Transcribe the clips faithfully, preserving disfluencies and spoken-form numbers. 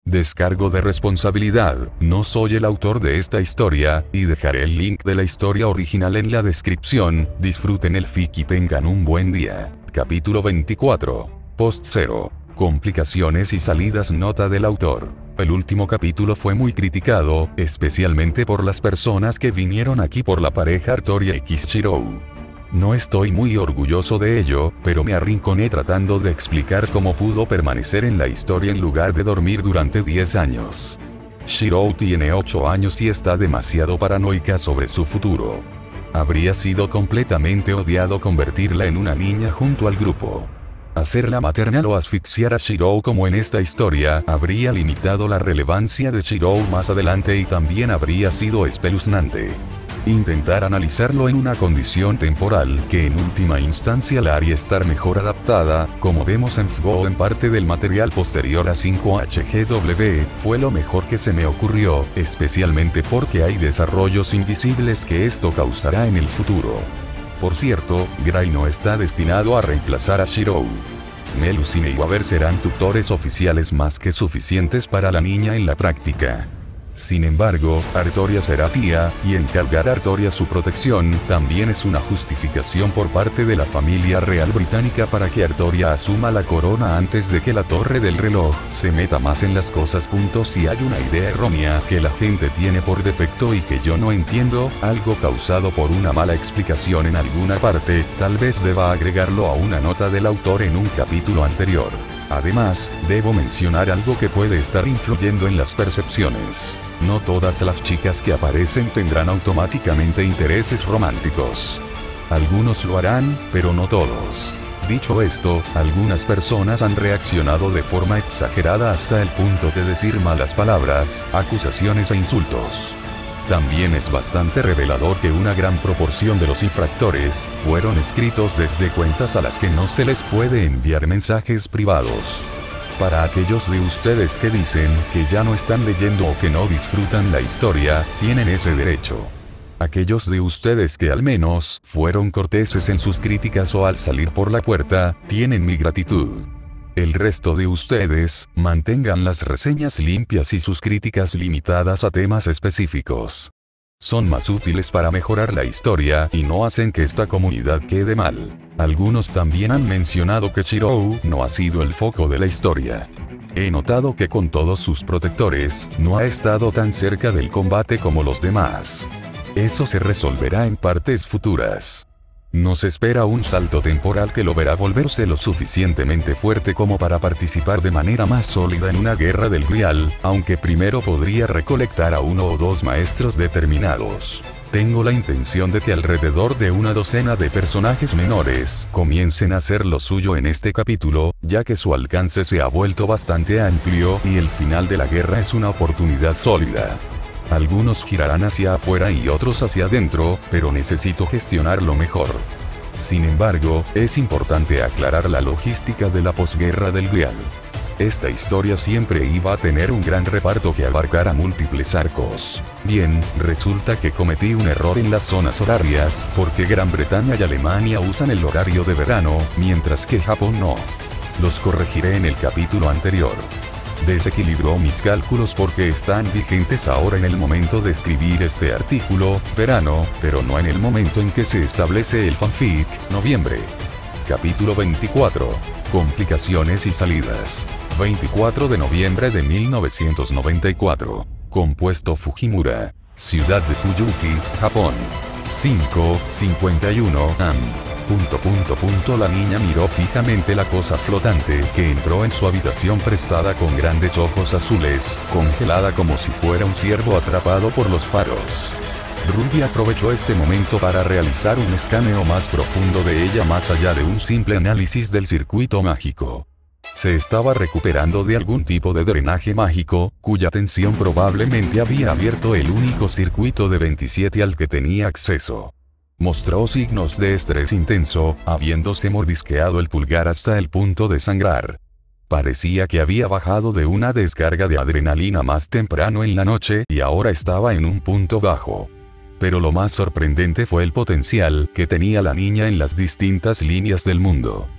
Descargo de responsabilidad, no soy el autor de esta historia, y dejaré el link de la historia original en la descripción. Disfruten el fic y tengan un buen día. Capítulo veinticuatro. Post cero. Complicaciones y salidas. Nota del autor. El último capítulo fue muy criticado, especialmente por las personas que vinieron aquí por la pareja Artoria y Shirou. No estoy muy orgulloso de ello, pero me arrinconé tratando de explicar cómo pudo permanecer en la historia en lugar de dormir durante diez años. Shirou tiene ocho años y está demasiado paranoica sobre su futuro. Habría sido completamente odiado convertirla en una niña junto al grupo. Hacerla maternal o asfixiar a Shirou como en esta historia habría limitado la relevancia de Shirou más adelante y también habría sido espeluznante. Intentar analizarlo en una condición temporal que en última instancia la haría estar mejor adaptada, como vemos en F G O en parte del material posterior a cinco H G W, fue lo mejor que se me ocurrió, especialmente porque hay desarrollos invisibles que esto causará en el futuro. Por cierto, Gray no está destinado a reemplazar a Shirou. Melusine y Waver serán tutores oficiales más que suficientes para la niña en la práctica. Sin embargo, Artoria será tía, y encargar a Artoria su protección también es una justificación por parte de la familia real británica para que Artoria asuma la corona antes de que la torre del reloj se meta más en las cosas. Si hay una idea errónea que la gente tiene por defecto y que yo no entiendo, algo causado por una mala explicación en alguna parte, tal vez deba agregarlo a una nota del autor en un capítulo anterior. Además, debo mencionar algo que puede estar influyendo en las percepciones. No todas las chicas que aparecen tendrán automáticamente intereses románticos. Algunos lo harán, pero no todos. Dicho esto, algunas personas han reaccionado de forma exagerada hasta el punto de decir malas palabras, acusaciones e insultos. También es bastante revelador que una gran proporción de los infractores fueron escritos desde cuentas a las que no se les puede enviar mensajes privados. Para aquellos de ustedes que dicen que ya no están leyendo o que no disfrutan la historia, tienen ese derecho. Aquellos de ustedes que al menos fueron corteses en sus críticas o al salir por la puerta, tienen mi gratitud. El resto de ustedes, mantengan las reseñas limpias y sus críticas limitadas a temas específicos. Son más útiles para mejorar la historia y no hacen que esta comunidad quede mal. Algunos también han mencionado que Shirou no ha sido el foco de la historia. He notado que con todos sus protectores, no ha estado tan cerca del combate como los demás. Eso se resolverá en partes futuras. Nos espera un salto temporal que lo verá volverse lo suficientemente fuerte como para participar de manera más sólida en una guerra del Grial, aunque primero podría recolectar a uno o dos maestros determinados. Tengo la intención de que alrededor de una docena de personajes menores comiencen a hacer lo suyo en este capítulo, ya que su alcance se ha vuelto bastante amplio y el final de la guerra es una oportunidad sólida. Algunos girarán hacia afuera y otros hacia adentro, pero necesito gestionarlo mejor. Sin embargo, es importante aclarar la logística de la posguerra del Grial. Esta historia siempre iba a tener un gran reparto que abarcara múltiples arcos. Bien, resulta que cometí un error en las zonas horarias, porque Gran Bretaña y Alemania usan el horario de verano, mientras que Japón no. Los corregiré en el capítulo anterior. Desequilibró mis cálculos porque están vigentes ahora en el momento de escribir este artículo, verano, pero no en el momento en que se establece el fanfic, noviembre. Capítulo veinticuatro. Complicaciones y salidas. veinticuatro de noviembre de mil novecientos noventa y cuatro. Compuesto Fujimura. Ciudad de Fuyuki, Japón. cinco cincuenta y uno a m. Punto punto punto La niña miró fijamente la cosa flotante que entró en su habitación prestada con grandes ojos azules, congelada como si fuera un ciervo atrapado por los faros. Ruby aprovechó este momento para realizar un escaneo más profundo de ella más allá de un simple análisis del circuito mágico. Se estaba recuperando de algún tipo de drenaje mágico, cuya tensión probablemente había abierto el único circuito de veintisiete al que tenía acceso. Mostró signos de estrés intenso, habiéndose mordisqueado el pulgar hasta el punto de sangrar. Parecía que había bajado de una descarga de adrenalina más temprano en la noche y ahora estaba en un punto bajo. Pero lo más sorprendente fue el potencial que tenía la niña en las distintas líneas del mundo.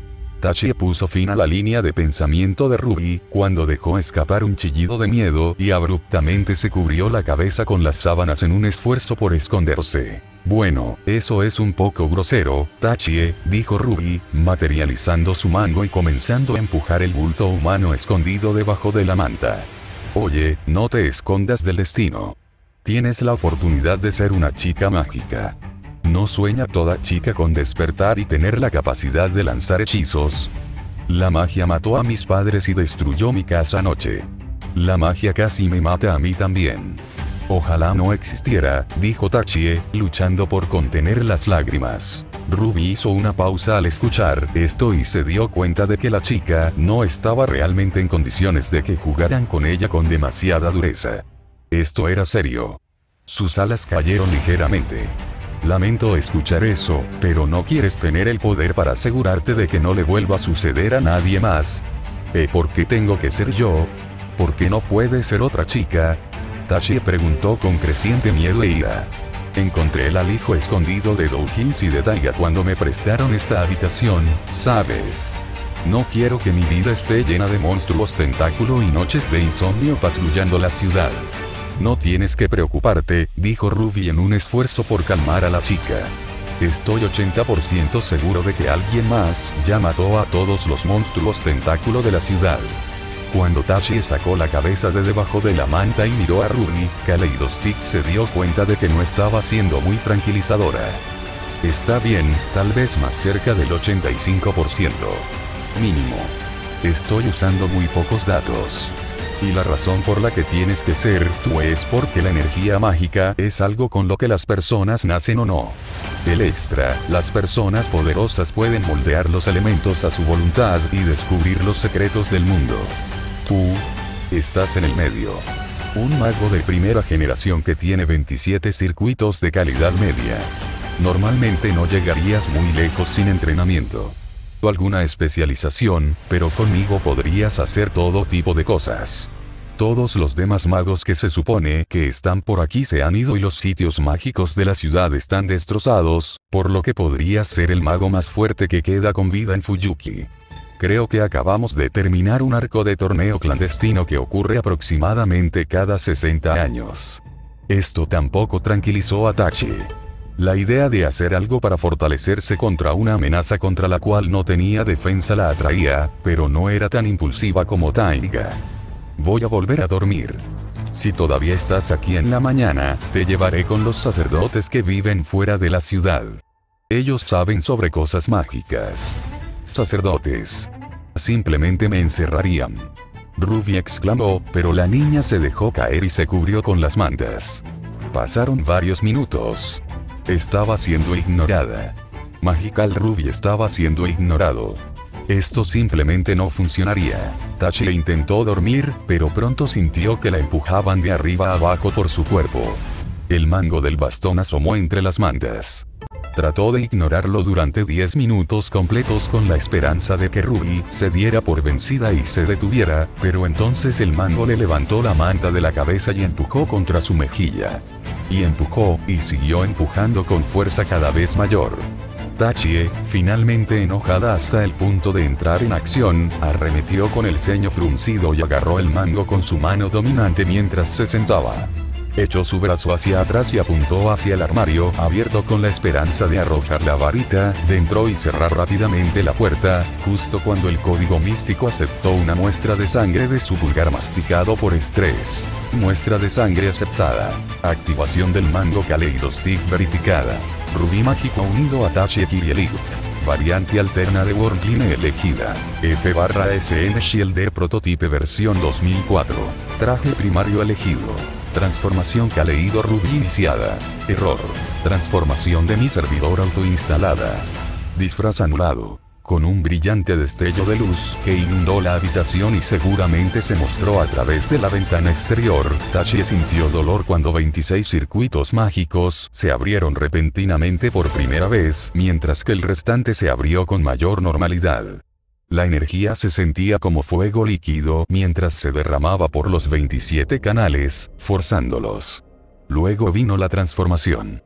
Tachie puso fin a la línea de pensamiento de Ruby, cuando dejó escapar un chillido de miedo y abruptamente se cubrió la cabeza con las sábanas en un esfuerzo por esconderse. Bueno, eso es un poco grosero, Tachie, dijo Ruby, materializando su mango y comenzando a empujar el bulto humano escondido debajo de la manta. Oye, no te escondas del destino. Tienes la oportunidad de ser una chica mágica. ¿No sueña toda chica con despertar y tener la capacidad de lanzar hechizos? La magia mató a mis padres y destruyó mi casa anoche. La magia casi me mata a mí también. Ojalá no existiera, dijo Tachie, luchando por contener las lágrimas. Ruby hizo una pausa al escuchar esto y se dio cuenta de que la chica no estaba realmente en condiciones de que jugaran con ella con demasiada dureza. Esto era serio. Sus alas cayeron ligeramente. Lamento escuchar eso, pero ¿no quieres tener el poder para asegurarte de que no le vuelva a suceder a nadie más? ¿Eh, ¿Por qué tengo que ser yo? ¿Por qué no puede ser otra chica? Tachie preguntó con creciente miedo e ira. Encontré el alijo escondido de Doujins y de Taiga cuando me prestaron esta habitación, ¿sabes? No quiero que mi vida esté llena de monstruos tentáculo y noches de insomnio patrullando la ciudad. No tienes que preocuparte, dijo Ruby en un esfuerzo por calmar a la chica. Estoy ochenta por ciento seguro de que alguien más ya mató a todos los monstruos tentáculo de la ciudad. Cuando Tachie sacó la cabeza de debajo de la manta y miró a Ruby, Kaleidostic se dio cuenta de que no estaba siendo muy tranquilizadora. Está bien, tal vez más cerca del ochenta y cinco por ciento. Mínimo. Estoy usando muy pocos datos. Y la razón por la que tienes que ser tú es porque la energía mágica es algo con lo que las personas nacen o no. El extra, las personas poderosas pueden moldear los elementos a su voluntad y descubrir los secretos del mundo. Tú estás en el medio. Un mago de primera generación que tiene veintisiete circuitos de calidad media. Normalmente no llegarías muy lejos sin entrenamiento o alguna especialización, pero conmigo podrías hacer todo tipo de cosas. Todos los demás magos que se supone que están por aquí se han ido y los sitios mágicos de la ciudad están destrozados, por lo que podrías ser el mago más fuerte que queda con vida en Fuyuki. Creo que acabamos de terminar un arco de torneo clandestino que ocurre aproximadamente cada sesenta años. Esto tampoco tranquilizó a Tachie. La idea de hacer algo para fortalecerse contra una amenaza contra la cual no tenía defensa la atraía, pero no era tan impulsiva como Taiga. Voy a volver a dormir. Si todavía estás aquí en la mañana, te llevaré con los sacerdotes que viven fuera de la ciudad. Ellos saben sobre cosas mágicas. Sacerdotes. Simplemente me encerrarían. Ruby exclamó, pero la niña se dejó caer y se cubrió con las mantas. Pasaron varios minutos. Estaba siendo ignorada. Magical Ruby estaba siendo ignorado. Esto simplemente no funcionaría. Tachie intentó dormir, pero pronto sintió que la empujaban de arriba a abajo por su cuerpo. El mango del bastón asomó entre las mantas. Trató de ignorarlo durante diez minutos completos con la esperanza de que Ruby se diera por vencida y se detuviera, pero entonces el mango le levantó la manta de la cabeza y empujó contra su mejilla. Y empujó, y siguió empujando con fuerza cada vez mayor. Tachie, finalmente enojada hasta el punto de entrar en acción, arremetió con el ceño fruncido y agarró el mango con su mano dominante mientras se sentaba. Echó su brazo hacia atrás y apuntó hacia el armario abierto con la esperanza de arrojar la varita dentro y cerrar rápidamente la puerta, justo cuando el código místico aceptó una muestra de sangre de su pulgar masticado por estrés. Muestra de sangre aceptada. Activación del mango Kaleidostic verificada. Rubí mágico unido a Tachie Kirielit. Variante alterna de Wordline elegida. F barra S N Shielder Prototype versión dos mil cuatro. Traje primario elegido. Transformación Kaleido Ruby iniciada. Error. Transformación de mi servidor autoinstalada. Disfraz anulado. Con un brillante destello de luz que inundó la habitación y seguramente se mostró a través de la ventana exterior, Tachie sintió dolor cuando veintiséis circuitos mágicos se abrieron repentinamente por primera vez, mientras que el restante se abrió con mayor normalidad. La energía se sentía como fuego líquido mientras se derramaba por los veintisiete canales, forzándolos. Luego vino la transformación.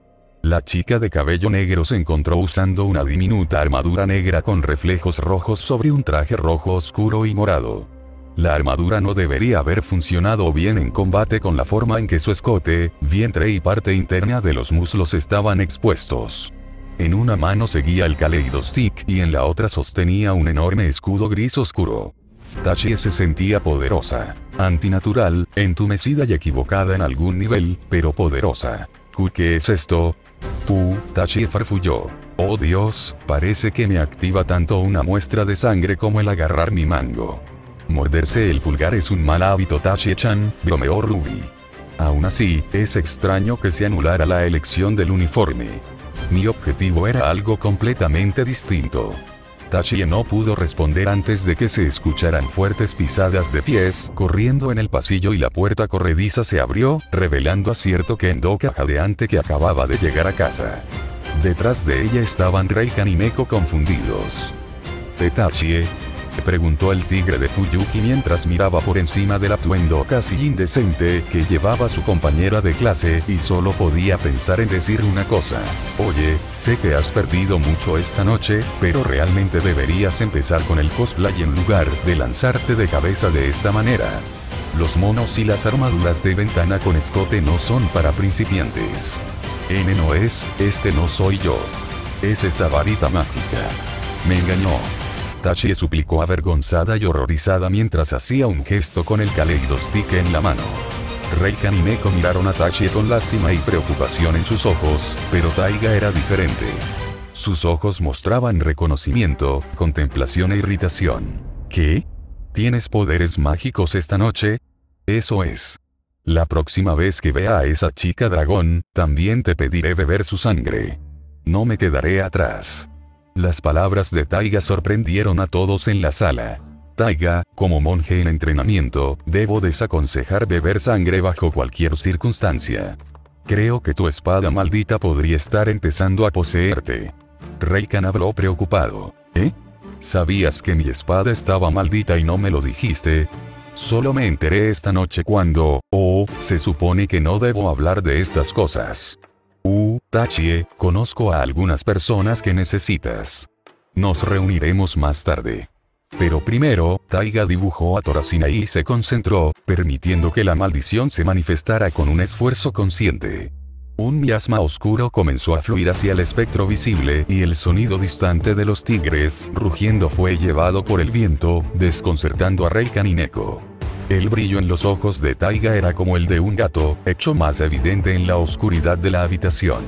La chica de cabello negro se encontró usando una diminuta armadura negra con reflejos rojos sobre un traje rojo oscuro y morado. La armadura no debería haber funcionado bien en combate con la forma en que su escote, vientre y parte interna de los muslos estaban expuestos. En una mano seguía el Kaleidostick y en la otra sostenía un enorme escudo gris oscuro. Tachie se sentía poderosa, antinatural, entumecida y equivocada en algún nivel, pero poderosa. ¿Qué es esto? Tú, Tachie farfulló. Oh Dios, parece que me activa tanto una muestra de sangre como el agarrar mi mango. Morderse el pulgar es un mal hábito, Tachie-chan, bromeó Ruby. Aún así, es extraño que se anulara la elección del uniforme. Mi objetivo era algo completamente distinto. Tachie no pudo responder antes de que se escucharan fuertes pisadas de pies corriendo en el pasillo y la puerta corrediza se abrió, revelando a cierto Kendoka jadeante que acababa de llegar a casa. Detrás de ella estaban Reikan y Neko confundidos. ¿De Tachie?, preguntó el tigre de Fuyuki mientras miraba por encima del atuendo casi indecente que llevaba su compañera de clase y solo podía pensar en decir una cosa. Oye, sé que has perdido mucho esta noche, pero realmente deberías empezar con el cosplay en lugar de lanzarte de cabeza de esta manera. Los monos y las armaduras de ventana con escote no son para principiantes. N no es, este no soy yo. Es esta varita mágica. Me engañó. Tachie suplicó avergonzada y horrorizada mientras hacía un gesto con el Kaleidostick en la mano. Reikan y Neko miraron a Tachie con lástima y preocupación en sus ojos, pero Taiga era diferente. Sus ojos mostraban reconocimiento, contemplación e irritación. ¿Qué? ¿Tienes poderes mágicos esta noche? Eso es. La próxima vez que vea a esa chica dragón, también te pediré beber su sangre. No me quedaré atrás. Las palabras de Taiga sorprendieron a todos en la sala. Taiga, como monje en entrenamiento, debo desaconsejar beber sangre bajo cualquier circunstancia. Creo que tu espada maldita podría estar empezando a poseerte. Reikan habló preocupado. ¿Eh? ¿Sabías que mi espada estaba maldita y no me lo dijiste? Solo me enteré esta noche cuando, oh, se supone que no debo hablar de estas cosas. Uh, Tachie, conozco a algunas personas que necesitas. Nos reuniremos más tarde. Pero primero, Taiga dibujó a Torasina y se concentró, permitiendo que la maldición se manifestara con un esfuerzo consciente. Un miasma oscuro comenzó a fluir hacia el espectro visible y el sonido distante de los tigres rugiendo fue llevado por el viento, desconcertando a Reikan y Neko. El brillo en los ojos de Taiga era como el de un gato, hecho más evidente en la oscuridad de la habitación.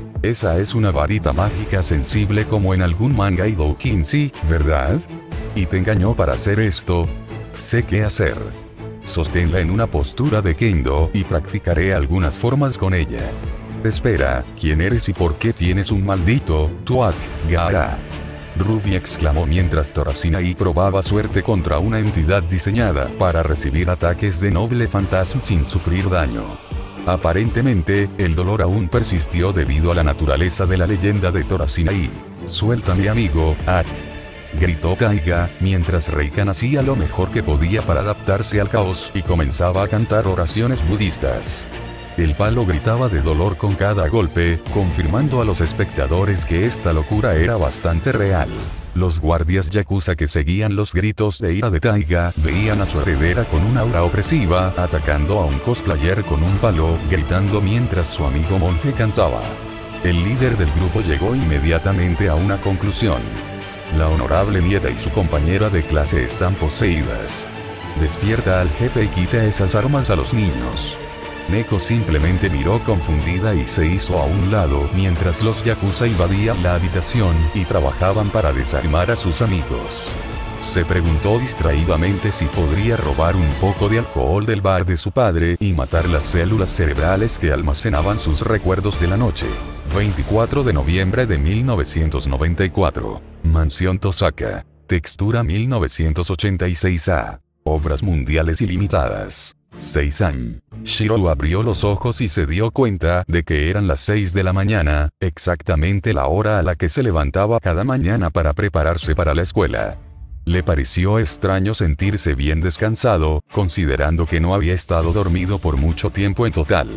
Esa es una varita mágica sensible como en algún manga y doujinshi, ¿verdad? ¿Y te engañó para hacer esto? Sé qué hacer. Sosténla en una postura de kendo y practicaré algunas formas con ella. Espera, ¿quién eres y por qué tienes un maldito Tuat Gara? Ruby exclamó mientras Torasina probaba suerte contra una entidad diseñada para recibir ataques de noble fantasma sin sufrir daño. Aparentemente, el dolor aún persistió debido a la naturaleza de la leyenda de Torasina. Suéltame, amigo, Ak, gritó Taiga, mientras Reikan hacía lo mejor que podía para adaptarse al caos y comenzaba a cantar oraciones budistas. El palo gritaba de dolor con cada golpe, confirmando a los espectadores que esta locura era bastante real. Los guardias yakuza que seguían los gritos de ira de Taiga veían a su heredera con una aura opresiva atacando a un cosplayer con un palo, gritando mientras su amigo monje cantaba. El líder del grupo llegó inmediatamente a una conclusión. La honorable nieta y su compañera de clase están poseídas. Despierta al jefe y quita esas armas a los niños. Neko simplemente miró confundida y se hizo a un lado mientras los yakuza invadían la habitación y trabajaban para desarmar a sus amigos. Se preguntó distraídamente si podría robar un poco de alcohol del bar de su padre y matar las células cerebrales que almacenaban sus recuerdos de la noche. veinticuatro de noviembre de mil novecientos noventa y cuatro. Mansión Tosaka. Textura mil novecientos ochenta y seis A. Obras mundiales ilimitadas. Seisan. Shiro abrió los ojos y se dio cuenta de que eran las seis de la mañana, exactamente la hora a la que se levantaba cada mañana para prepararse para la escuela. Le pareció extraño sentirse bien descansado, considerando que no había estado dormido por mucho tiempo en total.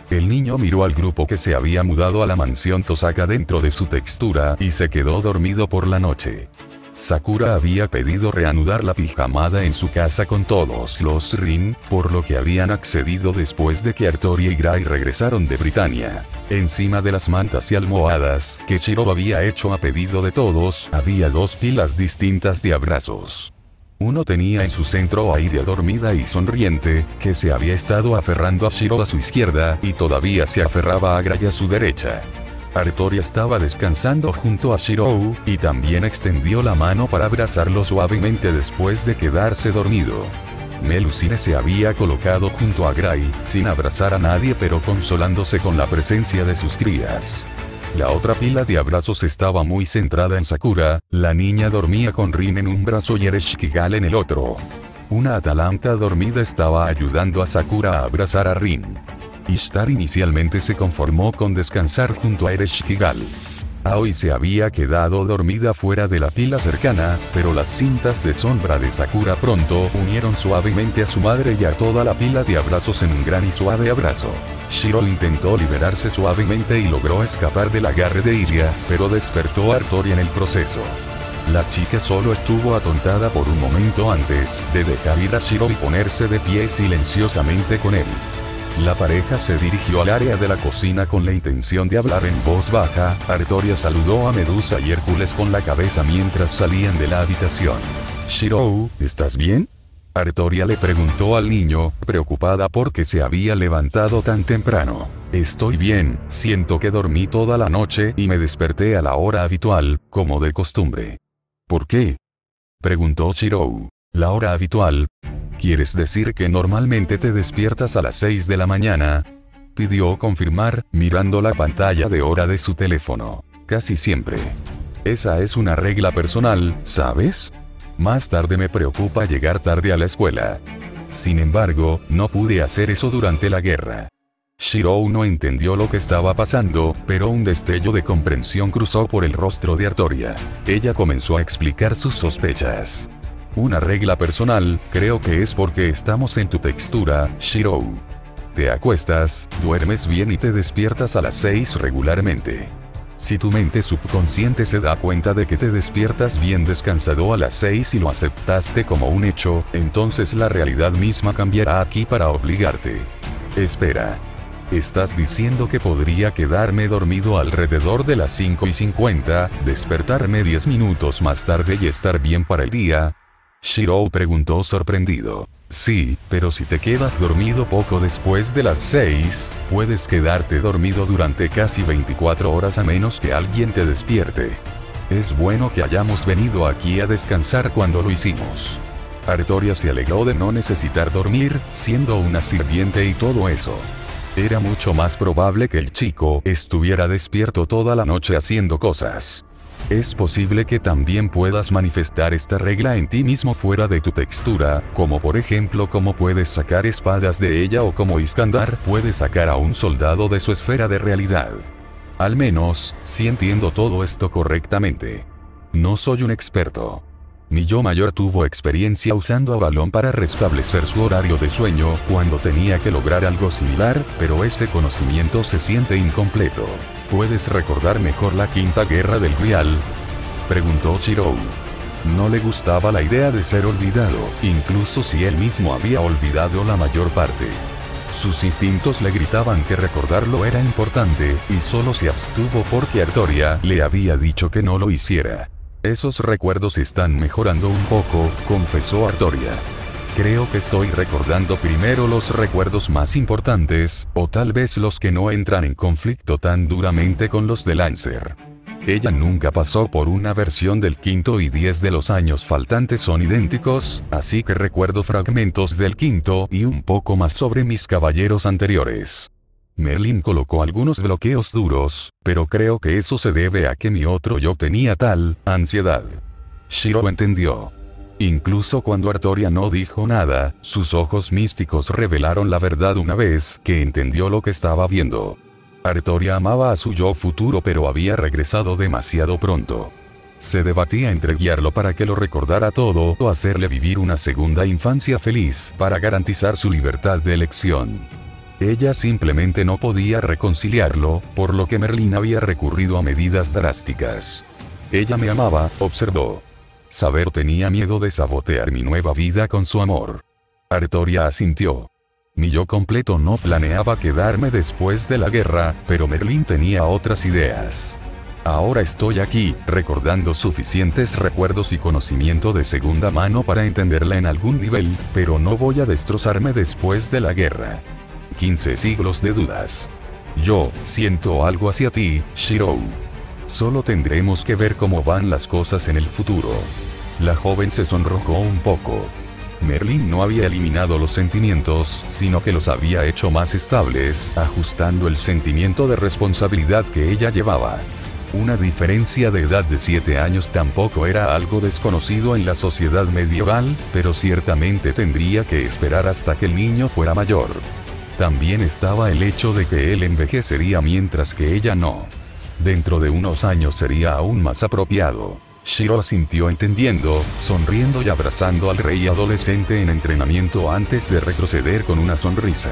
El niño miró al grupo que se había mudado a la mansión Tosaka dentro de su textura y se quedó dormido por la noche. Sakura había pedido reanudar la pijamada en su casa con todos los Rin, por lo que habían accedido después de que Artoria y Gray regresaron de Britania. Encima de las mantas y almohadas que Shiro había hecho a pedido de todos, había dos pilas distintas de abrazos. Uno tenía en su centro a Iria dormida y sonriente, que se había estado aferrando a Shiro a su izquierda y todavía se aferraba a Gray a su derecha. Artoria estaba descansando junto a Shirou, y también extendió la mano para abrazarlo suavemente después de quedarse dormido. Melusine se había colocado junto a Gray, sin abrazar a nadie pero consolándose con la presencia de sus crías. La otra pila de abrazos estaba muy centrada en Sakura, la niña dormía con Rin en un brazo y Ereshkigal en el otro. Una Atalanta dormida estaba ayudando a Sakura a abrazar a Rin. Ishtar inicialmente se conformó con descansar junto a Ereshkigal. Aoi se había quedado dormida fuera de la pila cercana, pero las cintas de sombra de Sakura pronto unieron suavemente a su madre y a toda la pila de abrazos en un gran y suave abrazo. Shiro intentó liberarse suavemente y logró escapar del agarre de Iria, pero despertó a Artoria en el proceso. La chica solo estuvo atontada por un momento antes de dejar ir a Shiro y ponerse de pie silenciosamente con él. La pareja se dirigió al área de la cocina con la intención de hablar en voz baja. Artoria saludó a Medusa y Hércules con la cabeza mientras salían de la habitación. «Shirou, ¿estás bien?», Artoria le preguntó al niño, preocupada porque se había levantado tan temprano. «Estoy bien, siento que dormí toda la noche y me desperté a la hora habitual, como de costumbre». «¿Por qué?», preguntó Shirou. «La hora habitual. ¿Quieres decir que normalmente te despiertas a las seis de la mañana?», pidió confirmar, mirando la pantalla de hora de su teléfono. «Casi siempre. Esa es una regla personal, ¿sabes? Más tarde me preocupa llegar tarde a la escuela. Sin embargo, no pude hacer eso durante la guerra». Shirou no entendió lo que estaba pasando, pero un destello de comprensión cruzó por el rostro de Artoria. Ella comenzó a explicar sus sospechas. «Una regla personal, creo que es porque estamos en tu textura, Shirou. Te acuestas, duermes bien y te despiertas a las seis regularmente. Si tu mente subconsciente se da cuenta de que te despiertas bien descansado a las seis y lo aceptaste como un hecho, entonces la realidad misma cambiará aquí para obligarte. Espera. ¿Estás diciendo que podría quedarme dormido alrededor de las cinco y cincuenta, despertarme diez minutos más tarde y estar bien para el día?», Shirou preguntó sorprendido. «Sí, pero si te quedas dormido poco después de las seis, puedes quedarte dormido durante casi veinticuatro horas a menos que alguien te despierte. Es bueno que hayamos venido aquí a descansar cuando lo hicimos». Artoria se alegró de no necesitar dormir, siendo una sirviente y todo eso. Era mucho más probable que el chico estuviera despierto toda la noche haciendo cosas. Es posible que también puedas manifestar esta regla en ti mismo fuera de tu textura, como por ejemplo cómo puedes sacar espadas de ella o como Iskandar puede sacar a un soldado de su esfera de realidad. Al menos, si entiendo todo esto correctamente. No soy un experto. Mi yo mayor tuvo experiencia usando a Balón para restablecer su horario de sueño cuando tenía que lograr algo similar, pero ese conocimiento se siente incompleto. ¿Puedes recordar mejor la quinta guerra del Grial?, preguntó Shirou. No le gustaba la idea de ser olvidado, incluso si él mismo había olvidado la mayor parte. Sus instintos le gritaban que recordarlo era importante, y solo se abstuvo porque Artoria le había dicho que no lo hiciera. «Esos recuerdos están mejorando un poco», confesó Artoria. «Creo que estoy recordando primero los recuerdos más importantes, o tal vez los que no entran en conflicto tan duramente con los de Lancer. Ella nunca pasó por una versión del quinto y diez de los años faltantes son idénticos, así que recuerdo fragmentos del quinto y un poco más sobre mis caballeros anteriores». Merlin colocó algunos bloqueos duros, pero creo que eso se debe a que mi otro yo tenía tal ansiedad. Shiro entendió. Incluso cuando Artoria no dijo nada, sus ojos místicos revelaron la verdad una vez que entendió lo que estaba viendo. Artoria amaba a su yo futuro pero había regresado demasiado pronto. Se debatía entre guiarlo para que lo recordara todo o hacerle vivir una segunda infancia feliz para garantizar su libertad de elección. Ella simplemente no podía reconciliarlo, por lo que Merlin había recurrido a medidas drásticas. Ella me amaba, observó. Saber tenía miedo de sabotear mi nueva vida con su amor. Artoria asintió. Mi yo completo no planeaba quedarme después de la guerra, pero Merlin tenía otras ideas. Ahora estoy aquí, recordando suficientes recuerdos y conocimiento de segunda mano para entenderla en algún nivel, pero no voy a destrozarme después de la guerra. quince siglos de dudas. Yo siento algo hacia ti, Shirou. Solo tendremos que ver cómo van las cosas en el futuro. La joven se sonrojó un poco. Merlin no había eliminado los sentimientos, sino que los había hecho más estables, ajustando el sentimiento de responsabilidad que ella llevaba. Una diferencia de edad de siete años tampoco era algo desconocido en la sociedad medieval, pero ciertamente tendría que esperar hasta que el niño fuera mayor. También estaba el hecho de que él envejecería mientras que ella no. Dentro de unos años sería aún más apropiado. Shiro asintió entendiendo, sonriendo y abrazando al rey adolescente en entrenamiento antes de retroceder con una sonrisa.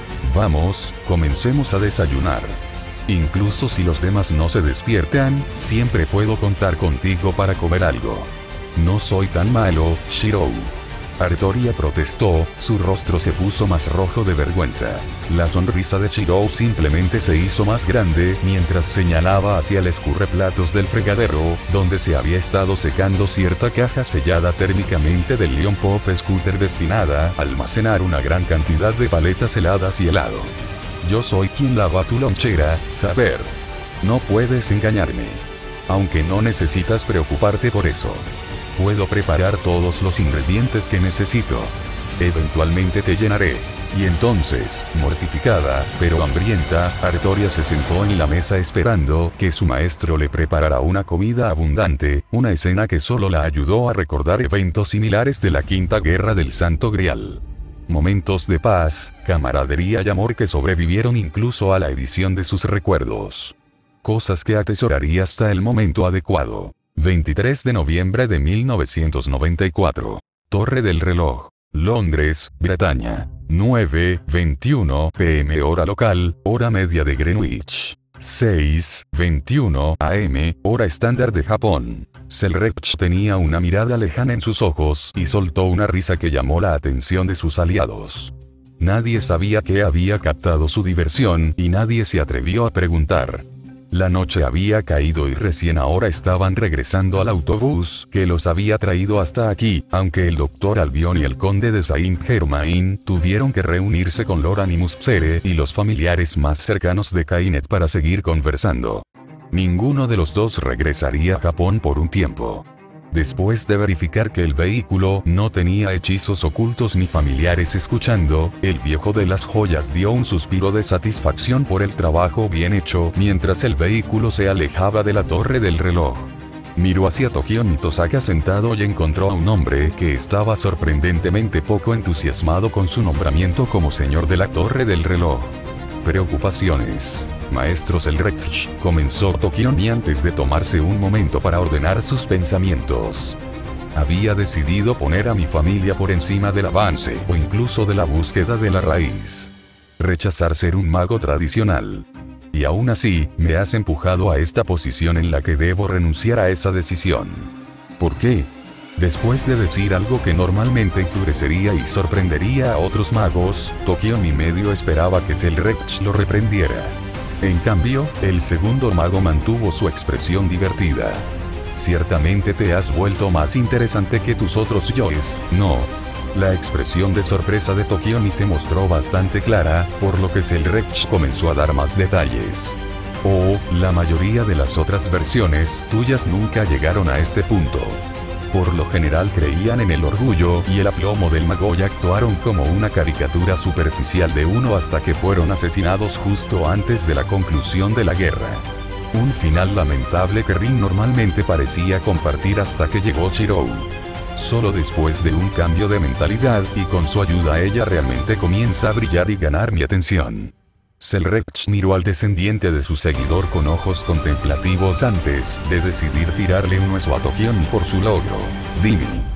Vamos, comencemos a desayunar. Incluso si los demás no se despiertan, siempre puedo contar contigo para comer algo. No soy tan malo, Shirou. Artoria protestó, su rostro se puso más rojo de vergüenza. La sonrisa de Shirou simplemente se hizo más grande mientras señalaba hacia el escurreplatos del fregadero, donde se había estado secando cierta caja sellada térmicamente del Leon Pop Scooter destinada a almacenar una gran cantidad de paletas heladas y helado. Yo soy quien lava tu lonchera, saber. No puedes engañarme. Aunque no necesitas preocuparte por eso. Puedo preparar todos los ingredientes que necesito. Eventualmente te llenaré. Y entonces, mortificada, pero hambrienta, Artoria se sentó en la mesa esperando que su maestro le preparara una comida abundante, una escena que solo la ayudó a recordar eventos similares de la Quinta Guerra del Santo Grial. Momentos de paz, camaradería y amor que sobrevivieron incluso a la edición de sus recuerdos. Cosas que atesoraría hasta el momento adecuado. veintitrés de noviembre de mil novecientos noventa y cuatro. Torre del Reloj. Londres, Bretaña. nueve veintiuno p m hora local, hora media de Greenwich. seis veintiuno a m, hora estándar de Japón. Selrech tenía una mirada lejana en sus ojos y soltó una risa que llamó la atención de sus aliados. Nadie sabía que había captado su diversión y nadie se atrevió a preguntar. La noche había caído y recién ahora estaban regresando al autobús que los había traído hasta aquí, aunque el doctor Albion y el conde de Saint-Germain tuvieron que reunirse con Lord Animus Psere y los familiares más cercanos de Kainet para seguir conversando. Ninguno de los dos regresaría a Japón por un tiempo. Después de verificar que el vehículo no tenía hechizos ocultos ni familiares escuchando, el viejo de las joyas dio un suspiro de satisfacción por el trabajo bien hecho mientras el vehículo se alejaba de la torre del reloj. Miró hacia Tokio Mitosaka sentado y encontró a un hombre que estaba sorprendentemente poco entusiasmado con su nombramiento como señor de la torre del reloj. Preocupaciones. Maestro Selrech, comenzó Tokiomi antes de tomarse un momento para ordenar sus pensamientos. Había decidido poner a mi familia por encima del avance o incluso de la búsqueda de la raíz. Rechazar ser un mago tradicional. Y aún así, me has empujado a esta posición en la que debo renunciar a esa decisión. ¿Por qué? Después de decir algo que normalmente enfurecería y sorprendería a otros magos, Tokiomi medio esperaba que Selrech lo reprendiera. En cambio, el segundo mago mantuvo su expresión divertida. Ciertamente te has vuelto más interesante que tus otros yoes, ¿no? La expresión de sorpresa de Tokiomi se mostró bastante clara, por lo que Selrech comenzó a dar más detalles. Oh, la mayoría de las otras versiones tuyas nunca llegaron a este punto. Por lo general creían en el orgullo y el aplomo del mago y actuaron como una caricatura superficial de uno hasta que fueron asesinados justo antes de la conclusión de la guerra. Un final lamentable que Rin normalmente parecía compartir hasta que llegó Shirou. Solo después de un cambio de mentalidad y con su ayuda ella realmente comienza a brillar y ganar mi atención. Selrech miró al descendiente de su seguidor con ojos contemplativos antes de decidir tirarle un hueso a Tokiomi por su logro. Dime.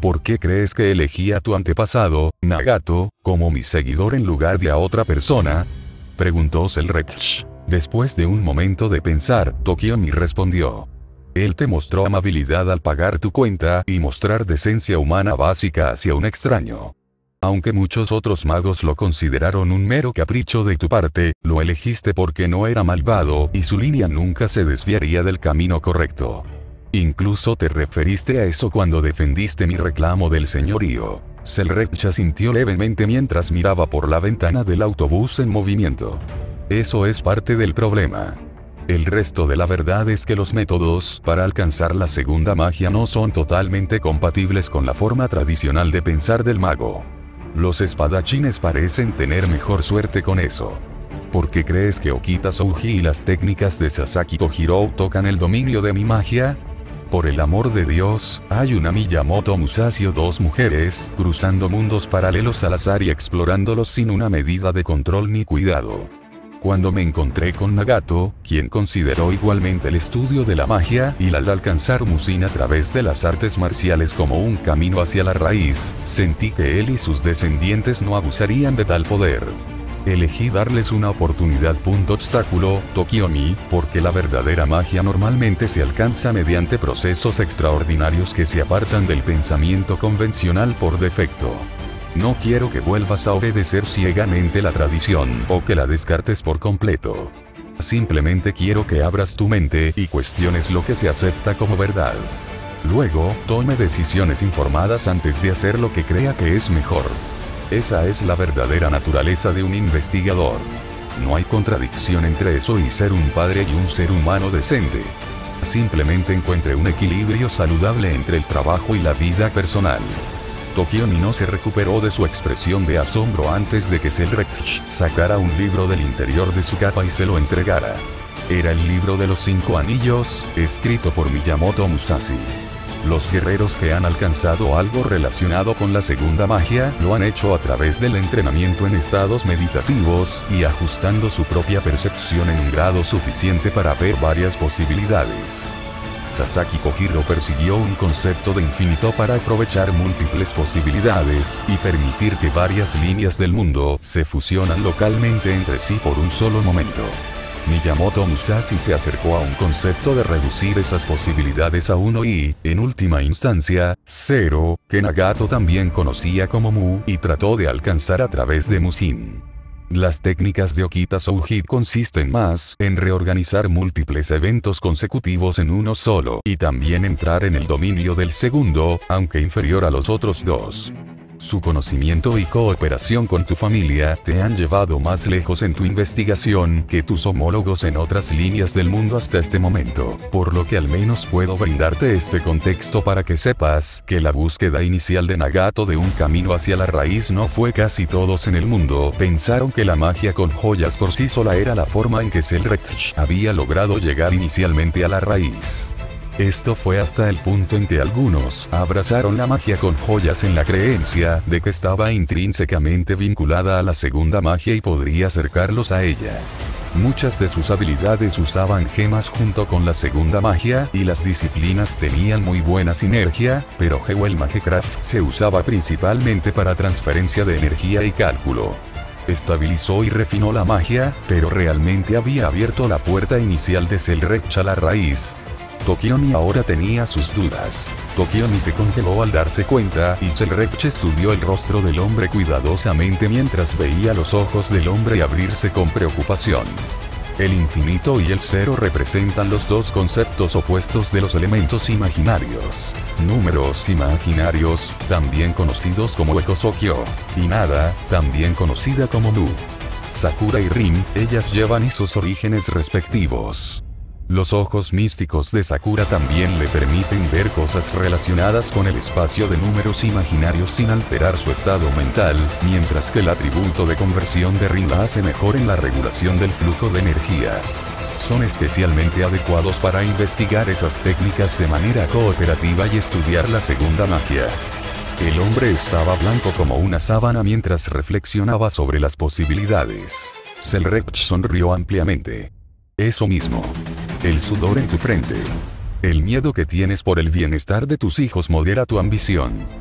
¿Por qué crees que elegí a tu antepasado, Nagato, como mi seguidor en lugar de a otra persona? Preguntó Selretch. Después de un momento de pensar, Tokiomi respondió. Él te mostró amabilidad al pagar tu cuenta y mostrar decencia humana básica hacia un extraño. Aunque muchos otros magos lo consideraron un mero capricho de tu parte, lo elegiste porque no era malvado y su línea nunca se desviaría del camino correcto. Incluso te referiste a eso cuando defendiste mi reclamo del señorío. Selretch asintió levemente mientras miraba por la ventana del autobús en movimiento. Eso es parte del problema. El resto de la verdad es que los métodos para alcanzar la segunda magia no son totalmente compatibles con la forma tradicional de pensar del mago. Los espadachines parecen tener mejor suerte con eso. ¿Por qué crees que Okita Souji y las técnicas de Sasaki Kojiro tocan el dominio de mi magia? Por el amor de Dios, hay una Miyamoto Musashi o dos mujeres, cruzando mundos paralelos al azar y explorándolos sin una medida de control ni cuidado. Cuando me encontré con Nagato, quien consideró igualmente el estudio de la magia y al alcanzar Musin a través de las artes marciales como un camino hacia la raíz, sentí que él y sus descendientes no abusarían de tal poder. Elegí darles una oportunidad. Punto obstáculo, Tokiomi, porque la verdadera magia normalmente se alcanza mediante procesos extraordinarios que se apartan del pensamiento convencional por defecto. No quiero que vuelvas a obedecer ciegamente la tradición o que la descartes por completo. Simplemente quiero que abras tu mente y cuestiones lo que se acepta como verdad. Luego, tome decisiones informadas antes de hacer lo que crea que es mejor. Esa es la verdadera naturaleza de un investigador. No hay contradicción entre eso y ser un padre y un ser humano decente. Simplemente encuentre un equilibrio saludable entre el trabajo y la vida personal. Tokiomi no se recuperó de su expresión de asombro antes de que Selretch sacara un libro del interior de su capa y se lo entregara. Era el libro de los cinco anillos, escrito por Miyamoto Musashi. Los guerreros que han alcanzado algo relacionado con la segunda magia lo han hecho a través del entrenamiento en estados meditativos y ajustando su propia percepción en un grado suficiente para ver varias posibilidades. Sasaki Kojiro persiguió un concepto de infinito para aprovechar múltiples posibilidades y permitir que varias líneas del mundo se fusionan localmente entre sí por un solo momento. Miyamoto Musashi se acercó a un concepto de reducir esas posibilidades a uno y, en última instancia, cero, que Nagato también conocía como Mu y trató de alcanzar a través de Musin. Las técnicas de Okita Souji consisten más en reorganizar múltiples eventos consecutivos en uno solo y también entrar en el dominio del segundo, aunque inferior a los otros dos. Su conocimiento y cooperación con tu familia te han llevado más lejos en tu investigación que tus homólogos en otras líneas del mundo hasta este momento, por lo que al menos puedo brindarte este contexto para que sepas que la búsqueda inicial de Nagato de un camino hacia la raíz no fue. Casi todos en el mundo pensaron que la magia con joyas por sí sola era la forma en que Selretch había logrado llegar inicialmente a la raíz. Esto fue hasta el punto en que algunos abrazaron la magia con joyas en la creencia de que estaba intrínsecamente vinculada a la segunda magia y podría acercarlos a ella. Muchas de sus habilidades usaban gemas junto con la segunda magia y las disciplinas tenían muy buena sinergia, pero Jewel Magecraft se usaba principalmente para transferencia de energía y cálculo. Estabilizó y refinó la magia, pero realmente había abierto la puerta inicial de Selretch a la raíz. Tokiomi ahora tenía sus dudas. Tokiomi se congeló al darse cuenta y Selretch estudió el rostro del hombre cuidadosamente mientras veía los ojos del hombre abrirse con preocupación. El infinito y el cero representan los dos conceptos opuestos de los elementos imaginarios. Números imaginarios, también conocidos como Ekosokyo, y nada, también conocida como Nu. Sakura y Rin, ellas llevan esos orígenes respectivos. Los ojos místicos de Sakura también le permiten ver cosas relacionadas con el espacio de números imaginarios sin alterar su estado mental, mientras que el atributo de conversión de Rin la hace mejor en la regulación del flujo de energía. Son especialmente adecuados para investigar esas técnicas de manera cooperativa y estudiar la segunda magia. El hombre estaba blanco como una sábana mientras reflexionaba sobre las posibilidades. Selretch sonrió ampliamente. Eso mismo. El sudor en tu frente. El miedo que tienes por el bienestar de tus hijos modera tu ambición.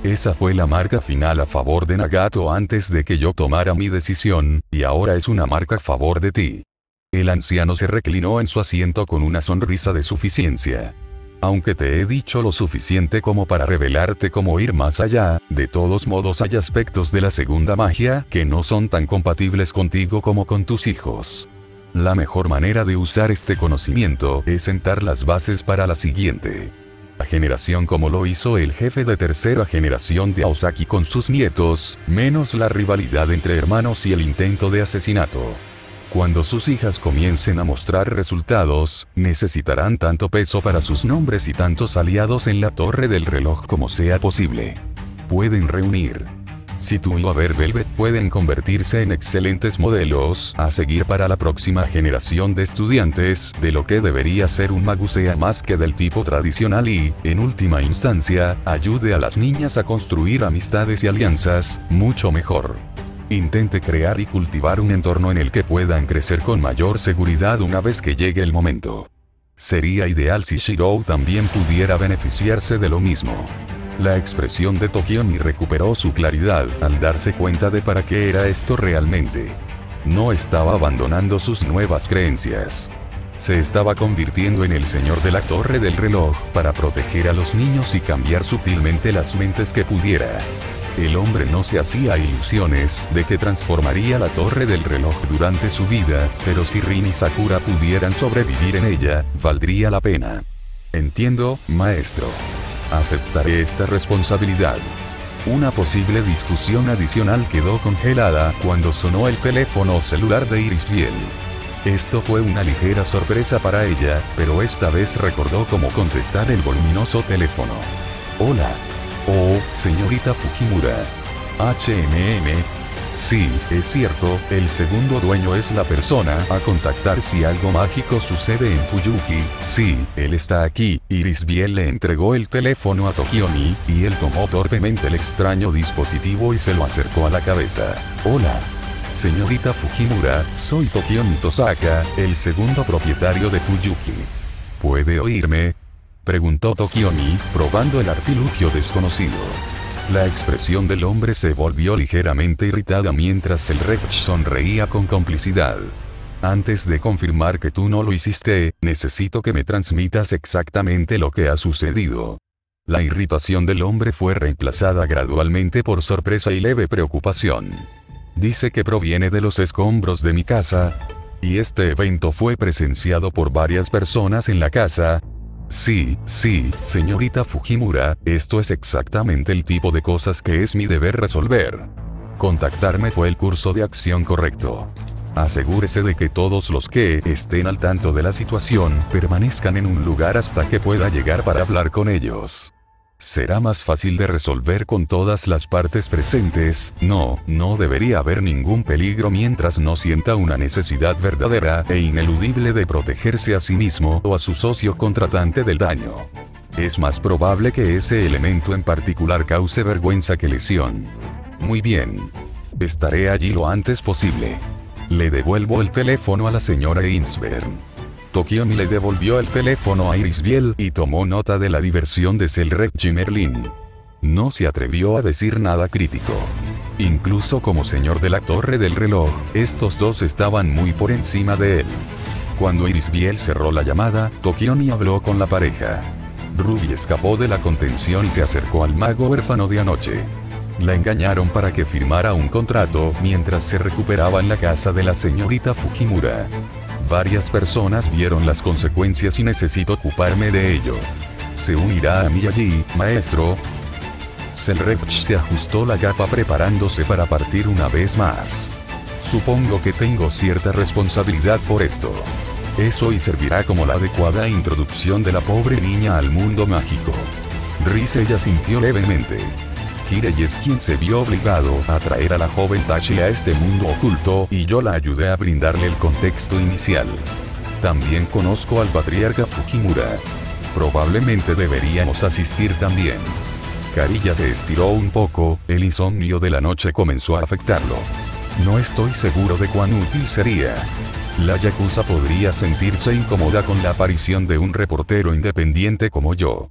Esa fue la marca final a favor de Nagato antes de que yo tomara mi decisión, y ahora es una marca a favor de ti. El anciano se reclinó en su asiento con una sonrisa de suficiencia. Aunque te he dicho lo suficiente como para revelarte cómo ir más allá, de todos modos hay aspectos de la segunda magia que no son tan compatibles contigo como con tus hijos. La mejor manera de usar este conocimiento es sentar las bases para la siguiente generación, como lo hizo el jefe de tercera generación de Aosaki con sus nietos, menos la rivalidad entre hermanos y el intento de asesinato. Cuando sus hijas comiencen a mostrar resultados, necesitarán tanto peso para sus nombres y tantos aliados en la torre del reloj como sea posible. Pueden reunir. Si tú y Aver Velvet pueden convertirse en excelentes modelos a seguir para la próxima generación de estudiantes, de lo que debería ser un magu sea más que del tipo tradicional y, en última instancia, ayude a las niñas a construir amistades y alianzas, mucho mejor. Intente crear y cultivar un entorno en el que puedan crecer con mayor seguridad una vez que llegue el momento. Sería ideal si Shirou también pudiera beneficiarse de lo mismo. La expresión de Tokiomi recuperó su claridad al darse cuenta de para qué era esto realmente. No estaba abandonando sus nuevas creencias. Se estaba convirtiendo en el señor de la torre del reloj para proteger a los niños y cambiar sutilmente las mentes que pudiera. El hombre no se hacía ilusiones de que transformaría la torre del reloj durante su vida, pero si Rin y Sakura pudieran sobrevivir en ella, valdría la pena. Entiendo, maestro. Aceptaré esta responsabilidad. Una posible discusión adicional quedó congelada cuando sonó el teléfono celular de Irisbiel. Esto fue una ligera sorpresa para ella, pero esta vez recordó cómo contestar el voluminoso teléfono. Hola. Oh, señorita Fujimura. H M M. Sí, es cierto, el segundo dueño es la persona a contactar si algo mágico sucede en Fuyuki. Sí, él está aquí. Irisbiel le entregó el teléfono a Tokiomi, y él tomó torpemente el extraño dispositivo y se lo acercó a la cabeza. Hola. Señorita Fujimura, soy Tokiomi Tosaka, el segundo propietario de Fuyuki. ¿Puede oírme?, preguntó Tokiomi, probando el artilugio desconocido. La expresión del hombre se volvió ligeramente irritada mientras el Rech sonreía con complicidad. Antes de confirmar que tú no lo hiciste, necesito que me transmitas exactamente lo que ha sucedido. La irritación del hombre fue reemplazada gradualmente por sorpresa y leve preocupación. Dice que proviene de los escombros de mi casa. Y este evento fue presenciado por varias personas en la casa. Sí, sí, señorita Fujimura, esto es exactamente el tipo de cosas que es mi deber resolver. Contactarme fue el curso de acción correcto. Asegúrese de que todos los que estén al tanto de la situación permanezcan en un lugar hasta que pueda llegar para hablar con ellos. Será más fácil de resolver con todas las partes presentes. No, no debería haber ningún peligro mientras no sienta una necesidad verdadera e ineludible de protegerse a sí mismo o a su socio contratante del daño. Es más probable que ese elemento en particular cause vergüenza que lesión. Muy bien. Estaré allí lo antes posible. Le devuelvo el teléfono a la señora Insbern. Tokiomi le devolvió el teléfono a Irisbiel y tomó nota de la diversión de Selrek y Merlin. No se atrevió a decir nada crítico. Incluso como señor de la torre del reloj, estos dos estaban muy por encima de él. Cuando Irisbiel cerró la llamada, Tokiomi habló con la pareja. Ruby escapó de la contención y se acercó al mago huérfano de anoche. La engañaron para que firmara un contrato mientras se recuperaba en la casa de la señorita Fujimura. Varias personas vieron las consecuencias y necesito ocuparme de ello. ¿Se unirá a mí allí, maestro? Selrech se ajustó la capa preparándose para partir una vez más. Supongo que tengo cierta responsabilidad por esto. Eso y servirá como la adecuada introducción de la pobre niña al mundo mágico. Riz ella sintió levemente. Kirei es quien se vio obligado a traer a la joven Tachi a este mundo oculto y yo la ayudé a brindarle el contexto inicial. También conozco al patriarca Fujimura. Probablemente deberíamos asistir también. Kariya se estiró un poco, el insomnio de la noche comenzó a afectarlo. No estoy seguro de cuán útil sería. La Yakuza podría sentirse incómoda con la aparición de un reportero independiente como yo.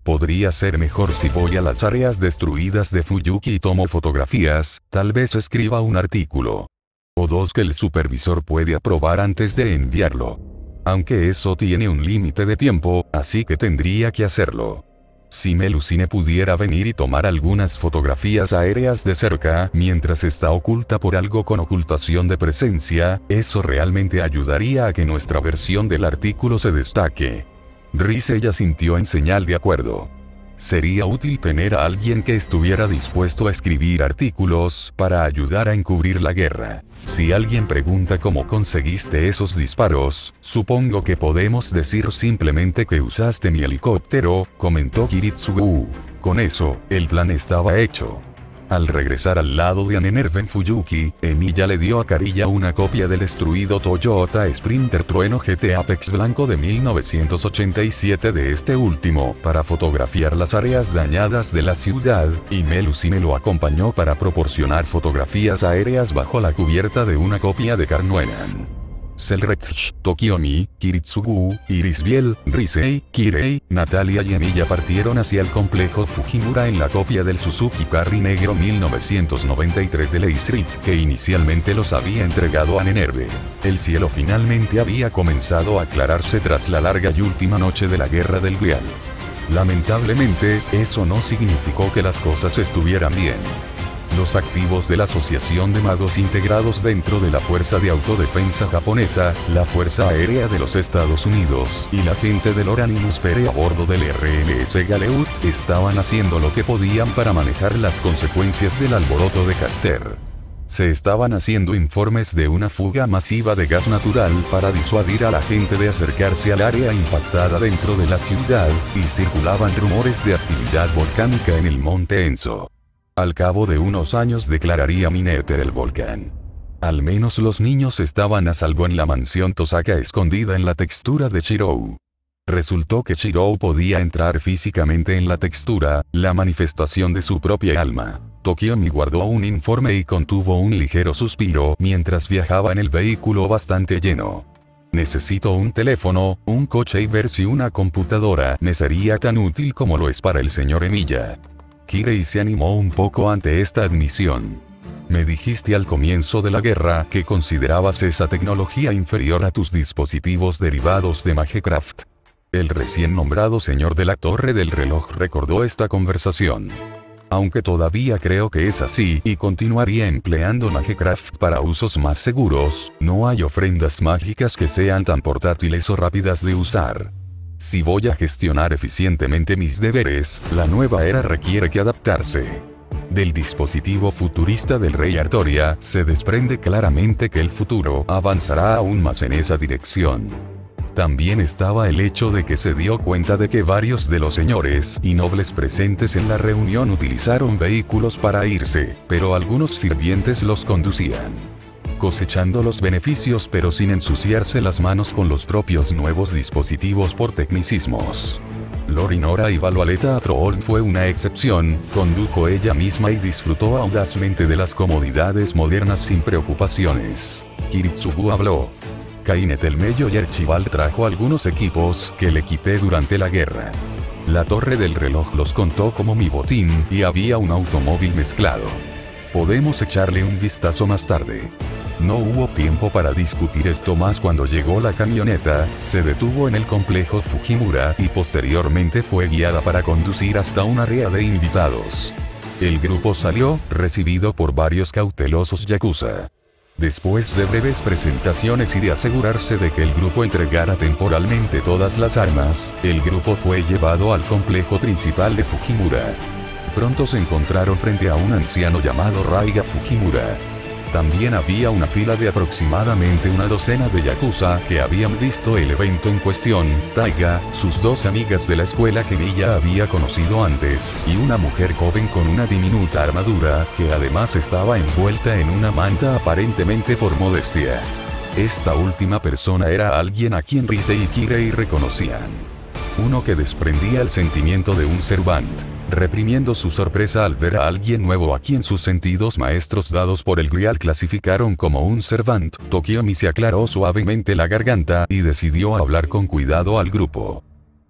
Podría ser mejor si voy a las áreas destruidas de Fuyuki y tomo fotografías, tal vez escriba un artículo. O dos que el supervisor puede aprobar antes de enviarlo. Aunque eso tiene un límite de tiempo, así que tendría que hacerlo. Si Melusine pudiera venir y tomar algunas fotografías aéreas de cerca mientras está oculta por algo con ocultación de presencia, eso realmente ayudaría a que nuestra versión del artículo se destaque. Rise ya sintió en señal de acuerdo. Sería útil tener a alguien que estuviera dispuesto a escribir artículos para ayudar a encubrir la guerra. Si alguien pregunta cómo conseguiste esos disparos, supongo que podemos decir simplemente que usaste mi helicóptero, comentó Kiritsugu. Con eso, el plan estaba hecho. Al regresar al lado de Anenerven Fuyuki, Emiya le dio a Kariya una copia del destruido Toyota Sprinter Trueno G T Apex blanco de mil novecientos ochenta y siete de este último para fotografiar las áreas dañadas de la ciudad, y Melusine lo acompañó para proporcionar fotografías aéreas bajo la cubierta de una copia de Carnuenan. Selretch, Tokiomi, Kiritsugu, Irisbiel, Risei, Kirei, Natalia y Emiya partieron hacia el complejo Fujimura en la copia del Suzuki Carry negro mil novecientos noventa y tres de Ley Street, que inicialmente los había entregado a Nenerve. El cielo finalmente había comenzado a aclararse tras la larga y última noche de la Guerra del Grial. Lamentablemente, eso no significó que las cosas estuvieran bien. Los activos de la Asociación de Magos integrados dentro de la Fuerza de Autodefensa japonesa, la Fuerza Aérea de los Estados Unidos y la gente del Oranimus Pere a bordo del R M S Galeut estaban haciendo lo que podían para manejar las consecuencias del alboroto de Caster. Se estaban haciendo informes de una fuga masiva de gas natural para disuadir a la gente de acercarse al área impactada dentro de la ciudad, y circulaban rumores de actividad volcánica en el monte Enso. Al cabo de unos años declararía minete del volcán. Al menos los niños estaban a salvo en la mansión Tosaka escondida en la textura de Shirou. Resultó que Shirou podía entrar físicamente en la textura, la manifestación de su propia alma. Tokiomi guardó un informe y contuvo un ligero suspiro mientras viajaba en el vehículo bastante lleno. Necesito un teléfono, un coche y ver si una computadora me sería tan útil como lo es para el señor Emiya. Kirei se animó un poco ante esta admisión. Me dijiste al comienzo de la guerra que considerabas esa tecnología inferior a tus dispositivos derivados de Magecraft. El recién nombrado señor de la Torre del Reloj recordó esta conversación. Aunque todavía creo que es así y continuaría empleando Magecraft para usos más seguros, no hay ofrendas mágicas que sean tan portátiles o rápidas de usar. Si voy a gestionar eficientemente mis deberes, la nueva era requiere que adaptarse. Del dispositivo futurista del rey Artoria, se desprende claramente que el futuro avanzará aún más en esa dirección. También estaba el hecho de que se dio cuenta de que varios de los señores y nobles presentes en la reunión utilizaron vehículos para irse, pero algunos sirvientes los conducían, cosechando los beneficios pero sin ensuciarse las manos con los propios nuevos dispositivos por tecnicismos. Lorinora Ivalualeta Atrool fue una excepción, condujo ella misma y disfrutó audazmente de las comodidades modernas sin preocupaciones. Kiritsugu habló. Kainet el Mello y Archibald trajo algunos equipos que le quité durante la guerra. La Torre del Reloj los contó como mi botín y había un automóvil mezclado. Podemos echarle un vistazo más tarde. No hubo tiempo para discutir esto más cuando llegó la camioneta, se detuvo en el complejo Fujimura y posteriormente fue guiada para conducir hasta un área de invitados. El grupo salió, recibido por varios cautelosos yakuza. Después de breves presentaciones y de asegurarse de que el grupo entregara temporalmente todas las armas, el grupo fue llevado al complejo principal de Fujimura. Pronto se encontraron frente a un anciano llamado Raiga Fujimura. También había una fila de aproximadamente una docena de yakuza que habían visto el evento en cuestión, Taiga, sus dos amigas de la escuela que ella había conocido antes, y una mujer joven con una diminuta armadura, que además estaba envuelta en una manta aparentemente por modestia. Esta última persona era alguien a quien Rise y Kirei reconocían. Uno que desprendía el sentimiento de un servant, reprimiendo su sorpresa al ver a alguien nuevo a quien sus sentidos maestros dados por el Grial clasificaron como un servant. Tokiomi se aclaró suavemente la garganta y decidió hablar con cuidado al grupo.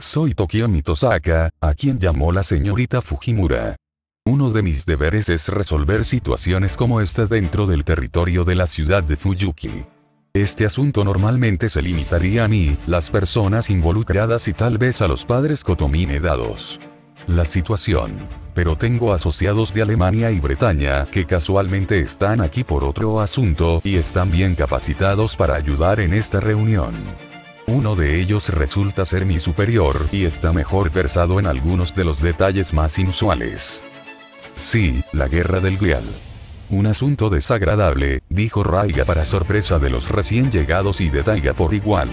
Soy Tokiomi Tosaka, a quien llamó la señorita Fujimura. Uno de mis deberes es resolver situaciones como estas dentro del territorio de la ciudad de Fuyuki. Este asunto normalmente se limitaría a mí, las personas involucradas y tal vez a los padres Kotomine dados. La situación. Pero tengo asociados de Alemania y Bretaña que casualmente están aquí por otro asunto y están bien capacitados para ayudar en esta reunión. Uno de ellos resulta ser mi superior y está mejor versado en algunos de los detalles más inusuales. Sí, la guerra del Grial. Un asunto desagradable, dijo Raiga para sorpresa de los recién llegados y de Taiga por igual.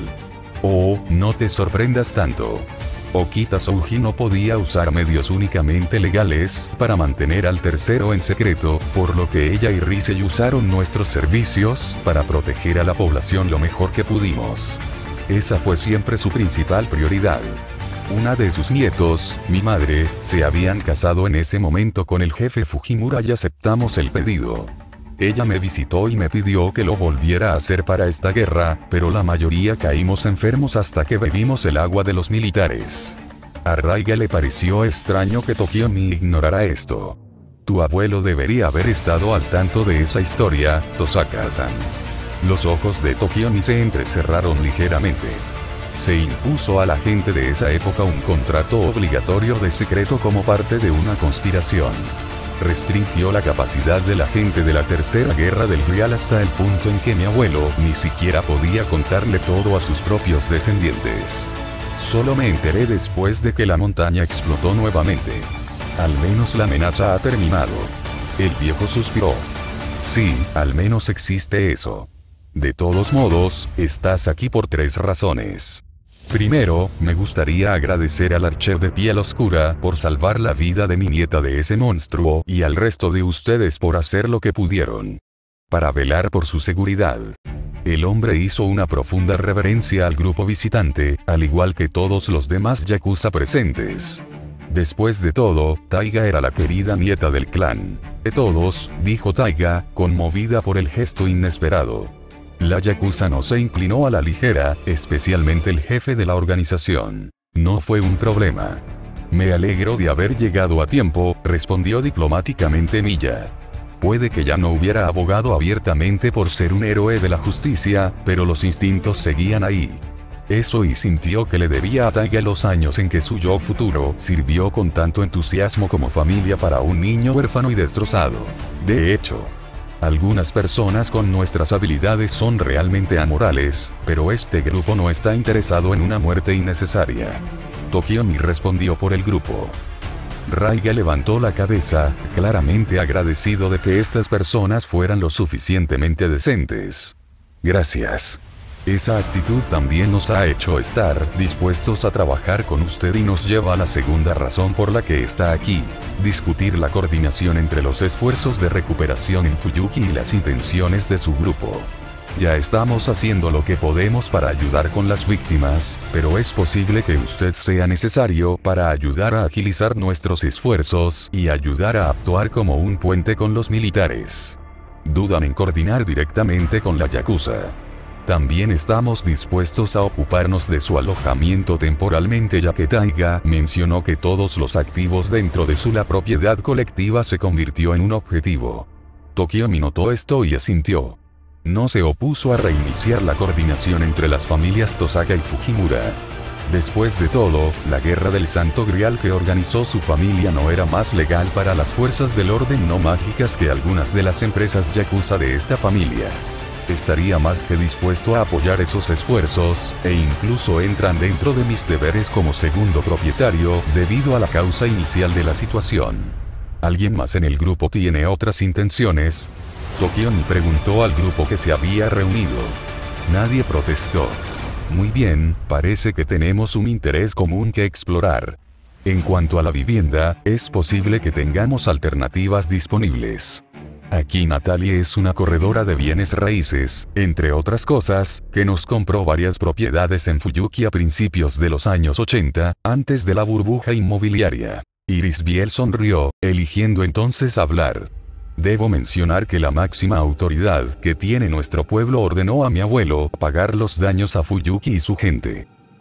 Oh, no te sorprendas tanto. Okita Souji no podía usar medios únicamente legales para mantener al tercero en secreto, por lo que ella y Risei usaron nuestros servicios para proteger a la población lo mejor que pudimos. Esa fue siempre su principal prioridad. Una de sus nietos, mi madre, se habían casado en ese momento con el jefe Fujimura y aceptamos el pedido. Ella me visitó y me pidió que lo volviera a hacer para esta guerra, pero la mayoría caímos enfermos hasta que bebimos el agua de los militares. A Raiga le pareció extraño que Tokiomi ignorara esto. Tu abuelo debería haber estado al tanto de esa historia, Tosaka-san. Los ojos de Tokiomi se entrecerraron ligeramente. Se impuso a la gente de esa época un contrato obligatorio de secreto como parte de una conspiración. Restringió la capacidad de la gente de la Tercera Guerra del Grial hasta el punto en que mi abuelo ni siquiera podía contarle todo a sus propios descendientes. Solo me enteré después de que la montaña explotó nuevamente. Al menos la amenaza ha terminado. El viejo suspiró. Sí, al menos existe eso. De todos modos, estás aquí por tres razones. Primero, me gustaría agradecer al archer de piel oscura por salvar la vida de mi nieta de ese monstruo y al resto de ustedes por hacer lo que pudieron para velar por su seguridad. El hombre hizo una profunda reverencia al grupo visitante, al igual que todos los demás yakuza presentes. Después de todo, Taiga era la querida nieta del clan. De todos, dijo Taiga, conmovida por el gesto inesperado. La yakuza no se inclinó a la ligera, especialmente el jefe de la organización. No fue un problema. Me alegro de haber llegado a tiempo, respondió diplomáticamente Miya. Puede que ya no hubiera abogado abiertamente por ser un héroe de la justicia, pero los instintos seguían ahí. Eso y sintió que le debía a Taiga los años en que su yo futuro sirvió con tanto entusiasmo como familia para un niño huérfano y destrozado. De hecho, algunas personas con nuestras habilidades son realmente amorales, pero este grupo no está interesado en una muerte innecesaria. Tokiomi respondió por el grupo. Raiga levantó la cabeza, claramente agradecido de que estas personas fueran lo suficientemente decentes. Gracias. Esa actitud también nos ha hecho estar dispuestos a trabajar con usted y nos lleva a la segunda razón por la que está aquí. Discutir la coordinación entre los esfuerzos de recuperación en Fuyuki y las intenciones de su grupo. Ya estamos haciendo lo que podemos para ayudar con las víctimas, pero es posible que usted sea necesario para ayudar a agilizar nuestros esfuerzos y ayudar a actuar como un puente con los militares. Dudan en coordinar directamente con la yakuza. También estamos dispuestos a ocuparnos de su alojamiento temporalmente ya que Taiga mencionó que todos los activos dentro de su la propiedad colectiva se convirtió en un objetivo. Tokiomi notó esto y asintió. No se opuso a reiniciar la coordinación entre las familias Tosaka y Fujimura. Después de todo, la guerra del Santo Grial que organizó su familia no era más legal para las fuerzas del orden no mágicas que algunas de las empresas yakuza de esta familia. Estaría más que dispuesto a apoyar esos esfuerzos, e incluso entran dentro de mis deberes como segundo propietario, debido a la causa inicial de la situación. ¿Alguien más en el grupo tiene otras intenciones? Tokiomi preguntó al grupo que se había reunido. Nadie protestó. Muy bien, parece que tenemos un interés común que explorar. En cuanto a la vivienda, es posible que tengamos alternativas disponibles. Aquí Natalie es una corredora de bienes raíces, entre otras cosas, que nos compró varias propiedades en Fuyuki a principios de los años ochenta, antes de la burbuja inmobiliaria. Iris Biel sonrió, eligiendo entonces hablar. Debo mencionar que la máxima autoridad que tiene nuestro pueblo ordenó a mi abuelo pagar los daños a Fuyuki y su gente.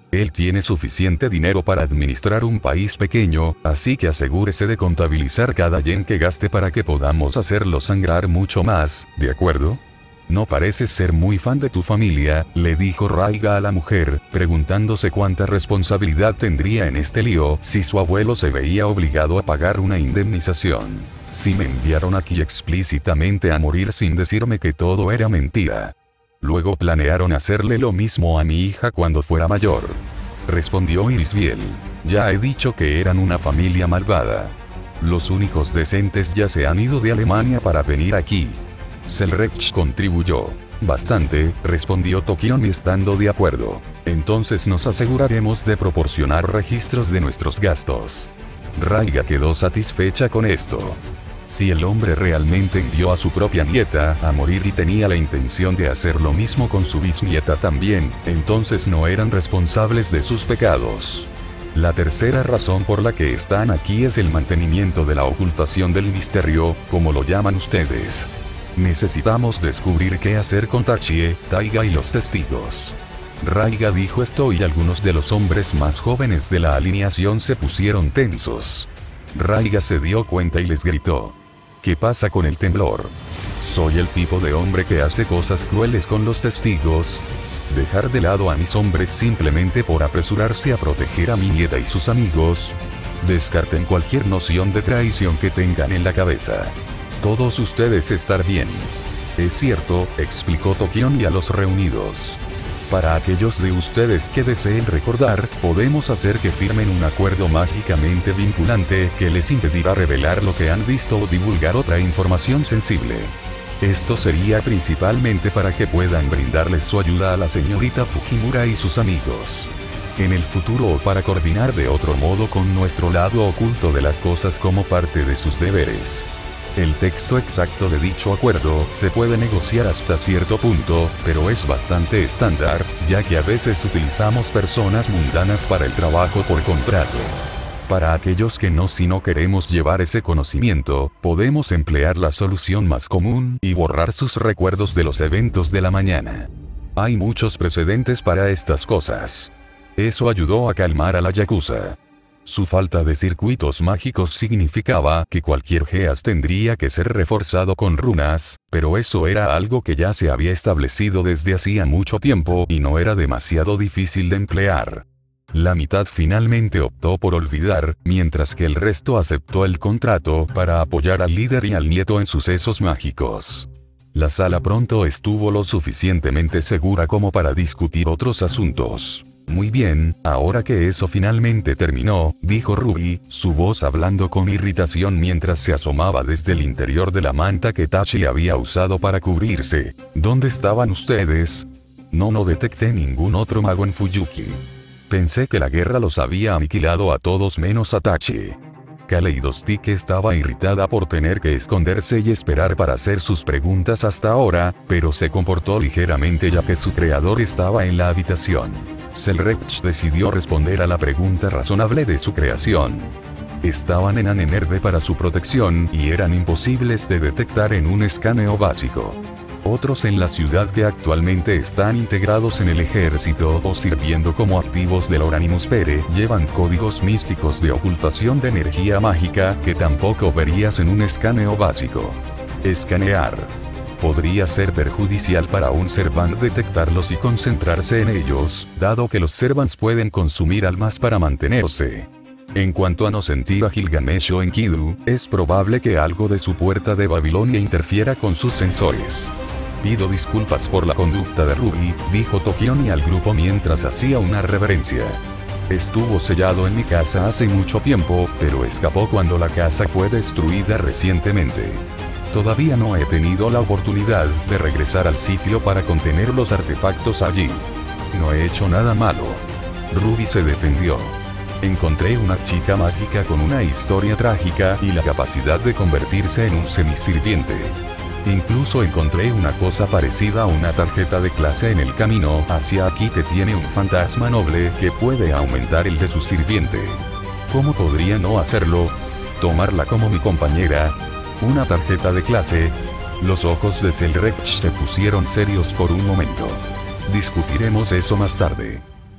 Él tiene suficiente dinero para administrar un país pequeño, así que asegúrese de contabilizar cada yen que gaste para que podamos hacerlo sangrar mucho más, ¿de acuerdo? No pareces ser muy fan de tu familia, le dijo Raiga a la mujer, preguntándose cuánta responsabilidad tendría en este lío si su abuelo se veía obligado a pagar una indemnización. Si me enviaron aquí explícitamente a morir sin decirme que todo era mentira. Luego planearon hacerle lo mismo a mi hija cuando fuera mayor. Respondió Irisbiel. Ya he dicho que eran una familia malvada. Los únicos decentes ya se han ido de Alemania para venir aquí. Selrech contribuyó. Bastante, respondió Tokion estando de acuerdo. Entonces nos aseguraremos de proporcionar registros de nuestros gastos. Raiga quedó satisfecha con esto. Si el hombre realmente envió a su propia nieta a morir y tenía la intención de hacer lo mismo con su bisnieta también, entonces no eran responsables de sus pecados. La tercera razón por la que están aquí es el mantenimiento de la ocultación del misterio, como lo llaman ustedes. Necesitamos descubrir qué hacer con Tachie, Taiga y los testigos. Raiga dijo esto y algunos de los hombres más jóvenes de la alineación se pusieron tensos. Raiga se dio cuenta y les gritó. ¿Qué pasa con el temblor? Soy el tipo de hombre que hace cosas crueles con los testigos. Dejar de lado a mis hombres simplemente por apresurarse a proteger a mi nieta y sus amigos. Descarten cualquier noción de traición que tengan en la cabeza. Todos ustedes estar bien. Es cierto, explicó Tokion y a los reunidos. Para aquellos de ustedes que deseen recordar, podemos hacer que firmen un acuerdo mágicamente vinculante que les impedirá revelar lo que han visto o divulgar otra información sensible. Esto sería principalmente para que puedan brindarles su ayuda a la señorita Fujimura y sus amigos. En el futuro o para coordinar de otro modo con nuestro lado oculto de las cosas como parte de sus deberes. El texto exacto de dicho acuerdo se puede negociar hasta cierto punto, pero es bastante estándar, ya que a veces utilizamos personas mundanas para el trabajo por contrato. Para aquellos que no si no queremos llevar ese conocimiento, podemos emplear la solución más común y borrar sus recuerdos de los eventos de la mañana. Hay muchos precedentes para estas cosas. Eso ayudó a calmar a la Yakuza. Su falta de circuitos mágicos significaba que cualquier geas tendría que ser reforzado con runas, pero eso era algo que ya se había establecido desde hacía mucho tiempo y no era demasiado difícil de emplear. La mitad finalmente optó por olvidar, mientras que el resto aceptó el contrato para apoyar al líder y al nieto en sucesos mágicos. La sala pronto estuvo lo suficientemente segura como para discutir otros asuntos. Muy bien, ahora que eso finalmente terminó, dijo Ruby, su voz hablando con irritación mientras se asomaba desde el interior de la manta que Tachi había usado para cubrirse. ¿Dónde estaban ustedes? No, no detecté ningún otro mago en Fuyuki. Pensé que la guerra los había aniquilado a todos menos a Tachi. Kaleidostic estaba irritada por tener que esconderse y esperar para hacer sus preguntas hasta ahora, pero se comportó ligeramente ya que su creador estaba en la habitación. Selrech decidió responder a la pregunta razonable de su creación. Estaban en Anenerve para su protección y eran imposibles de detectar en un escaneo básico. Otros en la ciudad que actualmente están integrados en el ejército o sirviendo como activos del Oranimus Pere llevan códigos místicos de ocultación de energía mágica que tampoco verías en un escaneo básico. Escanear. Podría ser perjudicial para un Servant detectarlos y concentrarse en ellos, dado que los Servants pueden consumir almas para mantenerse. En cuanto a no sentir a Gilgamesh o Enkidu, es probable que algo de su puerta de Babilonia interfiera con sus sensores. Pido disculpas por la conducta de Ruby, dijo Tokioni al grupo mientras hacía una reverencia. Estuvo sellado en mi casa hace mucho tiempo, pero escapó cuando la casa fue destruida recientemente. Todavía no he tenido la oportunidad de regresar al sitio para contener los artefactos allí. No he hecho nada malo. Ruby se defendió. Encontré una chica mágica con una historia trágica y la capacidad de convertirse en un semisirviente. Incluso encontré una cosa parecida a una tarjeta de clase en el camino hacia aquí que tiene un fantasma noble que puede aumentar el de su sirviente. ¿Cómo podría no hacerlo? Tomarla como mi compañera. Una tarjeta de clase. Los ojos de Selrech se pusieron serios por un momento. Discutiremos eso más tarde.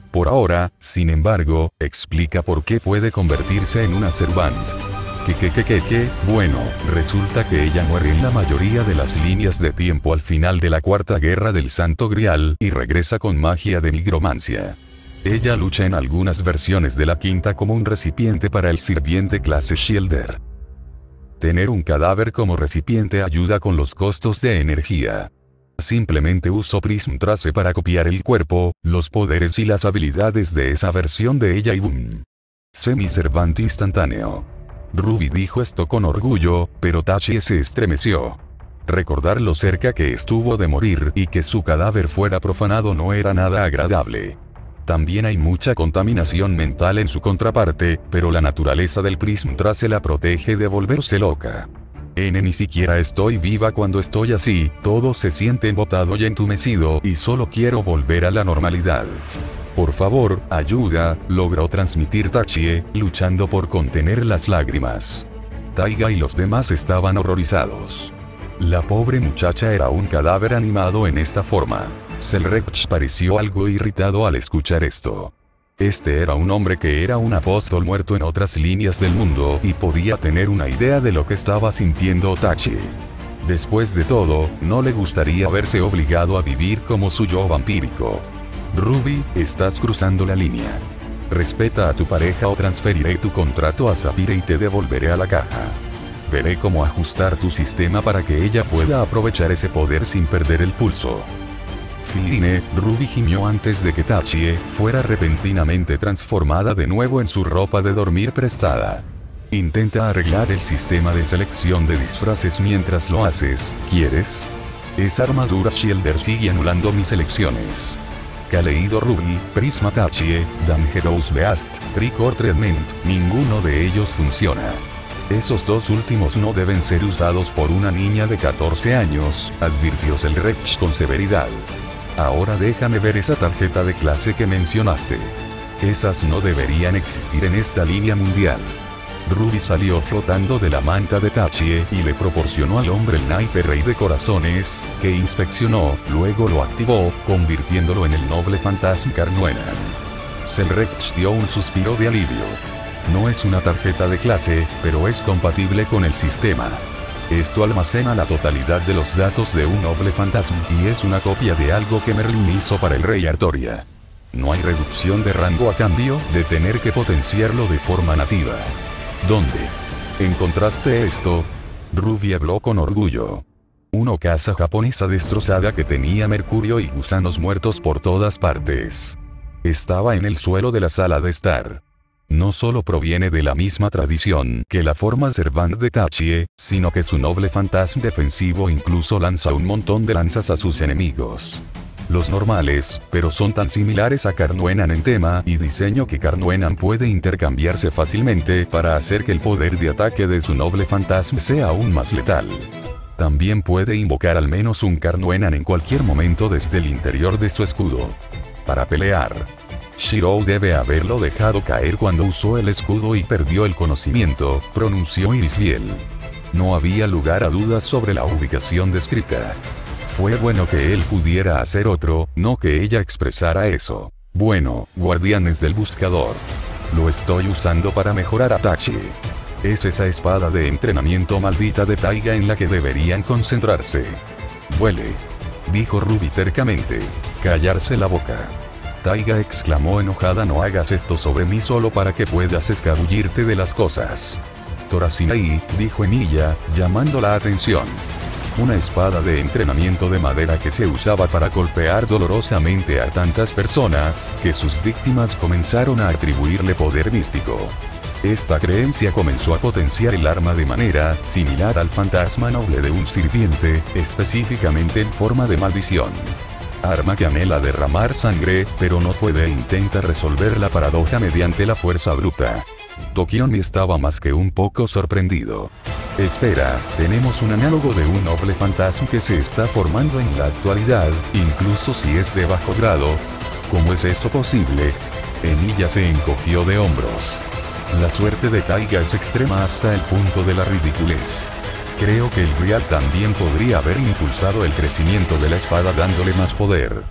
Por ahora, sin embargo, explica por qué puede convertirse en una Servant. Que que que que que, bueno, resulta que ella muere en la mayoría de las líneas de tiempo al final de la Cuarta Guerra del Santo Grial y regresa con magia de nigromancia. Ella lucha en algunas versiones de la quinta como un recipiente para el sirviente clase Shielder. Tener un cadáver como recipiente ayuda con los costos de energía. Simplemente uso Prism Trace para copiar el cuerpo, los poderes y las habilidades de esa versión de ella y boom. Semi-Servant instantáneo. Ruby dijo esto con orgullo, pero Tachie se estremeció. Recordar lo cerca que estuvo de morir y que su cadáver fuera profanado no era nada agradable. También hay mucha contaminación mental en su contraparte, pero la naturaleza del Prism Trace la protege de volverse loca. N ni siquiera estoy viva cuando estoy así, todo se siente embotado y entumecido y solo quiero volver a la normalidad. Por favor, ayuda, logró transmitir Tachie, luchando por contener las lágrimas. Taiga y los demás estaban horrorizados. La pobre muchacha era un cadáver animado en esta forma. Selrech pareció algo irritado al escuchar esto. Este era un hombre que era un apóstol muerto en otras líneas del mundo y podía tener una idea de lo que estaba sintiendo Tachie. Después de todo, no le gustaría verse obligado a vivir como su yo vampírico. Ruby, estás cruzando la línea. Respeta a tu pareja o transferiré tu contrato a Sapphire y te devolveré a la caja. Veré cómo ajustar tu sistema para que ella pueda aprovechar ese poder sin perder el pulso. Fine, Ruby gimió antes de que Tachie fuera repentinamente transformada de nuevo en su ropa de dormir prestada. Intenta arreglar el sistema de selección de disfraces mientras lo haces, ¿quieres? Esa armadura Shielder sigue anulando mis elecciones. Kaleido Ruby, Prisma Tachie, Dangerous Beast, Trick or Treatment, ninguno de ellos funciona. Esos dos últimos no deben ser usados por una niña de catorce años, advirtió Selrech con severidad. Ahora déjame ver esa tarjeta de clase que mencionaste. Esas no deberían existir en esta línea mundial. Ruby salió flotando de la manta de Tachie y le proporcionó al hombre el naipe rey de corazones, que inspeccionó, luego lo activó, convirtiéndolo en el noble fantasma Carnuenan. Selrech dio un suspiro de alivio. No es una tarjeta de clase, pero es compatible con el sistema. Esto almacena la totalidad de los datos de un noble fantasma y es una copia de algo que Merlin hizo para el rey Artoria. No hay reducción de rango a cambio de tener que potenciarlo de forma nativa. ¿Dónde encontraste esto? Ruby habló con orgullo. Una casa japonesa destrozada que tenía mercurio y gusanos muertos por todas partes. Estaba en el suelo de la sala de estar. No solo proviene de la misma tradición que la forma Servant de Tachie, sino que su noble fantasma defensivo incluso lanza un montón de lanzas a sus enemigos. Los normales, pero son tan similares a Carnuenan en tema y diseño que Carnuenan puede intercambiarse fácilmente para hacer que el poder de ataque de su noble fantasma sea aún más letal. También puede invocar al menos un Carnuenan en cualquier momento desde el interior de su escudo. Para pelear. Shirou debe haberlo dejado caer cuando usó el escudo y perdió el conocimiento, pronunció Irisbiel. No había lugar a dudas sobre la ubicación descrita. Fue bueno que él pudiera hacer otro, no que ella expresara eso. Bueno, guardianes del buscador. Lo estoy usando para mejorar a Tachie. Es esa espada de entrenamiento maldita de Taiga en la que deberían concentrarse. Vuele. Dijo Ruby tercamente. Callarse la boca. Taiga exclamó enojada, no hagas esto sobre mí solo para que puedas escabullirte de las cosas. Torazinai, dijo Emilia, llamando la atención. Una espada de entrenamiento de madera que se usaba para golpear dolorosamente a tantas personas, que sus víctimas comenzaron a atribuirle poder místico. Esta creencia comenzó a potenciar el arma de manera similar al fantasma noble de un sirviente, específicamente en forma de maldición. Arma que anhela derramar sangre, pero no puede e intenta resolver la paradoja mediante la fuerza bruta. Tokiomi estaba más que un poco sorprendido. Espera, tenemos un análogo de un noble fantasma que se está formando en la actualidad, incluso si es de bajo grado. ¿Cómo es eso posible? Emilia se encogió de hombros. La suerte de Taiga es extrema hasta el punto de la ridiculez. Creo que el Grial también podría haber impulsado el crecimiento de la espada dándole más poder.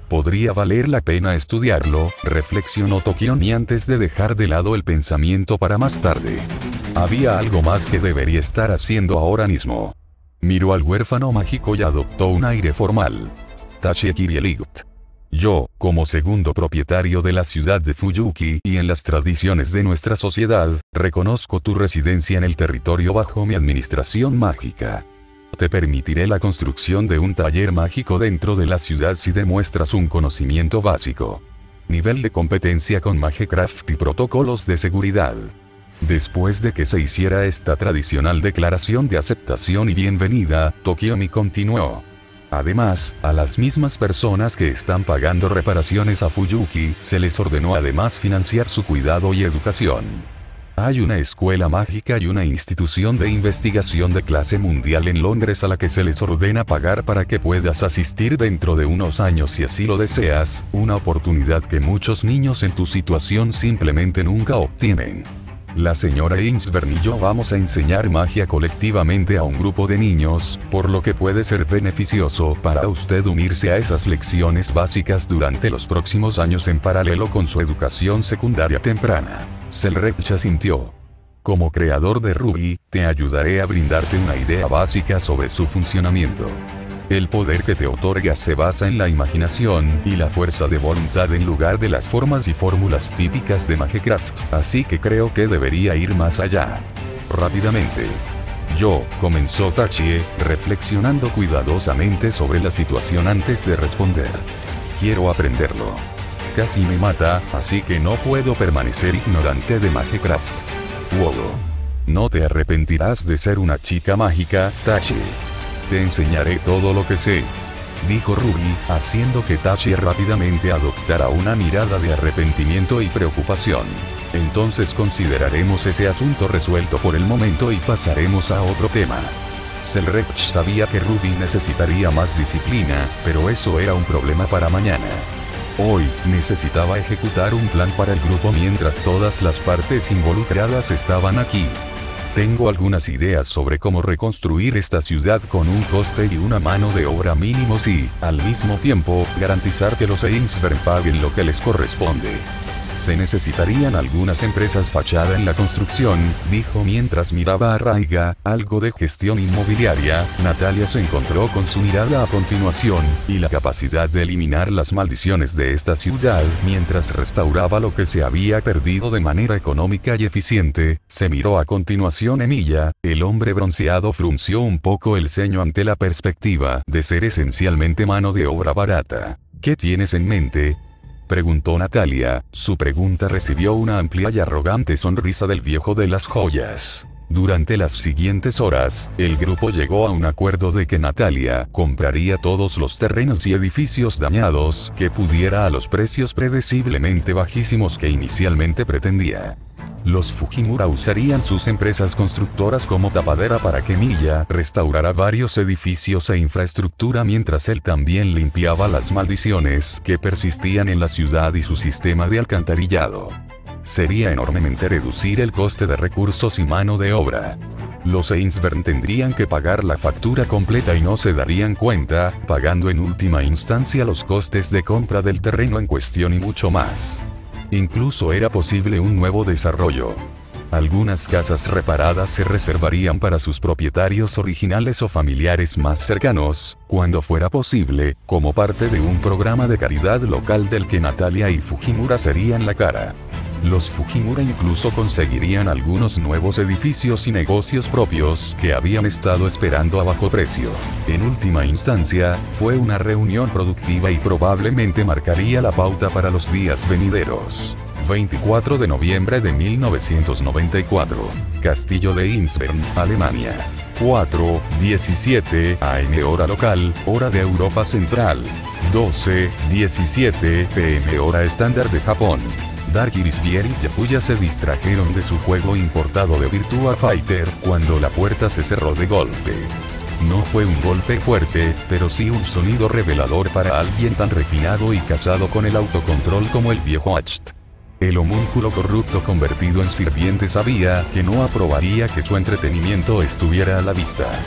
Podría valer la pena estudiarlo, reflexionó Tokioni antes de dejar de lado el pensamiento para más tarde. Había algo más que debería estar haciendo ahora mismo. Miró al huérfano mágico y adoptó un aire formal. Tachie Kirieligt. Yo, como segundo propietario de la ciudad de Fuyuki y en las tradiciones de nuestra sociedad, reconozco tu residencia en el territorio bajo mi administración mágica. Te permitiré la construcción de un taller mágico dentro de la ciudad si demuestras un conocimiento básico. Nivel de competencia con Magecraft y protocolos de seguridad. Después de que se hiciera esta tradicional declaración de aceptación y bienvenida, Tokioni continuó. Además, a las mismas personas que están pagando reparaciones a Fuyuki, se les ordenó además financiar su cuidado y educación. Hay una escuela mágica y una institución de investigación de clase mundial en Londres a la que se les ordena pagar para que puedas asistir dentro de unos años si así lo deseas, una oportunidad que muchos niños en tu situación simplemente nunca obtienen. La señora Ainsburn y yo vamos a enseñar magia colectivamente a un grupo de niños, por lo que puede ser beneficioso para usted unirse a esas lecciones básicas durante los próximos años en paralelo con su educación secundaria temprana. Selrecht asintió. Como creador de Ruby, te ayudaré a brindarte una idea básica sobre su funcionamiento. El poder que te otorga se basa en la imaginación y la fuerza de voluntad en lugar de las formas y fórmulas típicas de Magecraft, así que creo que debería ir más allá. Rápidamente. Yo, comenzó Tachie, reflexionando cuidadosamente sobre la situación antes de responder. Quiero aprenderlo. Casi me mata, así que no puedo permanecer ignorante de Magecraft. Wow. No te arrepentirás de ser una chica mágica, Tachie. Te enseñaré todo lo que sé, dijo Ruby, haciendo que Tachie rápidamente adoptara una mirada de arrepentimiento y preocupación. Entonces consideraremos ese asunto resuelto por el momento y pasaremos a otro tema. Selrecht sabía que Ruby necesitaría más disciplina, pero eso era un problema para mañana. Hoy, necesitaba ejecutar un plan para el grupo mientras todas las partes involucradas estaban aquí. Tengo algunas ideas sobre cómo reconstruir esta ciudad con un coste y una mano de obra mínimos y, al mismo tiempo, garantizar que los Ainsburn paguen lo que les corresponde. Se necesitarían algunas empresas fachada en la construcción, dijo mientras miraba a Raiga, algo de gestión inmobiliaria. Natalia se encontró con su mirada a continuación, y la capacidad de eliminar las maldiciones de esta ciudad, mientras restauraba lo que se había perdido de manera económica y eficiente. Se miró a continuación Emilia, el hombre bronceado frunció un poco el ceño ante la perspectiva de ser esencialmente mano de obra barata. ¿Qué tienes en mente?, preguntó Natalia. Su pregunta recibió una amplia y arrogante sonrisa del viejo de las joyas. Durante las siguientes horas, el grupo llegó a un acuerdo de que Natalia compraría todos los terrenos y edificios dañados que pudiera a los precios predeciblemente bajísimos que inicialmente pretendía. Los Fujimura usarían sus empresas constructoras como tapadera para que Miya restaurara varios edificios e infraestructura mientras él también limpiaba las maldiciones que persistían en la ciudad y su sistema de alcantarillado. Sería enormemente reducir el coste de recursos y mano de obra. Los Ainsburn tendrían que pagar la factura completa y no se darían cuenta, pagando en última instancia los costes de compra del terreno en cuestión y mucho más. Incluso era posible un nuevo desarrollo. Algunas casas reparadas se reservarían para sus propietarios originales o familiares más cercanos, cuando fuera posible, como parte de un programa de caridad local del que Natalia y Fujimura serían la cara. Los Fujimura incluso conseguirían algunos nuevos edificios y negocios propios que habían estado esperando a bajo precio. En última instancia, fue una reunión productiva y probablemente marcaría la pauta para los días venideros. veinticuatro de noviembre de mil novecientos noventa y cuatro. Castillo de Insbern, Alemania. cuatro diecisiete a eme hora local, hora de Europa Central. doce diecisiete pe eme hora estándar de Japón. Dark Iris Vier y Yakuya se distrajeron de su juego importado de Virtua Fighter cuando la puerta se cerró de golpe. No fue un golpe fuerte, pero sí un sonido revelador para alguien tan refinado y casado con el autocontrol como el viejo Acht. El homúnculo corrupto convertido en sirviente sabía que no aprobaría que su entretenimiento estuviera a la vista.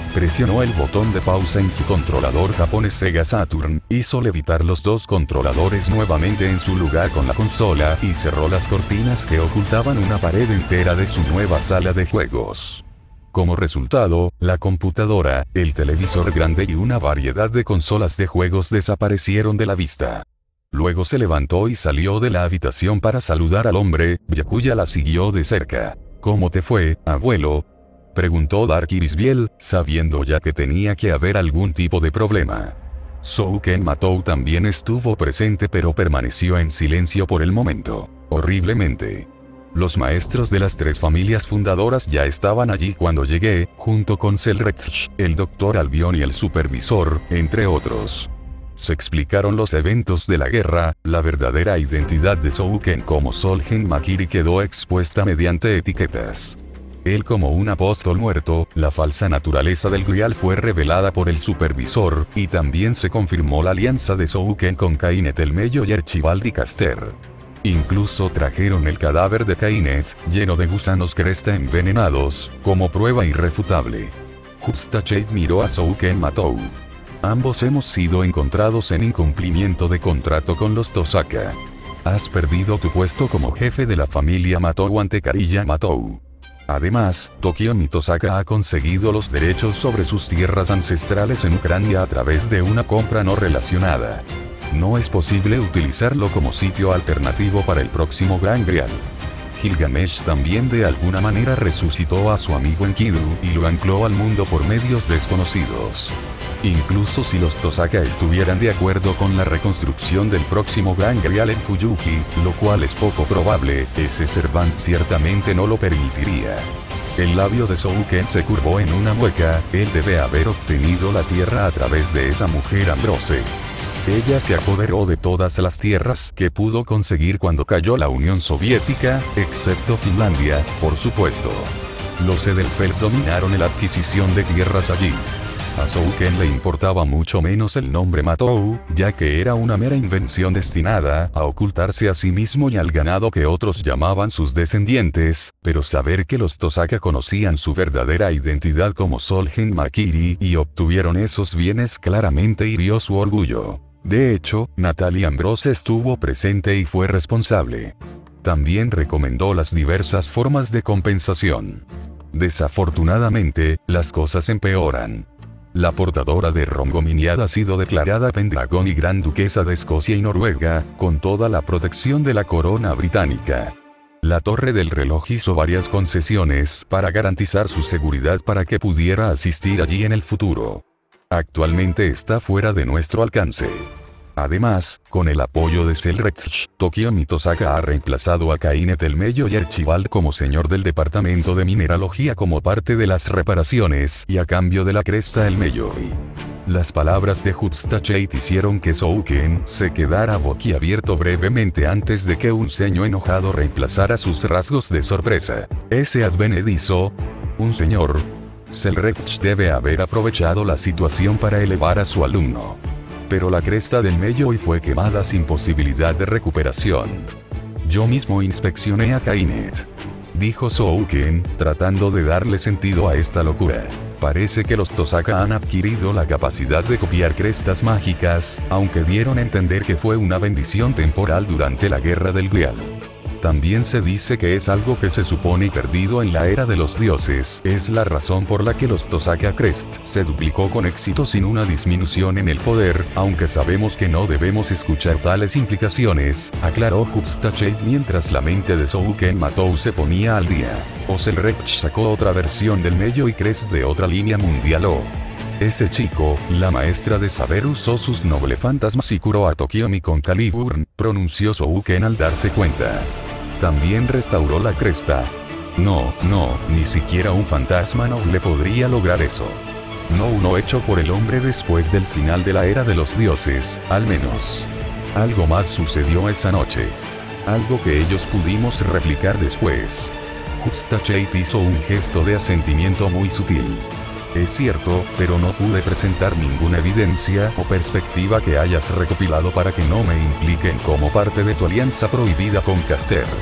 Presionó el botón de pausa en su controlador japonés Sega Saturn, hizo levitar los dos controladores nuevamente en su lugar con la consola y cerró las cortinas que ocultaban una pared entera de su nueva sala de juegos. Como resultado, la computadora, el televisor grande y una variedad de consolas de juegos desaparecieron de la vista. Luego se levantó y salió de la habitación para saludar al hombre, Byakuya la siguió de cerca. ¿Cómo te fue, abuelo?, preguntó Dark Iris Biel, sabiendo ya que tenía que haber algún tipo de problema. Souken Matou también estuvo presente pero permaneció en silencio por el momento. Horriblemente. Los maestros de las tres familias fundadoras ya estaban allí cuando llegué, junto con Selretch, el doctor Albion y el supervisor, entre otros. Se explicaron los eventos de la guerra, la verdadera identidad de Souken como Solgen Makiri quedó expuesta mediante etiquetas. Él como un apóstol muerto, la falsa naturaleza del Grial fue revelada por el supervisor, y también se confirmó la alianza de Souken con Kainet el Mello y Archibald y Caster. Incluso trajeron el cadáver de Kainet, lleno de gusanos cresta envenenados, como prueba irrefutable. Justachate miró a Souken Matou. Ambos hemos sido encontrados en incumplimiento de contrato con los Tosaka. Has perdido tu puesto como jefe de la familia Matou ante Kariya Matou. Además, Tokiomi Tosaka ha conseguido los derechos sobre sus tierras ancestrales en Ucrania a través de una compra no relacionada. No es posible utilizarlo como sitio alternativo para el próximo Gran Grial. Gilgamesh también de alguna manera resucitó a su amigo Enkidu y lo ancló al mundo por medios desconocidos. Incluso si los Tosaka estuvieran de acuerdo con la reconstrucción del próximo Gran Grial en Fuyuki, lo cual es poco probable, ese Servant ciertamente no lo permitiría. El labio de Souken se curvó en una mueca, él debe haber obtenido la tierra a través de esa mujer Ambrose. Ella se apoderó de todas las tierras que pudo conseguir cuando cayó la Unión Soviética, excepto Finlandia, por supuesto. Los Edelfelt dominaron la adquisición de tierras allí. A Souken le importaba mucho menos el nombre Matou, ya que era una mera invención destinada a ocultarse a sí mismo y al ganado que otros llamaban sus descendientes, pero saber que los Tosaka conocían su verdadera identidad como Solgen Makiri y obtuvieron esos bienes claramente hirió su orgullo. De hecho, Natalie Ambrose estuvo presente y fue responsable. También recomendó las diversas formas de compensación. Desafortunadamente, las cosas empeoran. La portadora de Rongominiad ha sido declarada Pendragon y Gran Duquesa de Escocia y Noruega, con toda la protección de la corona británica. La Torre del Reloj hizo varias concesiones para garantizar su seguridad para que pudiera asistir allí en el futuro. Actualmente está fuera de nuestro alcance. Además, con el apoyo de Selretch, Tokiomi Tosaka ha reemplazado a Kainet el Mello y Archibald como señor del departamento de mineralogía como parte de las reparaciones y a cambio de la cresta el Mellori. Las palabras de Justachate hicieron que Souken se quedara boquiabierto brevemente antes de que un ceño enojado reemplazara sus rasgos de sorpresa. Ese advenedizo, un señor. Selretch debe haber aprovechado la situación para elevar a su alumno. Pero la cresta del Melloi fue quemada sin posibilidad de recuperación. Yo mismo inspeccioné a Kainet, dijo Souken, tratando de darle sentido a esta locura. Parece que los Tosaka han adquirido la capacidad de copiar crestas mágicas, aunque dieron a entender que fue una bendición temporal durante la Guerra del Grial. También se dice que es algo que se supone perdido en la era de los dioses. Es la razón por la que los Tosaka Crest se duplicó con éxito sin una disminución en el poder, aunque sabemos que no debemos escuchar tales implicaciones, aclaró Justachate mientras la mente de Souken Matou se ponía al día. Selretch sacó otra versión del Melloi Crest de otra línea mundial o. Ese chico, la maestra de saber usó sus noble fantasmas y curó a Tokiomi con Caliburn, pronunció Souken al darse cuenta. También restauró la cresta. No, no, ni siquiera un fantasma noble podría lograr eso. No uno hecho por el hombre después del final de la era de los dioses, al menos. Algo más sucedió esa noche. Algo que ellos pudimos replicar después. Justachate hizo un gesto de asentimiento muy sutil. Es cierto, pero no pude presentar ninguna evidencia o perspectiva que hayas recopilado para que no me impliquen como parte de tu alianza prohibida con Caster.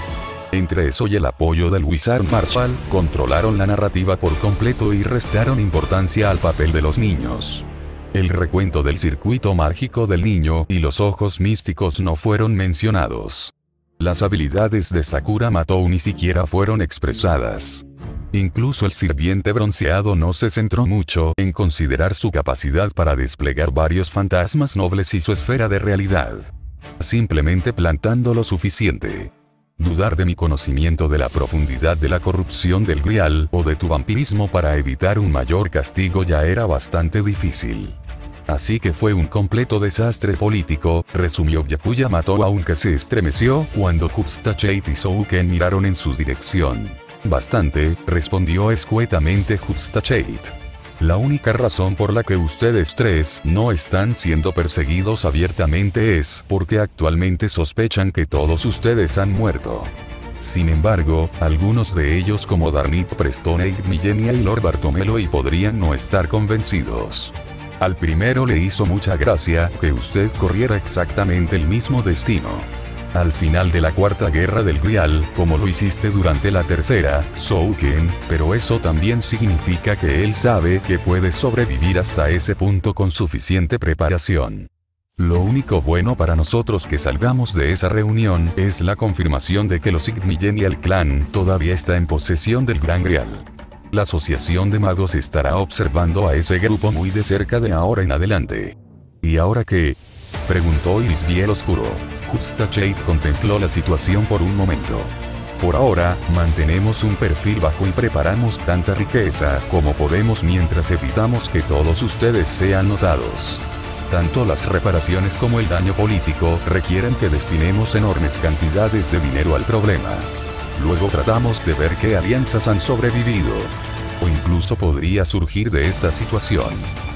Entre eso y el apoyo del Wizard Marshall, controlaron la narrativa por completo y restaron importancia al papel de los niños. El recuento del circuito mágico del niño y los ojos místicos no fueron mencionados. Las habilidades de Sakura Matou ni siquiera fueron expresadas. Incluso el sirviente bronceado no se centró mucho en considerar su capacidad para desplegar varios fantasmas nobles y su esfera de realidad. Simplemente plantando lo suficiente. Dudar de mi conocimiento de la profundidad de la corrupción del Grial o de tu vampirismo para evitar un mayor castigo ya era bastante difícil. Así que fue un completo desastre político, resumió Byakuya Matou, aunque se estremeció cuando Hupstachate y Souken miraron en su dirección. Bastante, respondió escuetamente Hupstachate. La única razón por la que ustedes tres no están siendo perseguidos abiertamente es porque actualmente sospechan que todos ustedes han muerto. Sin embargo, algunos de ellos como Darnit Prestone, Millenia y Lord Bartomelo y podrían no estar convencidos. Al primero le hizo mucha gracia que usted corriera exactamente el mismo destino. Al final de la cuarta guerra del Grial, como lo hiciste durante la tercera, Souken, pero eso también significa que él sabe que puede sobrevivir hasta ese punto con suficiente preparación. Lo único bueno para nosotros que salgamos de esa reunión es la confirmación de que los Igmillenial Clan todavía está en posesión del Gran Grial. La Asociación de Magos estará observando a ese grupo muy de cerca de ahora en adelante. ¿Y ahora qué?, preguntó Irisbiel Oscuro. Hupstachate contempló la situación por un momento. Por ahora, mantenemos un perfil bajo y preparamos tanta riqueza como podemos mientras evitamos que todos ustedes sean notados. Tanto las reparaciones como el daño político requieren que destinemos enormes cantidades de dinero al problema. Luego tratamos de ver qué alianzas han sobrevivido. O incluso podría surgir de esta situación.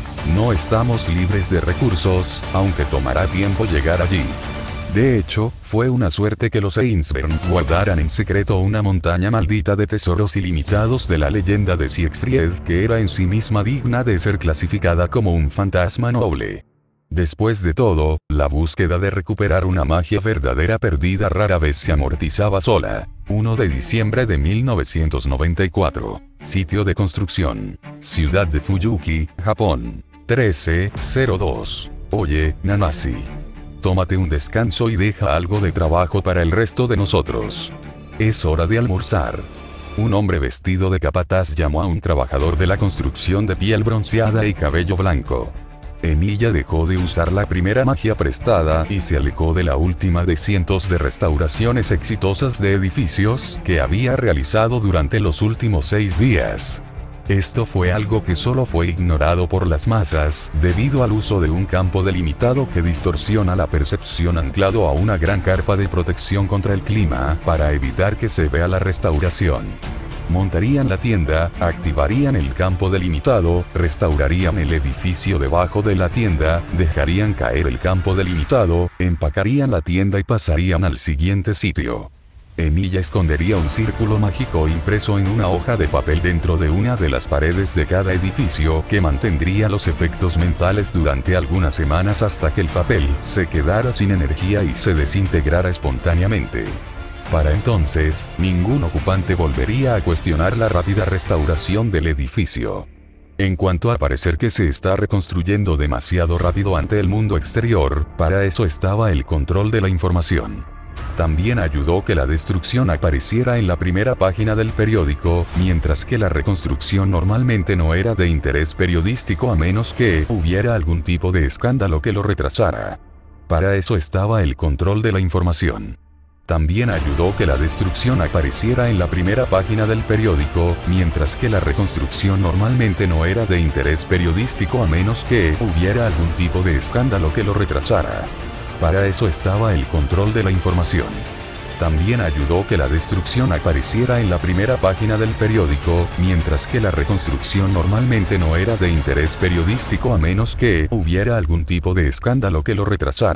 No estamos libres de recursos, aunque tomará tiempo llegar allí. De hecho, fue una suerte que los Ainsburn guardaran en secreto una montaña maldita de tesoros ilimitados de la leyenda de Siegfried que era en sí misma digna de ser clasificada como un fantasma noble. Después de todo, la búsqueda de recuperar una magia verdadera perdida rara vez se amortizaba sola. uno de diciembre de mil novecientos noventa y cuatro. Sitio de construcción. Ciudad de Fuyuki, Japón. trece cero dos. Oye, Nanasi. Tómate un descanso y deja algo de trabajo para el resto de nosotros. Es hora de almorzar. Un hombre vestido de capataz llamó a un trabajador de la construcción de piel bronceada y cabello blanco. Emilia dejó de usar la primera magia prestada y se alejó de la última de cientos de restauraciones exitosas de edificios que había realizado durante los últimos seis días. Esto fue algo que solo fue ignorado por las masas, debido al uso de un campo delimitado que distorsiona la percepción anclado a una gran carpa de protección contra el clima, para evitar que se vea la restauración. Montarían la tienda, activarían el campo delimitado, restaurarían el edificio debajo de la tienda, dejarían caer el campo delimitado, empacarían la tienda y pasarían al siguiente sitio. Emilia escondería un círculo mágico impreso en una hoja de papel dentro de una de las paredes de cada edificio que mantendría los efectos mentales durante algunas semanas hasta que el papel se quedara sin energía y se desintegrara espontáneamente. Para entonces, ningún ocupante volvería a cuestionar la rápida restauración del edificio. En cuanto a parecer que se está reconstruyendo demasiado rápido ante el mundo exterior, para eso estaba el control de la información. También ayudó que la destrucción apareciera en la primera página del periódico, mientras que la reconstrucción normalmente no era de interés periodístico a menos que hubiera algún tipo de escándalo que lo retrasara. Para eso estaba el control de la información. También ayudó que la destrucción apareciera en la primera página del periódico, mientras que la reconstrucción normalmente no era de interés periodístico a menos que hubiera algún tipo de escándalo que lo retrasara. Para eso estaba el control de la información. También ayudó que la destrucción apareciera en la primera página del periódico, mientras que la reconstrucción normalmente no era de interés periodístico a menos que hubiera algún tipo de escándalo que lo retrasara.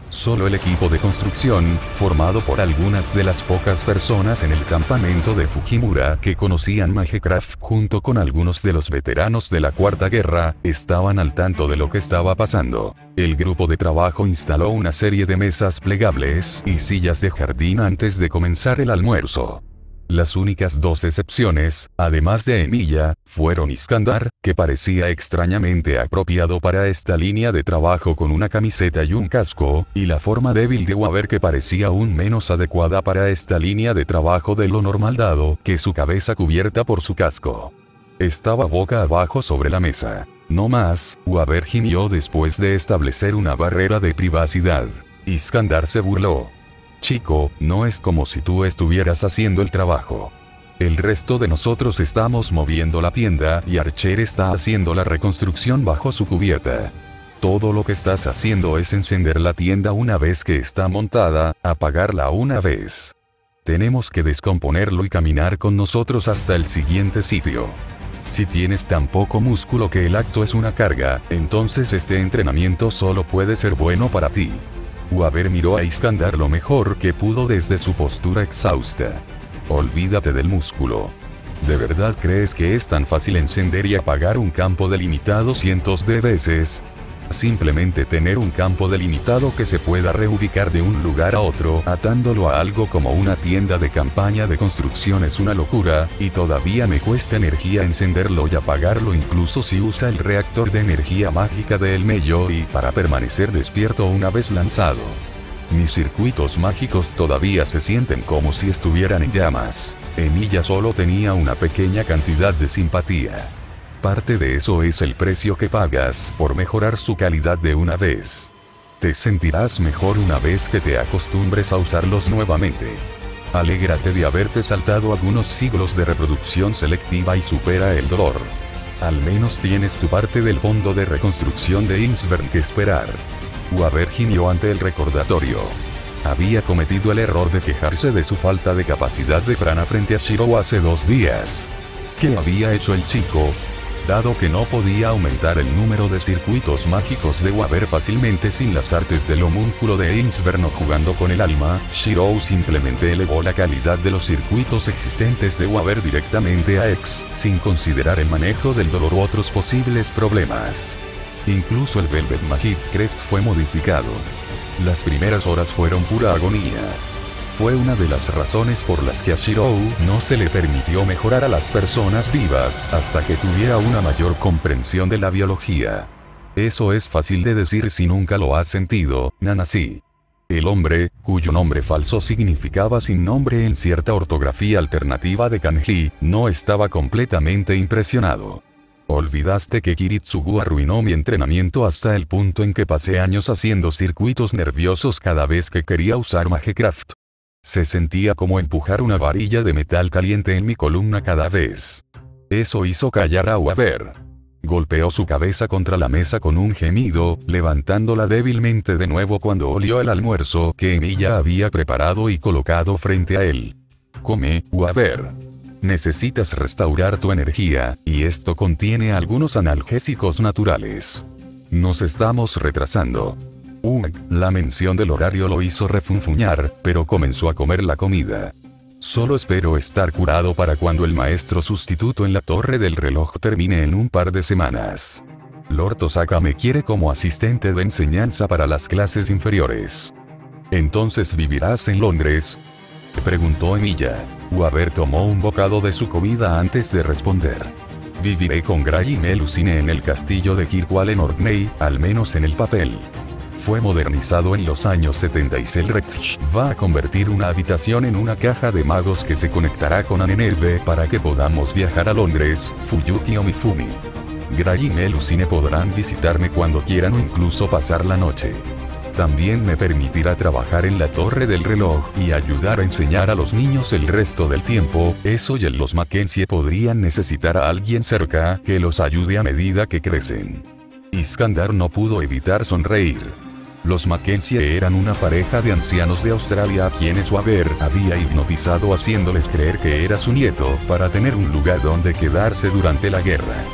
Solo el equipo de construcción, formado por algunas de las pocas personas en el campamento de Fujimura que conocían Magecraft junto con algunos de los veteranos de la Cuarta Guerra, estaban al tanto de lo que estaba pasando. El grupo de trabajo instaló una serie de mesas plegables y sillas de jardín antes de comenzar el almuerzo. Las únicas dos excepciones, además de Emilia, fueron Iskandar, que parecía extrañamente apropiado para esta línea de trabajo con una camiseta y un casco, y la forma débil de Waver que parecía aún menos adecuada para esta línea de trabajo de lo normal dado que su cabeza cubierta por su casco. Estaba boca abajo sobre la mesa. No más, Waver gimió después de establecer una barrera de privacidad. Iskandar se burló. Chico, no es como si tú estuvieras haciendo el trabajo. El resto de nosotros estamos moviendo la tienda y Archer está haciendo la reconstrucción bajo su cubierta. Todo lo que estás haciendo es encender la tienda una vez que está montada, apagarla una vez. Tenemos que descomponerlo y caminar con nosotros hasta el siguiente sitio. Si tienes tan poco músculo que el acto es una carga, entonces este entrenamiento solo puede ser bueno para ti. Waver miró a Iskandar lo mejor que pudo desde su postura exhausta. Olvídate del músculo. ¿De verdad crees que es tan fácil encender y apagar un campo delimitado cientos de veces? Simplemente tener un campo delimitado que se pueda reubicar de un lugar a otro, atándolo a algo como una tienda de campaña de construcción es una locura, y todavía me cuesta energía encenderlo y apagarlo incluso si usa el reactor de energía mágica de El Mello y para permanecer despierto una vez lanzado. Mis circuitos mágicos todavía se sienten como si estuvieran en llamas. Emilia solo tenía una pequeña cantidad de simpatía. Parte de eso es el precio que pagas por mejorar su calidad de una vez. Te sentirás mejor una vez que te acostumbres a usarlos nuevamente. Alégrate de haberte saltado algunos siglos de reproducción selectiva y supera el dolor. Al menos tienes tu parte del fondo de reconstrucción de Innsbruck que esperar. Waver gimió ante el recordatorio. Había cometido el error de quejarse de su falta de capacidad de prana frente a Shiro hace dos días. ¿Qué había hecho el chico? Dado que no podía aumentar el número de circuitos mágicos de Waver fácilmente sin las artes del homúnculo de Innsbruck jugando con el alma, Shiro simplemente elevó la calidad de los circuitos existentes de Waver directamente a X, sin considerar el manejo del dolor u otros posibles problemas. Incluso el Velvet Magic Crest fue modificado. Las primeras horas fueron pura agonía. Fue una de las razones por las que a Shirou no se le permitió mejorar a las personas vivas hasta que tuviera una mayor comprensión de la biología. Eso es fácil de decir si nunca lo has sentido, Nanasi. El hombre, cuyo nombre falso significaba sin nombre en cierta ortografía alternativa de kanji, no estaba completamente impresionado. Olvidaste que Kiritsugu arruinó mi entrenamiento hasta el punto en que pasé años haciendo circuitos nerviosos cada vez que quería usar Magecraft. Se sentía como empujar una varilla de metal caliente en mi columna cada vez. Eso hizo callar a Waver. Golpeó su cabeza contra la mesa con un gemido, levantándola débilmente de nuevo cuando olió el almuerzo que Emilia había preparado y colocado frente a él. Come, Waver. Necesitas restaurar tu energía, y esto contiene algunos analgésicos naturales. Nos estamos retrasando. Ugh, la mención del horario lo hizo refunfuñar, pero comenzó a comer la comida. Solo espero estar curado para cuando el maestro sustituto en la torre del reloj termine en un par de semanas. Lord Osaka me quiere como asistente de enseñanza para las clases inferiores. ¿Entonces vivirás en Londres?, preguntó Emilia. Waver tomó un bocado de su comida antes de responder. Viviré con Gray y Melusine en el castillo de Kirkwall en Orkney, al menos en el papel. Fue modernizado en los años setenta y Selrecht va a convertir una habitación en una caja de magos que se conectará con Anenerve para que podamos viajar a Londres, Fuyuki o Mifumi. Gray y Melusine podrán visitarme cuando quieran o incluso pasar la noche. También me permitirá trabajar en la torre del reloj y ayudar a enseñar a los niños el resto del tiempo. Eso y los Mackenzie podrían necesitar a alguien cerca que los ayude a medida que crecen. Iskandar no pudo evitar sonreír. Los Mackenzie eran una pareja de ancianos de Australia a quienes Waver había hipnotizado haciéndoles creer que era su nieto para tener un lugar donde quedarse durante la guerra.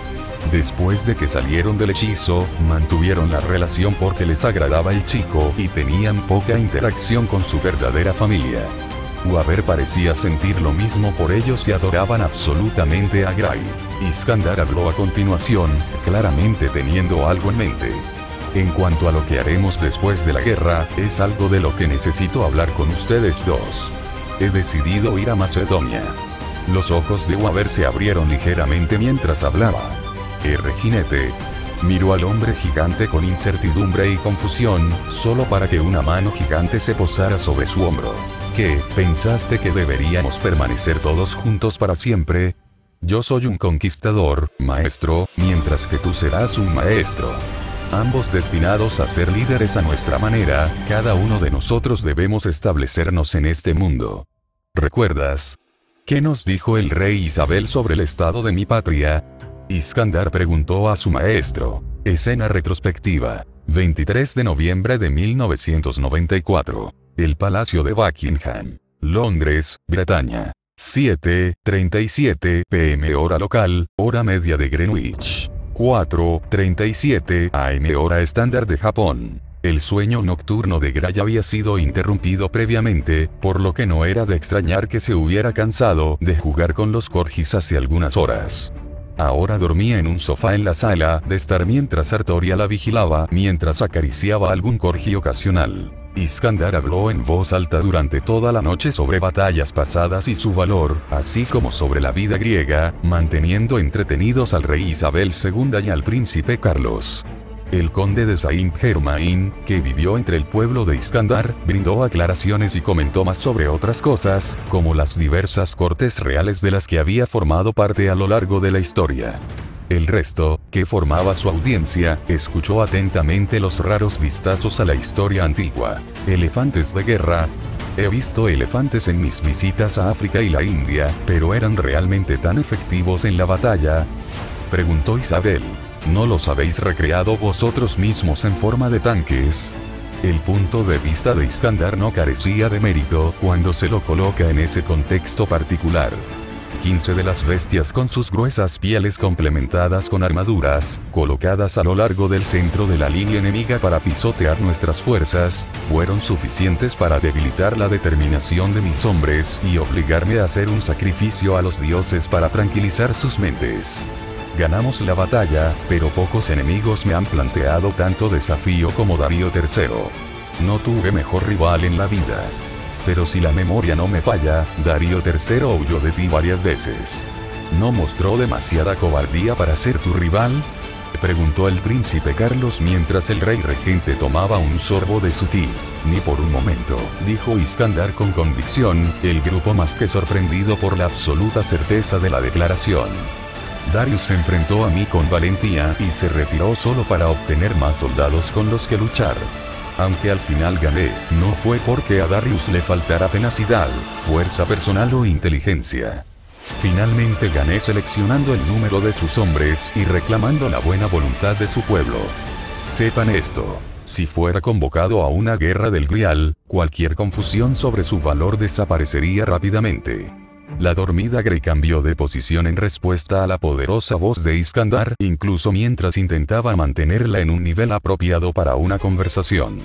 Después de que salieron del hechizo, mantuvieron la relación porque les agradaba el chico y tenían poca interacción con su verdadera familia. Waver parecía sentir lo mismo por ellos y adoraban absolutamente a Gray. Iskandar habló a continuación, claramente teniendo algo en mente. En cuanto a lo que haremos después de la guerra, es algo de lo que necesito hablar con ustedes dos. He decidido ir a Macedonia. Los ojos de Waver se abrieron ligeramente mientras hablaba. R. Jinete miró al hombre gigante con incertidumbre y confusión, solo para que una mano gigante se posara sobre su hombro. ¿Qué, pensaste que deberíamos permanecer todos juntos para siempre? Yo soy un conquistador, maestro, mientras que tú serás un maestro. Ambos destinados a ser líderes a nuestra manera, cada uno de nosotros debemos establecernos en este mundo. ¿Recuerdas? ¿Qué nos dijo el rey Isabel sobre el estado de mi patria? Iskandar preguntó a su maestro. Escena retrospectiva. veintitrés de noviembre de mil novecientos noventa y cuatro. El Palacio de Buckingham. Londres, Bretaña. siete treinta y siete p m hora local, hora media de Greenwich. cuatro treinta y siete a m hora estándar de Japón. El sueño nocturno de Gray había sido interrumpido previamente, por lo que no era de extrañar que se hubiera cansado de jugar con los corgis hace algunas horas. Ahora dormía en un sofá en la sala de estar mientras Artoria la vigilaba mientras acariciaba algún corgi ocasional. Iskandar habló en voz alta durante toda la noche sobre batallas pasadas y su valor, así como sobre la vida griega, manteniendo entretenidos al rey Isabel segunda y al príncipe Carlos. El conde de Saint-Germain, que vivió entre el pueblo de Iskandar, brindó aclaraciones y comentó más sobre otras cosas, como las diversas cortes reales de las que había formado parte a lo largo de la historia. El resto, que formaba su audiencia, escuchó atentamente los raros vistazos a la historia antigua. Elefantes de guerra. He visto elefantes en mis visitas a África y la India, pero ¿eran realmente tan efectivos en la batalla?, preguntó Isabel. ¿No los habéis recreado vosotros mismos en forma de tanques? El punto de vista de Iskandar no carecía de mérito cuando se lo coloca en ese contexto particular. quince de las bestias con sus gruesas pieles complementadas con armaduras, colocadas a lo largo del centro de la línea enemiga para pisotear nuestras fuerzas, fueron suficientes para debilitar la determinación de mis hombres y obligarme a hacer un sacrificio a los dioses para tranquilizar sus mentes. Ganamos la batalla, pero pocos enemigos me han planteado tanto desafío como Darío tercero. No tuve mejor rival en la vida. Pero si la memoria no me falla, Darío tercero huyó de ti varias veces. ¿No mostró demasiada cobardía para ser tu rival?, preguntó el príncipe Carlos mientras el rey regente tomaba un sorbo de su té. Ni por un momento, dijo Iskandar con convicción, el grupo más que sorprendido por la absoluta certeza de la declaración. Darius se enfrentó a mí con valentía y se retiró solo para obtener más soldados con los que luchar. Aunque al final gané, no fue porque a Darius le faltara tenacidad, fuerza personal o inteligencia. Finalmente gané seleccionando el número de sus hombres y reclamando la buena voluntad de su pueblo. Sepan esto. Si fuera convocado a una guerra del Grial, cualquier confusión sobre su valor desaparecería rápidamente. La dormida Gray cambió de posición en respuesta a la poderosa voz de Iskandar, incluso mientras intentaba mantenerla en un nivel apropiado para una conversación.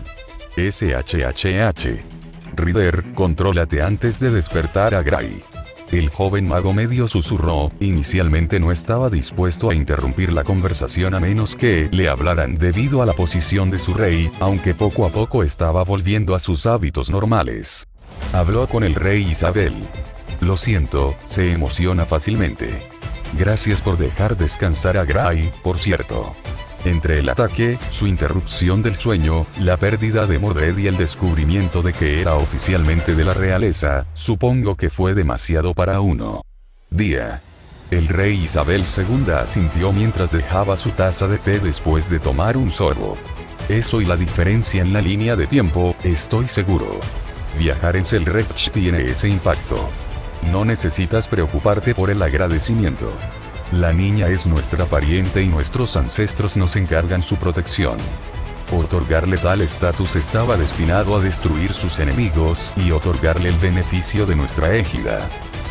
Shhh. Rider, contrólate antes de despertar a Gray. El joven mago medio susurró, inicialmente no estaba dispuesto a interrumpir la conversación a menos que le hablaran debido a la posición de su rey, aunque poco a poco estaba volviendo a sus hábitos normales. Habló con el rey Isabel. Lo siento, se emociona fácilmente. Gracias por dejar descansar a Gray, por cierto. Entre el ataque, su interrupción del sueño, la pérdida de Mordred y el descubrimiento de que era oficialmente de la realeza, supongo que fue demasiado para uno. Día. El rey Isabel segunda asintió mientras dejaba su taza de té después de tomar un sorbo. Eso y la diferencia en la línea de tiempo, estoy seguro. Viajar en Selrech tiene ese impacto. No necesitas preocuparte por el agradecimiento. La niña es nuestra pariente y nuestros ancestros nos encargan su protección. Otorgarle tal estatus estaba destinado a destruir sus enemigos y otorgarle el beneficio de nuestra égida.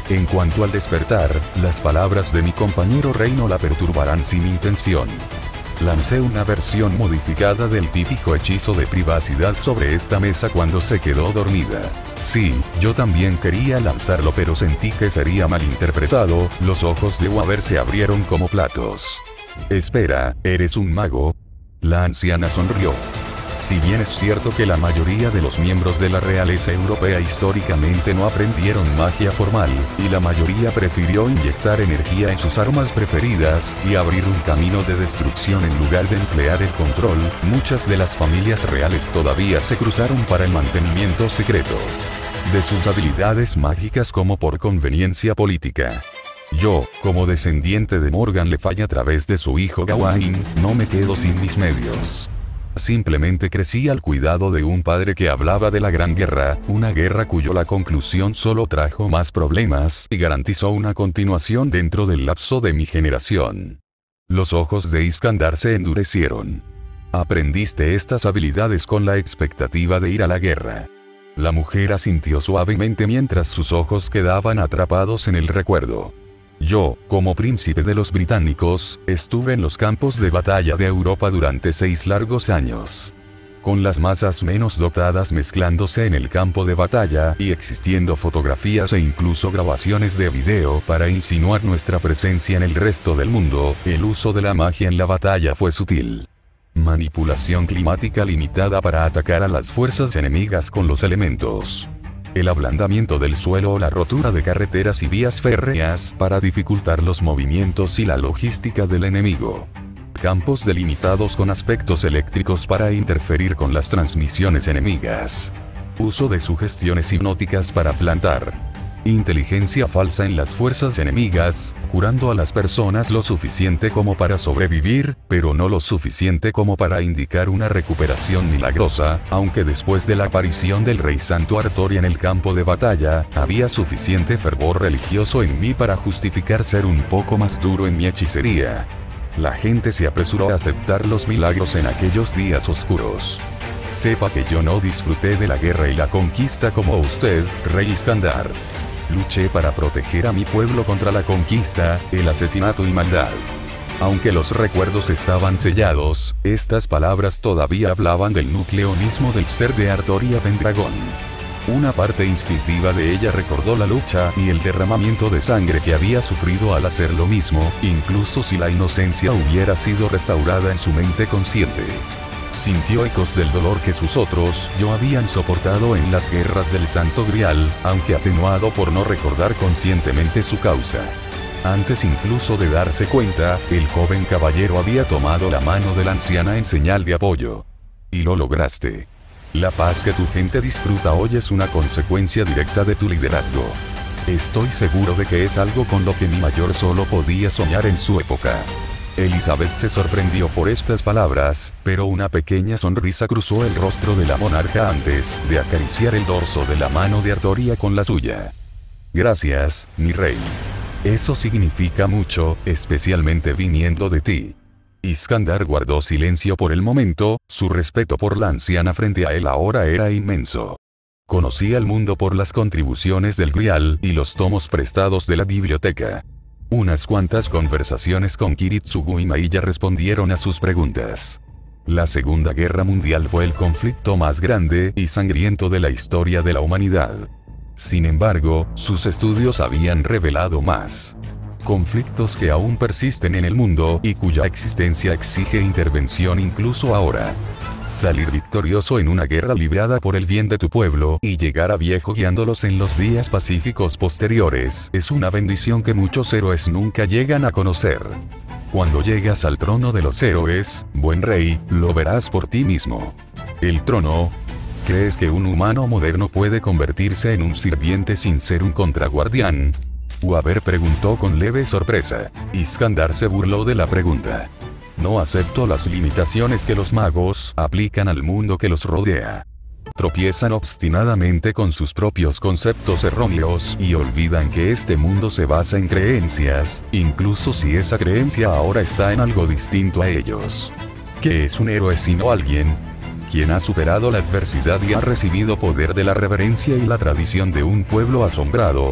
En cuanto al despertar, las palabras de mi compañero Rey no la perturbarán sin intención. Lancé una versión modificada del típico hechizo de privacidad sobre esta mesa cuando se quedó dormida. Sí, yo también quería lanzarlo, pero sentí que sería malinterpretado. Los ojos de Waver se abrieron como platos. Espera, ¿eres un mago? La anciana sonrió. Si bien es cierto que la mayoría de los miembros de la realeza europea históricamente no aprendieron magia formal, y la mayoría prefirió inyectar energía en sus armas preferidas y abrir un camino de destrucción en lugar de emplear el control, muchas de las familias reales todavía se cruzaron para el mantenimiento secreto de sus habilidades mágicas como por conveniencia política. Yo, como descendiente de Morgan Le Fay a través de su hijo Gawain, no me quedo sin mis medios. Simplemente crecí al cuidado de un padre que hablaba de la Gran Guerra, una guerra cuyo la conclusión solo trajo más problemas y garantizó una continuación dentro del lapso de mi generación. Los ojos de Iskandar se endurecieron. Aprendiste estas habilidades con la expectativa de ir a la guerra. La mujer asintió suavemente mientras sus ojos quedaban atrapados en el recuerdo. Yo, como príncipe de los británicos, estuve en los campos de batalla de Europa durante seis largos años. Con las masas menos dotadas mezclándose en el campo de batalla y existiendo fotografías e incluso grabaciones de video para insinuar nuestra presencia en el resto del mundo, el uso de la magia en la batalla fue sutil. Manipulación climática limitada para atacar a las fuerzas enemigas con los elementos. El ablandamiento del suelo o la rotura de carreteras y vías férreas para dificultar los movimientos y la logística del enemigo. Campos delimitados con aspectos eléctricos para interferir con las transmisiones enemigas. Uso de sugestiones hipnóticas para plantar inteligencia falsa en las fuerzas enemigas, curando a las personas lo suficiente como para sobrevivir, pero no lo suficiente como para indicar una recuperación milagrosa, aunque después de la aparición del Rey Santo Artoria en el campo de batalla, había suficiente fervor religioso en mí para justificar ser un poco más duro en mi hechicería. La gente se apresuró a aceptar los milagros en aquellos días oscuros. Sepa que yo no disfruté de la guerra y la conquista como usted, Rey Iskandar. Luché para proteger a mi pueblo contra la conquista, el asesinato y maldad. Aunque los recuerdos estaban sellados, estas palabras todavía hablaban del núcleo mismo del ser de Artoria Pendragon. Una parte instintiva de ella recordó la lucha y el derramamiento de sangre que había sufrido al hacer lo mismo, incluso si la inocencia hubiera sido restaurada en su mente consciente. Sintió ecos del dolor que sus otros yo habían soportado en las guerras del Santo Grial, aunque atenuado por no recordar conscientemente su causa. Antes incluso de darse cuenta, el joven caballero había tomado la mano de la anciana en señal de apoyo. Y lo lograste. La paz que tu gente disfruta hoy es una consecuencia directa de tu liderazgo. Estoy seguro de que es algo con lo que mi mayor solo podía soñar en su época. Elizabeth se sorprendió por estas palabras, pero una pequeña sonrisa cruzó el rostro de la monarca antes de acariciar el dorso de la mano de Artoria con la suya. Gracias, mi rey. Eso significa mucho, especialmente viniendo de ti. Iskandar guardó silencio por el momento, su respeto por la anciana frente a él ahora era inmenso. Conocía el mundo por las contribuciones del Grial y los tomos prestados de la biblioteca. Unas cuantas conversaciones con Kiritsugu y Mailla respondieron a sus preguntas. La Segunda Guerra Mundial fue el conflicto más grande y sangriento de la historia de la humanidad. Sin embargo, sus estudios habían revelado más conflictos que aún persisten en el mundo y cuya existencia exige intervención incluso ahora. Salir victorioso en una guerra librada por el bien de tu pueblo y llegar a viejo guiándolos en los días pacíficos posteriores es una bendición que muchos héroes nunca llegan a conocer. Cuando llegas al trono de los héroes, buen rey, lo verás por ti mismo. El trono. ¿Crees que un humano moderno puede convertirse en un sirviente sin ser un contraguardián? Waver preguntó con leve sorpresa. Iskandar se burló de la pregunta. No acepto las limitaciones que los magos aplican al mundo que los rodea. Tropiezan obstinadamente con sus propios conceptos erróneos y olvidan que este mundo se basa en creencias, incluso si esa creencia ahora está en algo distinto a ellos. ¿Qué es un héroe sino alguien quien ha superado la adversidad y ha recibido poder de la reverencia y la tradición de un pueblo asombrado?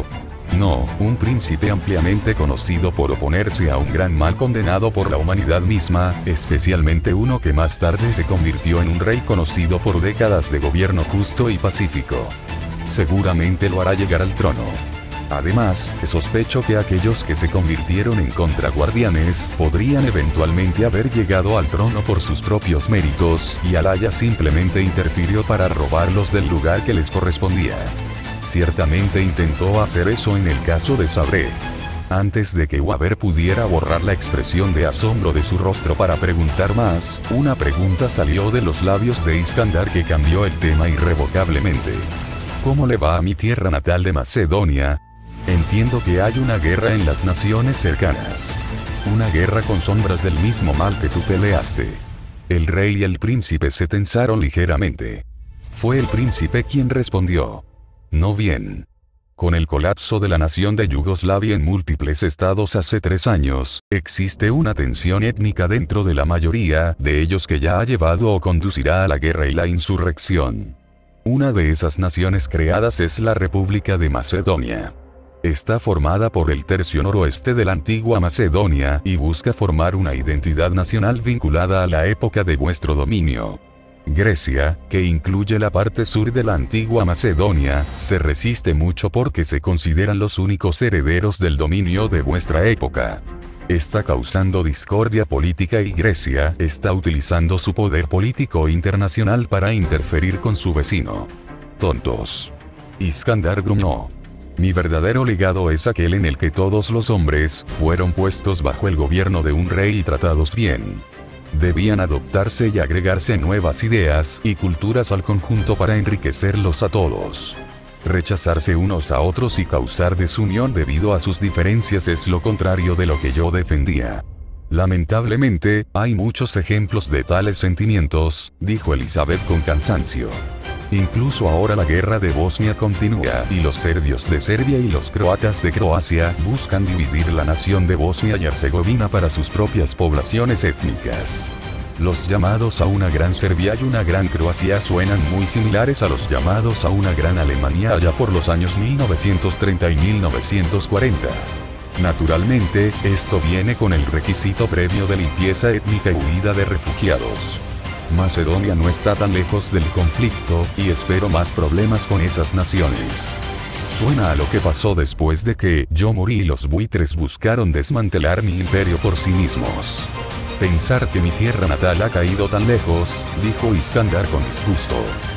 No, un príncipe ampliamente conocido por oponerse a un gran mal condenado por la humanidad misma, especialmente uno que más tarde se convirtió en un rey conocido por décadas de gobierno justo y pacífico. Seguramente lo hará llegar al trono. Además, sospecho que aquellos que se convirtieron en contraguardianes podrían eventualmente haber llegado al trono por sus propios méritos, y Alaya simplemente interfirió para robarlos del lugar que les correspondía. Ciertamente intentó hacer eso en el caso de Sabré. Antes de que Waber pudiera borrar la expresión de asombro de su rostro para preguntar más, una pregunta salió de los labios de Iskandar que cambió el tema irrevocablemente. ¿Cómo le va a mi tierra natal de Macedonia? Entiendo que hay una guerra en las naciones cercanas. Una guerra con sombras del mismo mal que tú peleaste. El rey y el príncipe se tensaron ligeramente. Fue el príncipe quien respondió. No bien. Con el colapso de la nación de Yugoslavia en múltiples estados hace tres años, existe una tensión étnica dentro de la mayoría de ellos que ya ha llevado o conducirá a la guerra y la insurrección. Una de esas naciones creadas es la República de Macedonia. Está formada por el tercio noroeste de la antigua Macedonia y busca formar una identidad nacional vinculada a la época de vuestro dominio. Grecia, que incluye la parte sur de la antigua Macedonia, se resiste mucho porque se consideran los únicos herederos del dominio de vuestra época. Está causando discordia política y Grecia está utilizando su poder político internacional para interferir con su vecino. Tontos. Iskandar gruñó. Mi verdadero legado es aquel en el que todos los hombres fueron puestos bajo el gobierno de un rey y tratados bien. Debían adoptarse y agregarse nuevas ideas y culturas al conjunto para enriquecerlos a todos. Rechazarse unos a otros y causar desunión debido a sus diferencias es lo contrario de lo que yo defendía. Lamentablemente, hay muchos ejemplos de tales sentimientos, dijo Elizabeth con cansancio. Incluso ahora la guerra de Bosnia continúa y los serbios de Serbia y los croatas de Croacia buscan dividir la nación de Bosnia y Herzegovina para sus propias poblaciones étnicas. Los llamados a una gran Serbia y una gran Croacia suenan muy similares a los llamados a una gran Alemania allá por los años mil novecientos treinta y mil novecientos cuarenta. Naturalmente, esto viene con el requisito previo de limpieza étnica y huida de refugiados. Macedonia no está tan lejos del conflicto, y espero más problemas con esas naciones. Suena a lo que pasó después de que yo morí y los buitres buscaron desmantelar mi imperio por sí mismos. Pensar que mi tierra natal ha caído tan lejos, dijo Iskandar con disgusto.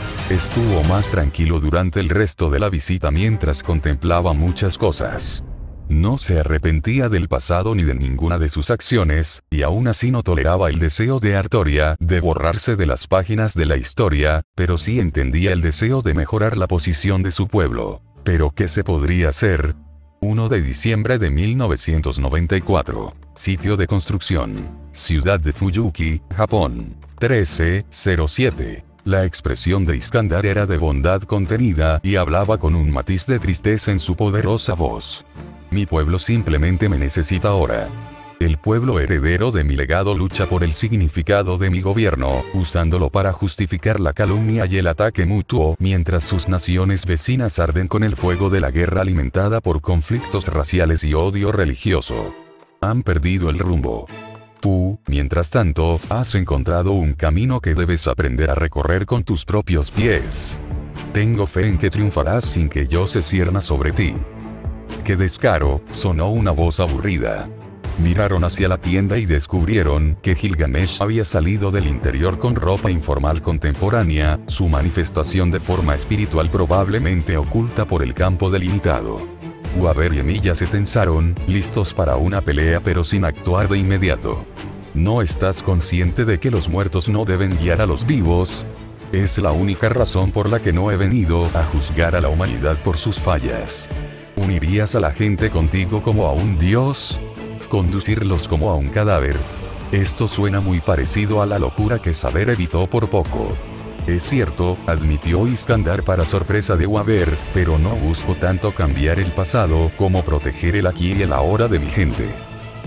Estuvo más tranquilo durante el resto de la visita mientras contemplaba muchas cosas. No se arrepentía del pasado ni de ninguna de sus acciones, y aún así no toleraba el deseo de Artoria de borrarse de las páginas de la historia, pero sí entendía el deseo de mejorar la posición de su pueblo. ¿Pero qué se podría hacer? uno de diciembre de mil novecientos noventa y cuatro. Sitio de construcción. Ciudad de Fuyuki, Japón. trece cero siete. La expresión de Iskandar era de bondad contenida y hablaba con un matiz de tristeza en su poderosa voz. Mi pueblo simplemente me necesita ahora. El pueblo heredero de mi legado lucha por el significado de mi gobierno, usándolo para justificar la calumnia y el ataque mutuo, mientras sus naciones vecinas arden con el fuego de la guerra alimentada por conflictos raciales y odio religioso. Han perdido el rumbo. Tú, mientras tanto, has encontrado un camino que debes aprender a recorrer con tus propios pies. Tengo fe en que triunfarás sin que yo se cierna sobre ti. ¡Qué descaro!, sonó una voz aburrida. Miraron hacia la tienda y descubrieron que Gilgamesh había salido del interior con ropa informal contemporánea, su manifestación de forma espiritual probablemente oculta por el campo delimitado. Waber y Emilia se tensaron, listos para una pelea pero sin actuar de inmediato. ¿No estás consciente de que los muertos no deben guiar a los vivos? Es la única razón por la que no he venido a juzgar a la humanidad por sus fallas. ¿Unirías a la gente contigo como a un dios? ¿Conducirlos como a un cadáver? Esto suena muy parecido a la locura que Saber evitó por poco. Es cierto, admitió Iskandar para sorpresa de Waber, pero no busco tanto cambiar el pasado como proteger el aquí y el ahora de mi gente.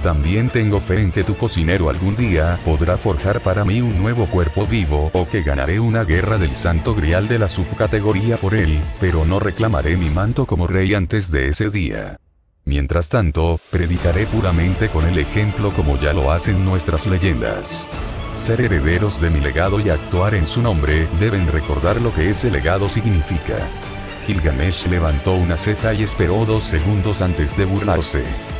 También tengo fe en que tu cocinero algún día podrá forjar para mí un nuevo cuerpo vivo o que ganaré una guerra del santo grial de la subcategoría por él, pero no reclamaré mi manto como rey antes de ese día. Mientras tanto, predicaré puramente con el ejemplo como ya lo hacen nuestras leyendas. Ser herederos de mi legado y actuar en su nombre, deben recordar lo que ese legado significa. Gilgamesh levantó una ceja y esperó dos segundos antes de burlarse.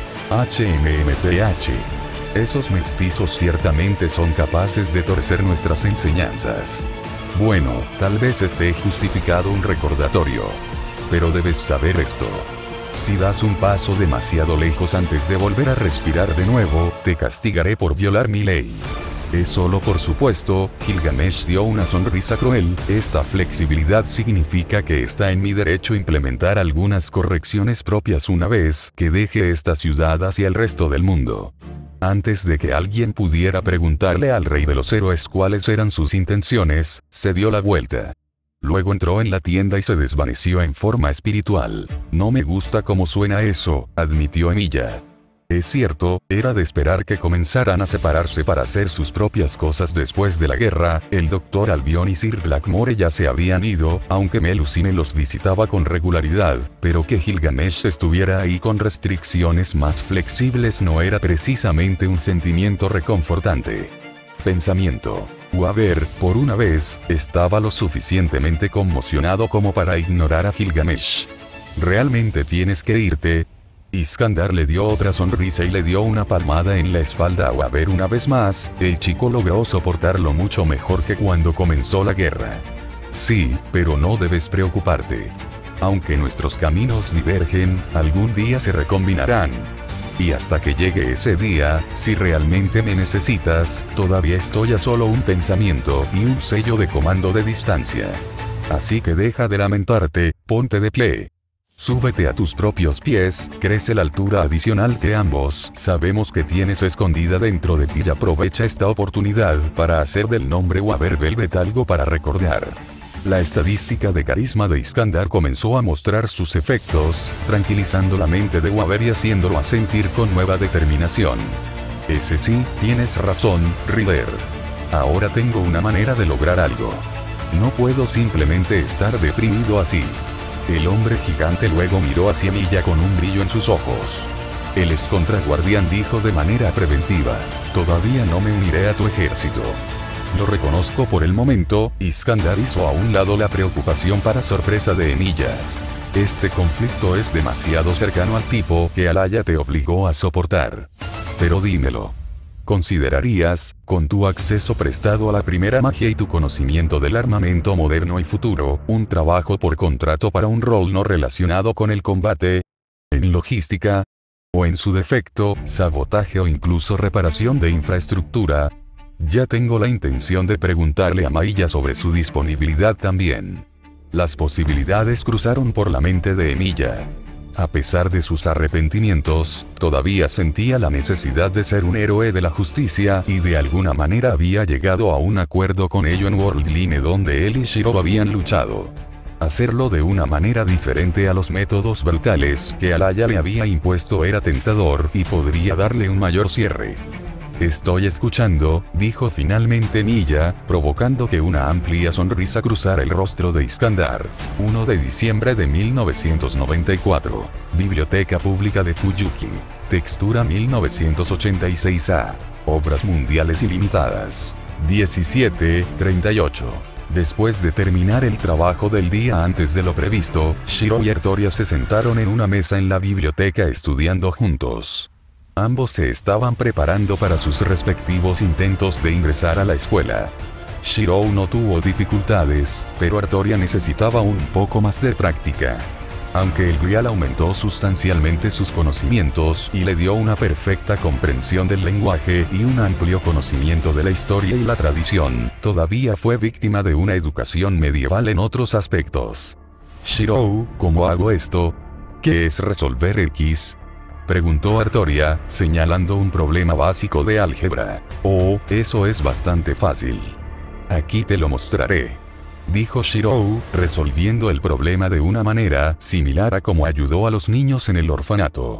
H M M P H. Esos mestizos ciertamente son capaces de torcer nuestras enseñanzas. Bueno, tal vez esté justificado un recordatorio. Pero debes saber esto. Si das un paso demasiado lejos antes de volver a respirar de nuevo, te castigaré por violar mi ley. Es solo por supuesto, Gilgamesh dio una sonrisa cruel, esta flexibilidad significa que está en mi derecho implementar algunas correcciones propias una vez que deje esta ciudad hacia el resto del mundo. Antes de que alguien pudiera preguntarle al rey de los héroes cuáles eran sus intenciones, se dio la vuelta. Luego entró en la tienda y se desvaneció en forma espiritual. No me gusta cómo suena eso, admitió Emilia. Es cierto, era de esperar que comenzaran a separarse para hacer sus propias cosas después de la guerra, el doctor Albion y Sir Blackmore ya se habían ido, aunque Melusine los visitaba con regularidad, pero que Gilgamesh estuviera ahí con restricciones más flexibles no era precisamente un sentimiento reconfortante. Pensamiento. Waver, por una vez, estaba lo suficientemente conmocionado como para ignorar a Gilgamesh. ¿Realmente tienes que irte? Iskandar le dio otra sonrisa y le dio una palmada en la espalda a Waver una vez más, el chico logró soportarlo mucho mejor que cuando comenzó la guerra. Sí, pero no debes preocuparte. Aunque nuestros caminos divergen, algún día se recombinarán. Y hasta que llegue ese día, si realmente me necesitas, todavía estoy a solo un pensamiento y un sello de comando de distancia. Así que deja de lamentarte, ponte de pie. Súbete a tus propios pies, crece la altura adicional que ambos sabemos que tienes escondida dentro de ti y aprovecha esta oportunidad para hacer del nombre Waver Velvet algo para recordar. La estadística de carisma de Iskandar comenzó a mostrar sus efectos, tranquilizando la mente de Waver y haciéndolo asentir con nueva determinación. Ese sí, tienes razón, Rider. Ahora tengo una manera de lograr algo. No puedo simplemente estar deprimido así. El hombre gigante luego miró hacia Emilia con un brillo en sus ojos. El excontraguardián dijo de manera preventiva, todavía no me uniré a tu ejército. Lo reconozco por el momento, Iskandar hizo a un lado la preocupación para sorpresa de Emilia. Este conflicto es demasiado cercano al tipo que Alaya te obligó a soportar. Pero dímelo. ¿Considerarías, con tu acceso prestado a la primera magia y tu conocimiento del armamento moderno y futuro, un trabajo por contrato para un rol no relacionado con el combate? ¿En logística? ¿O en su defecto, sabotaje o incluso reparación de infraestructura? Ya tengo la intención de preguntarle a Mailla sobre su disponibilidad también. Las posibilidades cruzaron por la mente de Emilia. A pesar de sus arrepentimientos, todavía sentía la necesidad de ser un héroe de la justicia y de alguna manera había llegado a un acuerdo con ello en Worldline donde él y Shiro habían luchado. Hacerlo de una manera diferente a los métodos brutales que Alaya le había impuesto era tentador y podría darle un mayor cierre. Estoy escuchando, dijo finalmente Emilia, provocando que una amplia sonrisa cruzara el rostro de Iskandar. uno de diciembre de mil novecientos noventa y cuatro. Biblioteca Pública de Fuyuki. Textura mil novecientos ochenta y seis A. Obras mundiales ilimitadas. diecisiete treinta y ocho. Después de terminar el trabajo del día antes de lo previsto, Shiro y Artoria se sentaron en una mesa en la biblioteca estudiando juntos. Ambos se estaban preparando para sus respectivos intentos de ingresar a la escuela. Shirou no tuvo dificultades, pero Artoria necesitaba un poco más de práctica. Aunque el Grial aumentó sustancialmente sus conocimientos y le dio una perfecta comprensión del lenguaje y un amplio conocimiento de la historia y la tradición, todavía fue víctima de una educación medieval en otros aspectos. Shirou, ¿cómo hago esto? ¿Qué es resolver X? Preguntó Artoria, señalando un problema básico de álgebra. Oh, eso es bastante fácil. Aquí te lo mostraré. Dijo Shirou, resolviendo el problema de una manera similar a como ayudó a los niños en el orfanato.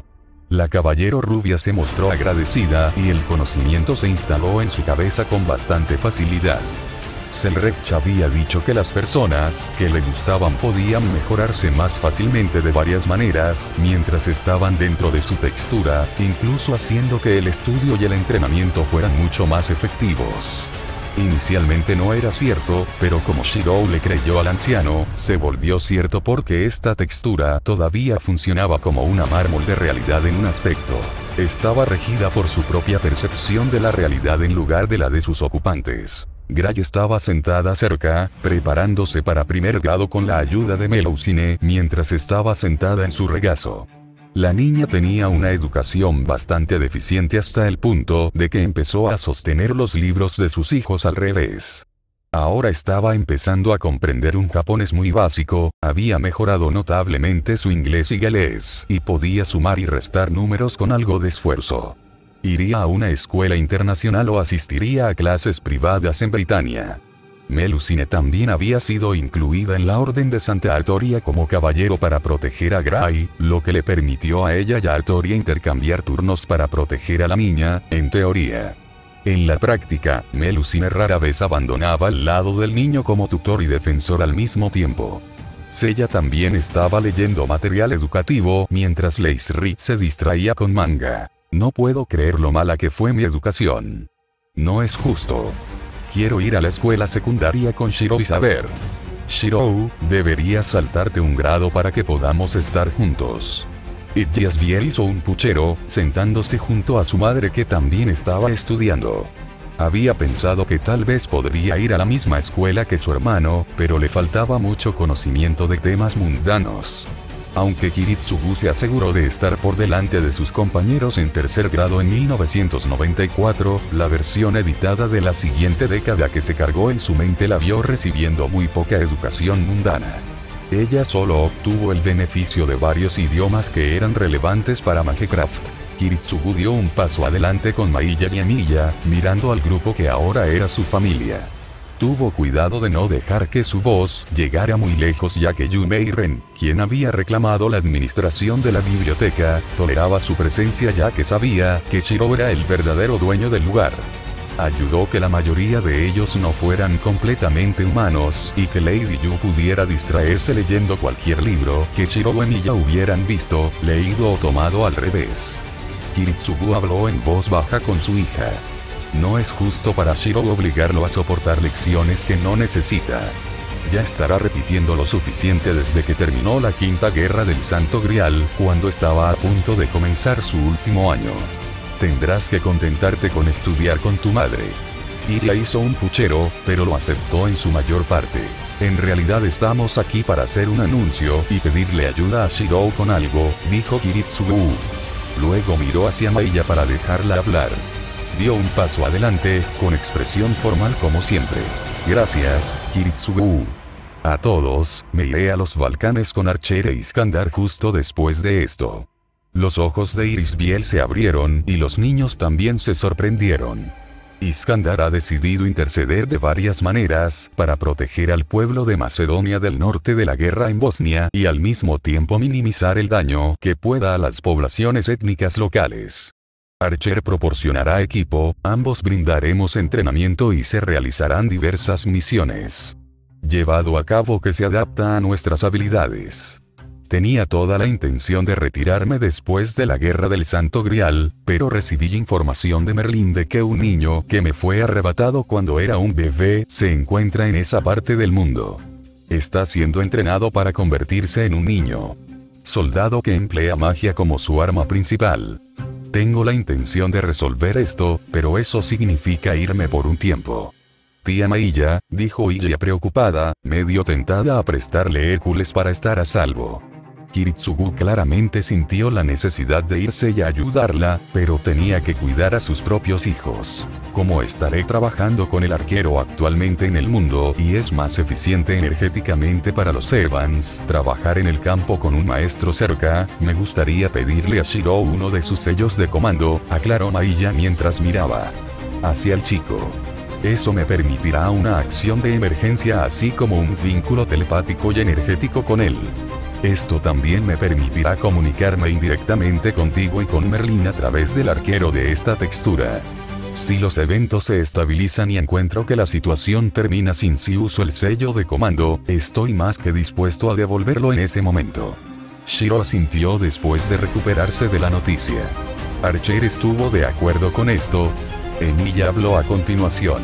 La caballero rubia se mostró agradecida y el conocimiento se instaló en su cabeza con bastante facilidad. Selrech había dicho que las personas que le gustaban podían mejorarse más fácilmente de varias maneras mientras estaban dentro de su textura, incluso haciendo que el estudio y el entrenamiento fueran mucho más efectivos. Inicialmente no era cierto, pero como Shirou le creyó al anciano, se volvió cierto porque esta textura todavía funcionaba como una mármol de realidad en un aspecto. Estaba regida por su propia percepción de la realidad en lugar de la de sus ocupantes. Gray estaba sentada cerca, preparándose para primer grado con la ayuda de Melusine, mientras estaba sentada en su regazo. La niña tenía una educación bastante deficiente hasta el punto de que empezó a sostener los libros de sus hijos al revés. Ahora estaba empezando a comprender un japonés muy básico, había mejorado notablemente su inglés y galés, y podía sumar y restar números con algo de esfuerzo. Iría a una escuela internacional o asistiría a clases privadas en Britania. Melusine también había sido incluida en la Orden de Santa Artoria como caballero para proteger a Gray, lo que le permitió a ella y a Artoria intercambiar turnos para proteger a la niña, en teoría. En la práctica, Melusine rara vez abandonaba el lado del niño como tutor y defensor al mismo tiempo. Seiya también estaba leyendo material educativo mientras Leisrit se distraía con manga. No puedo creer lo mala que fue mi educación. No es justo. Quiero ir a la escuela secundaria con Shirou y saber. Shirou, deberías saltarte un grado para que podamos estar juntos. Yasbier hizo un puchero, sentándose junto a su madre que también estaba estudiando. Había pensado que tal vez podría ir a la misma escuela que su hermano, pero le faltaba mucho conocimiento de temas mundanos. Aunque Kiritsugu se aseguró de estar por delante de sus compañeros en tercer grado en mil novecientos noventa y cuatro, la versión editada de la siguiente década que se cargó en su mente la vio recibiendo muy poca educación mundana. Ella solo obtuvo el beneficio de varios idiomas que eran relevantes para Magecraft. Kiritsugu dio un paso adelante con Maiya y Emiya, mirando al grupo que ahora era su familia. Tuvo cuidado de no dejar que su voz llegara muy lejos ya que Yumei Ren, quien había reclamado la administración de la biblioteca, toleraba su presencia ya que sabía que Shirou era el verdadero dueño del lugar. Ayudó que la mayoría de ellos no fueran completamente humanos y que Lady Yu pudiera distraerse leyendo cualquier libro que Shirou y Emiya hubieran visto, leído o tomado al revés. Kiritsugu habló en voz baja con su hija. No es justo para Shirou obligarlo a soportar lecciones que no necesita. Ya estará repitiendo lo suficiente desde que terminó la quinta guerra del Santo Grial, cuando estaba a punto de comenzar su último año. Tendrás que contentarte con estudiar con tu madre. Ella hizo un puchero, pero lo aceptó en su mayor parte. En realidad estamos aquí para hacer un anuncio y pedirle ayuda a Shirou con algo, dijo Kiritsugu. Luego miró hacia Maiya para dejarla hablar. Dio un paso adelante, con expresión formal como siempre. Gracias, Kiritsugu. A todos, me iré a los Balcanes con Archer e Iskandar justo después de esto. Los ojos de Irisbiel se abrieron y los niños también se sorprendieron. Iskandar ha decidido interceder de varias maneras para proteger al pueblo de Macedonia del norte de la guerra en Bosnia y al mismo tiempo minimizar el daño que pueda a las poblaciones étnicas locales. Archer proporcionará equipo, ambos brindaremos entrenamiento y se realizarán diversas misiones. Llevado a cabo que se adapta a nuestras habilidades. Tenía toda la intención de retirarme después de la guerra del Santo Grial, pero recibí información de Merlín de que un niño que me fue arrebatado cuando era un bebé se encuentra en esa parte del mundo. Está siendo entrenado para convertirse en un niño. Soldado que emplea magia como su arma principal. Tengo la intención de resolver esto, pero eso significa irme por un tiempo. Tía Maiya, dijo ella preocupada, medio tentada a prestarle Hércules para estar a salvo. Kiritsugu claramente sintió la necesidad de irse y ayudarla, pero tenía que cuidar a sus propios hijos. Como estaré trabajando con el arquero actualmente en el mundo y es más eficiente energéticamente para los Evans trabajar en el campo con un maestro cerca, me gustaría pedirle a Shirou uno de sus sellos de comando, aclaró Maiya mientras miraba hacia el chico. Eso me permitirá una acción de emergencia así como un vínculo telepático y energético con él. Esto también me permitirá comunicarme indirectamente contigo y con Merlín a través del arquero de esta textura. Si los eventos se estabilizan y encuentro que la situación termina sin si uso el sello de comando, estoy más que dispuesto a devolverlo en ese momento. Shiro asintió después de recuperarse de la noticia. Archer estuvo de acuerdo con esto. Emilia habló a continuación.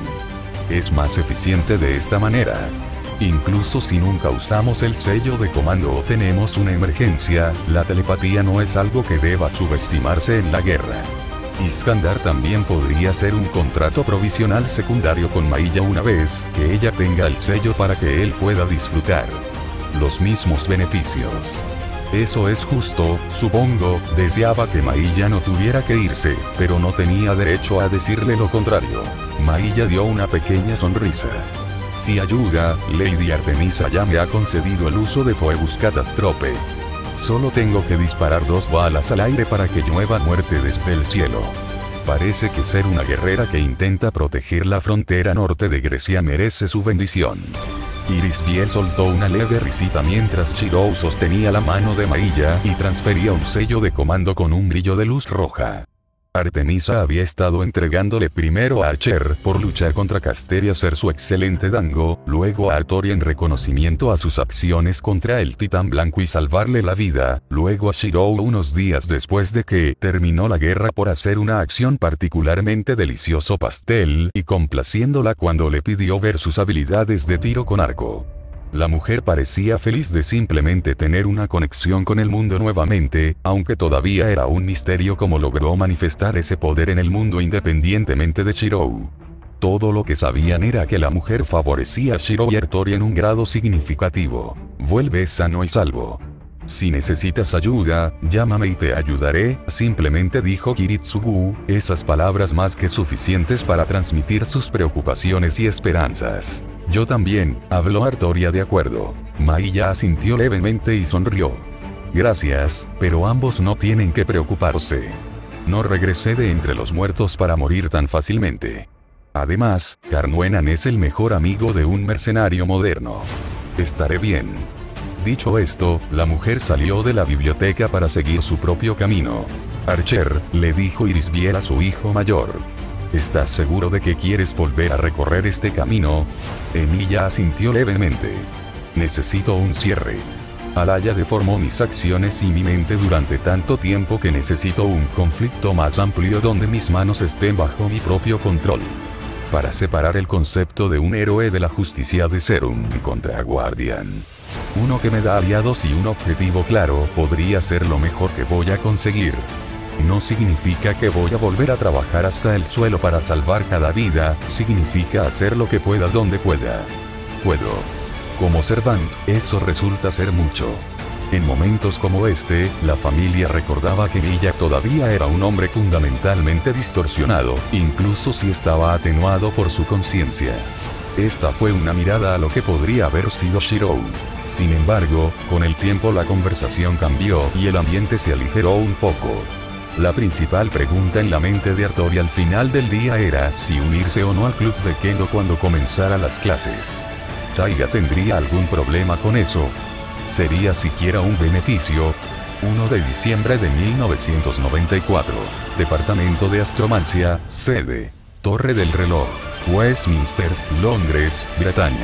Es más eficiente de esta manera. Incluso si nunca usamos el sello de comando o tenemos una emergencia, la telepatía no es algo que deba subestimarse en la guerra. Iskandar también podría ser un contrato provisional secundario con Mailla una vez que ella tenga el sello para que él pueda disfrutar los mismos beneficios. Eso es justo, supongo. Deseaba que Mailla no tuviera que irse, pero no tenía derecho a decirle lo contrario. Mailla dio una pequeña sonrisa. Si ayuda, Lady Artemisa ya me ha concedido el uso de Phoebus Catastrope. Solo tengo que disparar dos balas al aire para que llueva muerte desde el cielo. Parece que ser una guerrera que intenta proteger la frontera norte de Grecia merece su bendición. Irisbiel soltó una leve risita mientras Shirou sostenía la mano de Mailla y transfería un sello de comando con un brillo de luz roja. Artemisa había estado entregándole primero a Archer por luchar contra Caster y hacer su excelente dango, luego a Artori en reconocimiento a sus acciones contra el titán blanco y salvarle la vida, luego a Shirou unos días después de que terminó la guerra por hacer una acción particularmente delicioso pastel y complaciéndola cuando le pidió ver sus habilidades de tiro con arco. La mujer parecía feliz de simplemente tener una conexión con el mundo nuevamente, aunque todavía era un misterio cómo logró manifestar ese poder en el mundo independientemente de Shirou. Todo lo que sabían era que la mujer favorecía a Shirou y Artori en un grado significativo. Vuelve sano y salvo. Si necesitas ayuda, llámame y te ayudaré, simplemente dijo Kiritsugu, esas palabras más que suficientes para transmitir sus preocupaciones y esperanzas. Yo también, habló Artoria de acuerdo. Mailla asintió levemente y sonrió. Gracias, pero ambos no tienen que preocuparse. No regresé de entre los muertos para morir tan fácilmente. Además, Carnuenan es el mejor amigo de un mercenario moderno. Estaré bien. Dicho esto, la mujer salió de la biblioteca para seguir su propio camino. Archer, le dijo Irisbiel a su hijo mayor. ¿Estás seguro de que quieres volver a recorrer este camino? Emilia asintió levemente. Necesito un cierre. Alaya deformó mis acciones y mi mente durante tanto tiempo que necesito un conflicto más amplio donde mis manos estén bajo mi propio control. Para separar el concepto de un héroe de la justicia de Serum contra Guardian. Uno que me da aliados y un objetivo claro podría ser lo mejor que voy a conseguir. No significa que voy a volver a trabajar hasta el suelo para salvar cada vida, significa hacer lo que pueda donde pueda. Puedo. Como Servant, eso resulta ser mucho. En momentos como este, la familia recordaba que Milla todavía era un hombre fundamentalmente distorsionado, incluso si estaba atenuado por su conciencia. Esta fue una mirada a lo que podría haber sido Shirou. Sin embargo, con el tiempo la conversación cambió y el ambiente se aligeró un poco. La principal pregunta en la mente de Artori al final del día era si unirse o no al club de Kendo cuando comenzara las clases. ¿Taiga tendría algún problema con eso? ¿Sería siquiera un beneficio? uno de diciembre de mil novecientos noventa y cuatro. Departamento de Astromancia, sede. Torre del Reloj. Westminster, Londres, Bretaña.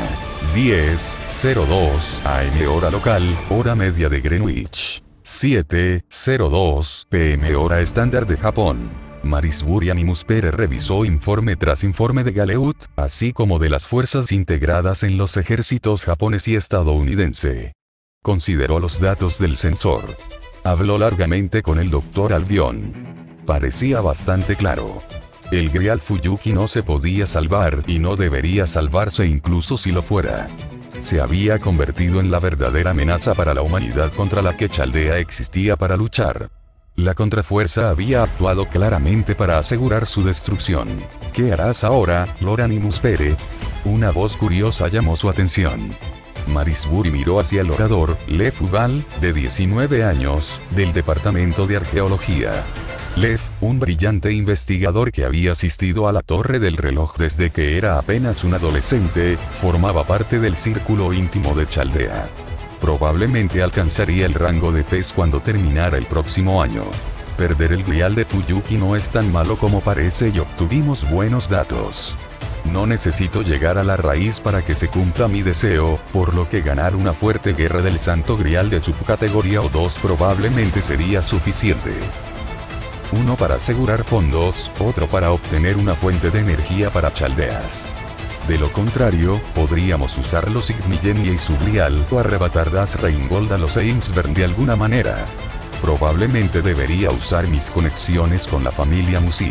diez cero dos a eme hora local, hora media de Greenwich. siete cero dos pe eme hora estándar de Japón. Marisbury Animus Pere revisó informe tras informe de Galeut, así como de las fuerzas integradas en los ejércitos japonés y estadounidense. Consideró los datos del sensor. Habló largamente con el doctor Albion. Parecía bastante claro. El Grial Fuyuki no se podía salvar y no debería salvarse incluso si lo fuera. Se había convertido en la verdadera amenaza para la humanidad contra la que Chaldea existía para luchar. La contrafuerza había actuado claramente para asegurar su destrucción. ¿Qué harás ahora, Lord Animus Pere? Una voz curiosa llamó su atención. Marisbury miró hacia el orador, Lev Uval, de diecinueve años, del Departamento de Arqueología. Lev, un brillante investigador que había asistido a la Torre del Reloj desde que era apenas un adolescente, formaba parte del círculo íntimo de Chaldea. Probablemente alcanzaría el rango de pez cuando terminara el próximo año. Perder el grial de Fuyuki no es tan malo como parece y obtuvimos buenos datos. No necesito llegar a la raíz para que se cumpla mi deseo, por lo que ganar una fuerte guerra del santo grial de subcategoría o dos probablemente sería suficiente. Uno para asegurar fondos, otro para obtener una fuente de energía para Chaldeas. De lo contrario, podríamos usar los Sigmillennia y su grial o arrebatar Das Reingold a los Ainsburn de alguna manera. Probablemente debería usar mis conexiones con la familia Music.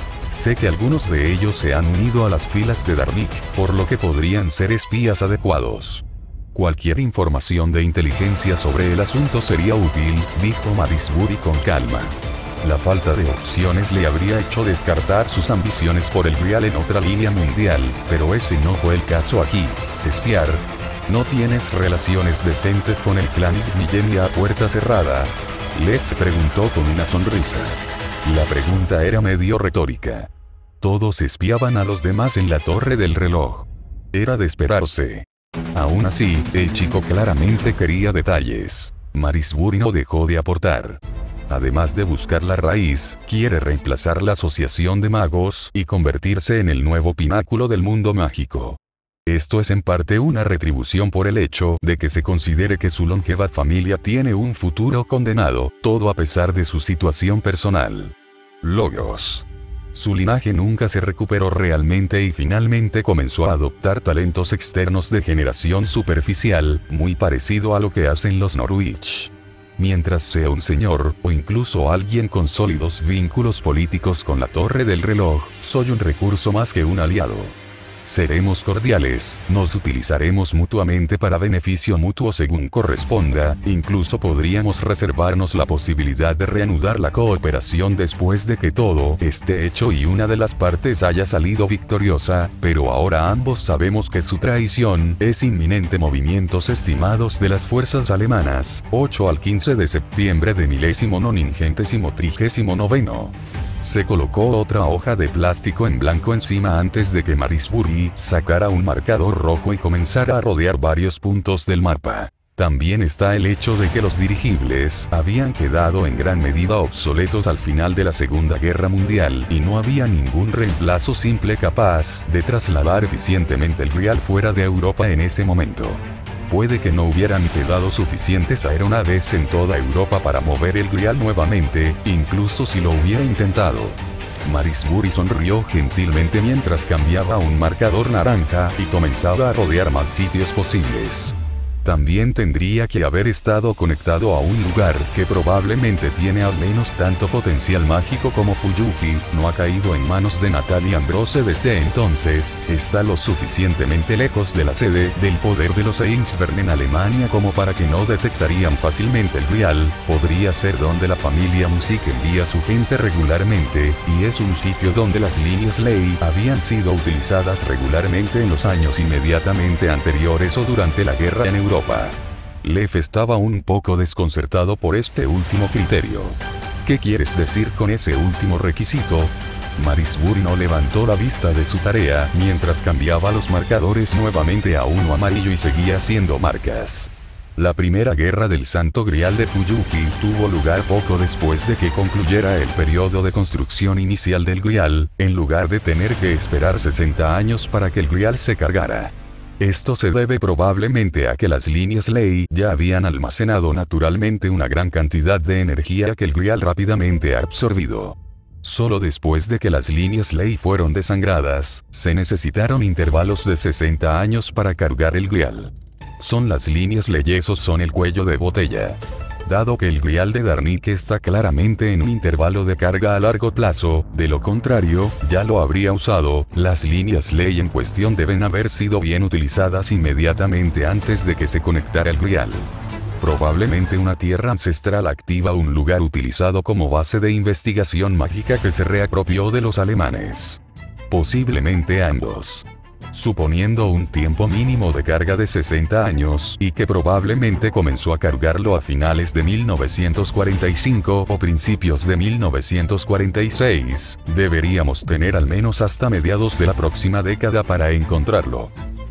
Sé que algunos de ellos se han unido a las filas de Darnik, por lo que podrían ser espías adecuados. Cualquier información de inteligencia sobre el asunto sería útil, dijo Marisbury con calma. La falta de opciones le habría hecho descartar sus ambiciones por el grial en otra línea mundial, pero ese no fue el caso aquí. Espiar. ¿No tienes relaciones decentes con el clan Igmillennia a puerta cerrada? Lev preguntó con una sonrisa. La pregunta era medio retórica. Todos espiaban a los demás en la torre del reloj. Era de esperarse. Aún así, el chico claramente quería detalles. Marisbury no dejó de aportar. Además de buscar la raíz, quiere reemplazar la asociación de magos y convertirse en el nuevo pináculo del mundo mágico. Esto es en parte una retribución por el hecho de que se considere que su longeva familia tiene un futuro condenado, todo a pesar de su situación personal. Logros. Su linaje nunca se recuperó realmente y finalmente comenzó a adoptar talentos externos de generación superficial, muy parecido a lo que hacen los Norwich. Mientras sea un señor, o incluso alguien con sólidos vínculos políticos con la torre del reloj, soy un recurso más que un aliado. Seremos cordiales, nos utilizaremos mutuamente para beneficio mutuo según corresponda, incluso podríamos reservarnos la posibilidad de reanudar la cooperación después de que todo esté hecho y una de las partes haya salido victoriosa, pero ahora ambos sabemos que su traición es inminente. Movimientos estimados de las fuerzas alemanas, ocho al quince de septiembre de milésimo noningentésimo trigésimo noveno. Se colocó otra hoja de plástico en blanco encima antes de que Marisbury sacara un marcador rojo y comenzara a rodear varios puntos del mapa. También está el hecho de que los dirigibles habían quedado en gran medida obsoletos al final de la Segunda Guerra Mundial y no había ningún reemplazo simple capaz de trasladar eficientemente el grial fuera de Europa en ese momento. Puede que no hubieran quedado suficientes aeronaves en toda Europa para mover el grial nuevamente, incluso si lo hubiera intentado. Marisbury sonrió gentilmente mientras cambiaba un marcador naranja y comenzaba a rodear más sitios posibles. También tendría que haber estado conectado a un lugar que probablemente tiene al menos tanto potencial mágico como Fuyuki, no ha caído en manos de Natalie Ambrose desde entonces, está lo suficientemente lejos de la sede del poder de los Ainsburn en Alemania como para que no detectarían fácilmente el grial, podría ser donde la familia Music envía su gente regularmente, y es un sitio donde las líneas Ley habían sido utilizadas regularmente en los años inmediatamente anteriores o durante la guerra en Europa. Europa. Lev estaba un poco desconcertado por este último criterio. ¿Qué quieres decir con ese último requisito? Marisbury no levantó la vista de su tarea mientras cambiaba los marcadores nuevamente a uno amarillo y seguía haciendo marcas. La primera guerra del Santo Grial de Fuyuki tuvo lugar poco después de que concluyera el periodo de construcción inicial del grial, en lugar de tener que esperar sesenta años para que el grial se cargara. Esto se debe probablemente a que las líneas Ley ya habían almacenado naturalmente una gran cantidad de energía que el grial rápidamente ha absorbido. Solo después de que las líneas Ley fueron desangradas, se necesitaron intervalos de sesenta años para cargar el grial. Son las líneas Ley, esos son el cuello de botella. Dado que el grial de Darnik está claramente en un intervalo de carga a largo plazo, de lo contrario, ya lo habría usado, las líneas Ley en cuestión deben haber sido bien utilizadas inmediatamente antes de que se conectara el grial. Probablemente una tierra ancestral activa, un lugar utilizado como base de investigación mágica que se reapropió de los alemanes. Posiblemente ambos. Suponiendo un tiempo mínimo de carga de sesenta años y que probablemente comenzó a cargarlo a finales de mil novecientos cuarenta y cinco o principios de mil novecientos cuarenta y seis, deberíamos tener al menos hasta mediados de la próxima década para encontrarlo.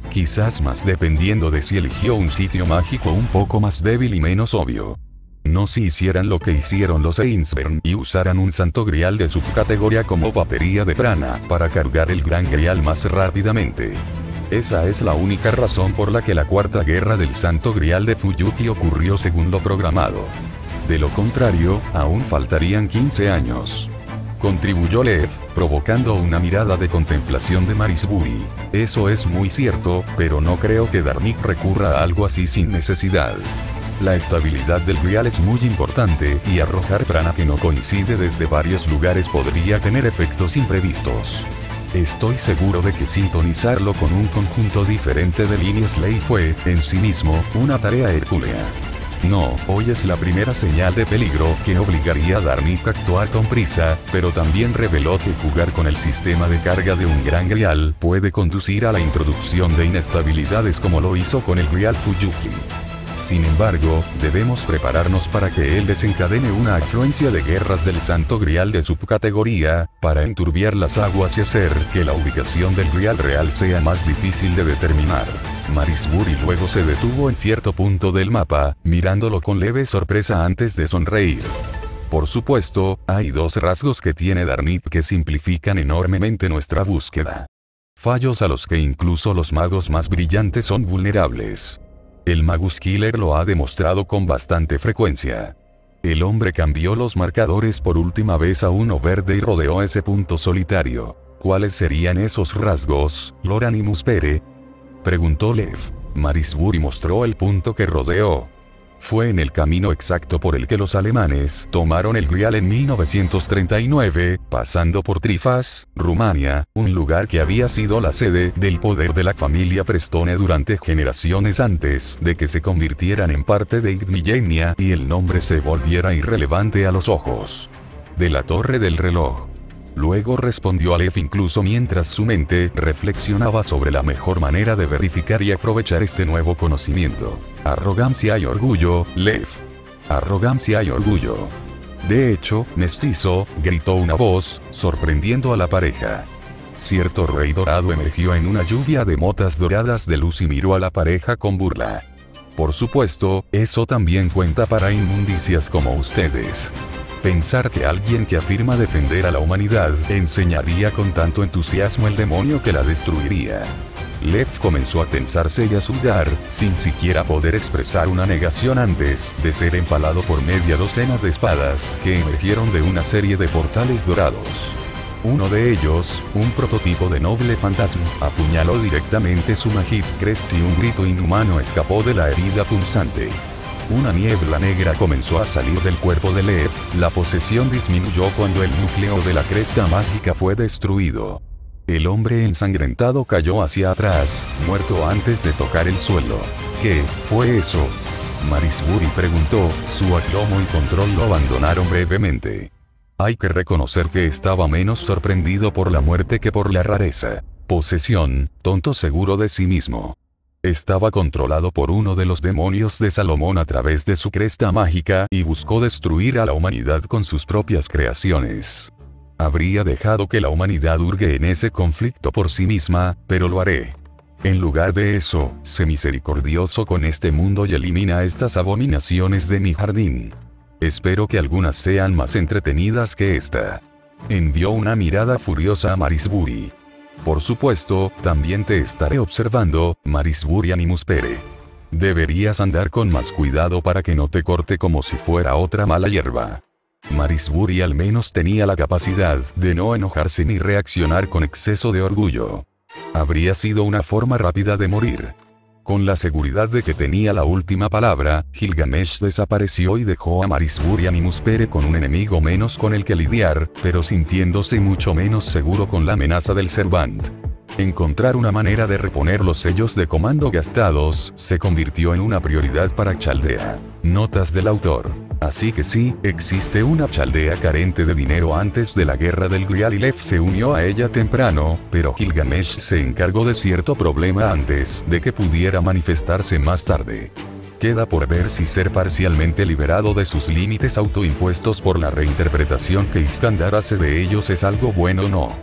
Quizás más dependiendo de si eligió un sitio mágico un poco más débil y menos obvio. No si hicieran lo que hicieron los Ainsburn y usaran un santo grial de subcategoría como batería de prana para cargar el gran grial más rápidamente. Esa es la única razón por la que la cuarta guerra del santo grial de Fuyuki ocurrió según lo programado. De lo contrario, aún faltarían quince años. Contribuyó Lev, provocando una mirada de contemplación de Marisbury. Eso es muy cierto, pero no creo que Darnik recurra a algo así sin necesidad. La estabilidad del grial es muy importante, y arrojar prana que no coincide desde varios lugares podría tener efectos imprevistos. Estoy seguro de que sintonizarlo con un conjunto diferente de líneas ley fue, en sí mismo, una tarea hercúlea. No, hoy es la primera señal de peligro que obligaría a Darnik a actuar con prisa, pero también reveló que jugar con el sistema de carga de un gran grial puede conducir a la introducción de inestabilidades como lo hizo con el grial Fuyuki. Sin embargo, debemos prepararnos para que él desencadene una afluencia de guerras del santo grial de subcategoría, para enturbiar las aguas y hacer que la ubicación del grial real sea más difícil de determinar. Marisbury luego se detuvo en cierto punto del mapa, mirándolo con leve sorpresa antes de sonreír. Por supuesto, hay dos rasgos que tiene Darnik que simplifican enormemente nuestra búsqueda. Fallos a los que incluso los magos más brillantes son vulnerables. El Magus Killer lo ha demostrado con bastante frecuencia. El hombre cambió los marcadores por última vez a uno verde y rodeó ese punto solitario. ¿Cuáles serían esos rasgos, Lord Animus Pere?, preguntó Lev. Marisbury mostró el punto que rodeó. Fue en el camino exacto por el que los alemanes tomaron el grial en mil novecientos treinta y nueve, pasando por Trifas, Rumania, un lugar que había sido la sede del poder de la familia Prestone durante generaciones antes de que se convirtieran en parte de Igdmillenia y el nombre se volviera irrelevante a los ojos de la torre del reloj. Luego respondió a Lev incluso mientras su mente reflexionaba sobre la mejor manera de verificar y aprovechar este nuevo conocimiento. Arrogancia y orgullo, Lev. Arrogancia y orgullo. De hecho, mestizo, gritó una voz, sorprendiendo a la pareja. Cierto rey dorado emergió en una lluvia de motas doradas de luz y miró a la pareja con burla. Por supuesto, eso también cuenta para inmundicias como ustedes. Pensar que alguien que afirma defender a la humanidad enseñaría con tanto entusiasmo el demonio que la destruiría. Lev comenzó a tensarse y a sudar, sin siquiera poder expresar una negación antes de ser empalado por media docena de espadas que emergieron de una serie de portales dorados. Uno de ellos, un prototipo de noble fantasma, apuñaló directamente su Majid Crest y un grito inhumano escapó de la herida punzante. Una niebla negra comenzó a salir del cuerpo de Lev, la posesión disminuyó cuando el núcleo de la cresta mágica fue destruido. El hombre ensangrentado cayó hacia atrás, muerto antes de tocar el suelo. ¿Qué fue eso?, Marisbury preguntó, su aplomo y control lo abandonaron brevemente. Hay que reconocer que estaba menos sorprendido por la muerte que por la rareza. Posesión, tonto seguro de sí mismo. Estaba controlado por uno de los demonios de Salomón a través de su cresta mágica y buscó destruir a la humanidad con sus propias creaciones. Habría dejado que la humanidad hurgue en ese conflicto por sí misma, pero lo haré. En lugar de eso, sé misericordioso con este mundo y elimina estas abominaciones de mi jardín. Espero que algunas sean más entretenidas que esta. Envió una mirada furiosa a Marisbury. Por supuesto, también te estaré observando, Marisbury Animus Pere. Deberías andar con más cuidado para que no te corte como si fuera otra mala hierba. Marisbury al menos tenía la capacidad de no enojarse ni reaccionar con exceso de orgullo. Habría sido una forma rápida de morir. Con la seguridad de que tenía la última palabra, Gilgamesh desapareció y dejó a Marisbury Animus Pere con un enemigo menos con el que lidiar, pero sintiéndose mucho menos seguro con la amenaza del Servant. Encontrar una manera de reponer los sellos de comando gastados se convirtió en una prioridad para Chaldea. Notas del autor. Así que sí, existe una Chaldea carente de dinero antes de la guerra del Grial y Lev se unió a ella temprano, pero Gilgamesh se encargó de cierto problema antes de que pudiera manifestarse más tarde. Queda por ver si ser parcialmente liberado de sus límites autoimpuestos por la reinterpretación que Iskandar hace de ellos es algo bueno o no.